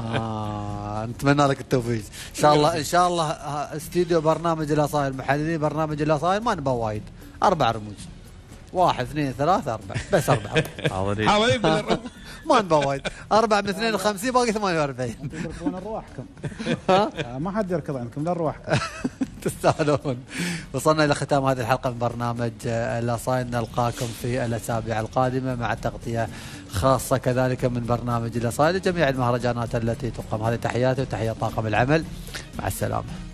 اه نتمنى لك التوفيق ان شاء الله. ان شاء الله استديو برنامج الاصايل محللين برنامج الاصايل ما نبغى وايد. اربع رموز. واحد اثنين ثلاثة أربعة بس أربعة. حاضرين. ما نبغى وايد. أربعة من اثنين وخمسين باقي ثمانية وأربعين. تركبون أرواحكم. ها؟ ما حد يركض عندكم لا أرواحكم. تستاهلون. وصلنا إلى ختام هذه الحلقة من برنامج الأصايل، نلقاكم في الأسابيع القادمة مع تغطية خاصة كذلك من برنامج الأصايل لجميع المهرجانات التي تقام. هذه تحياتي وتحية طاقم العمل، مع السلامة.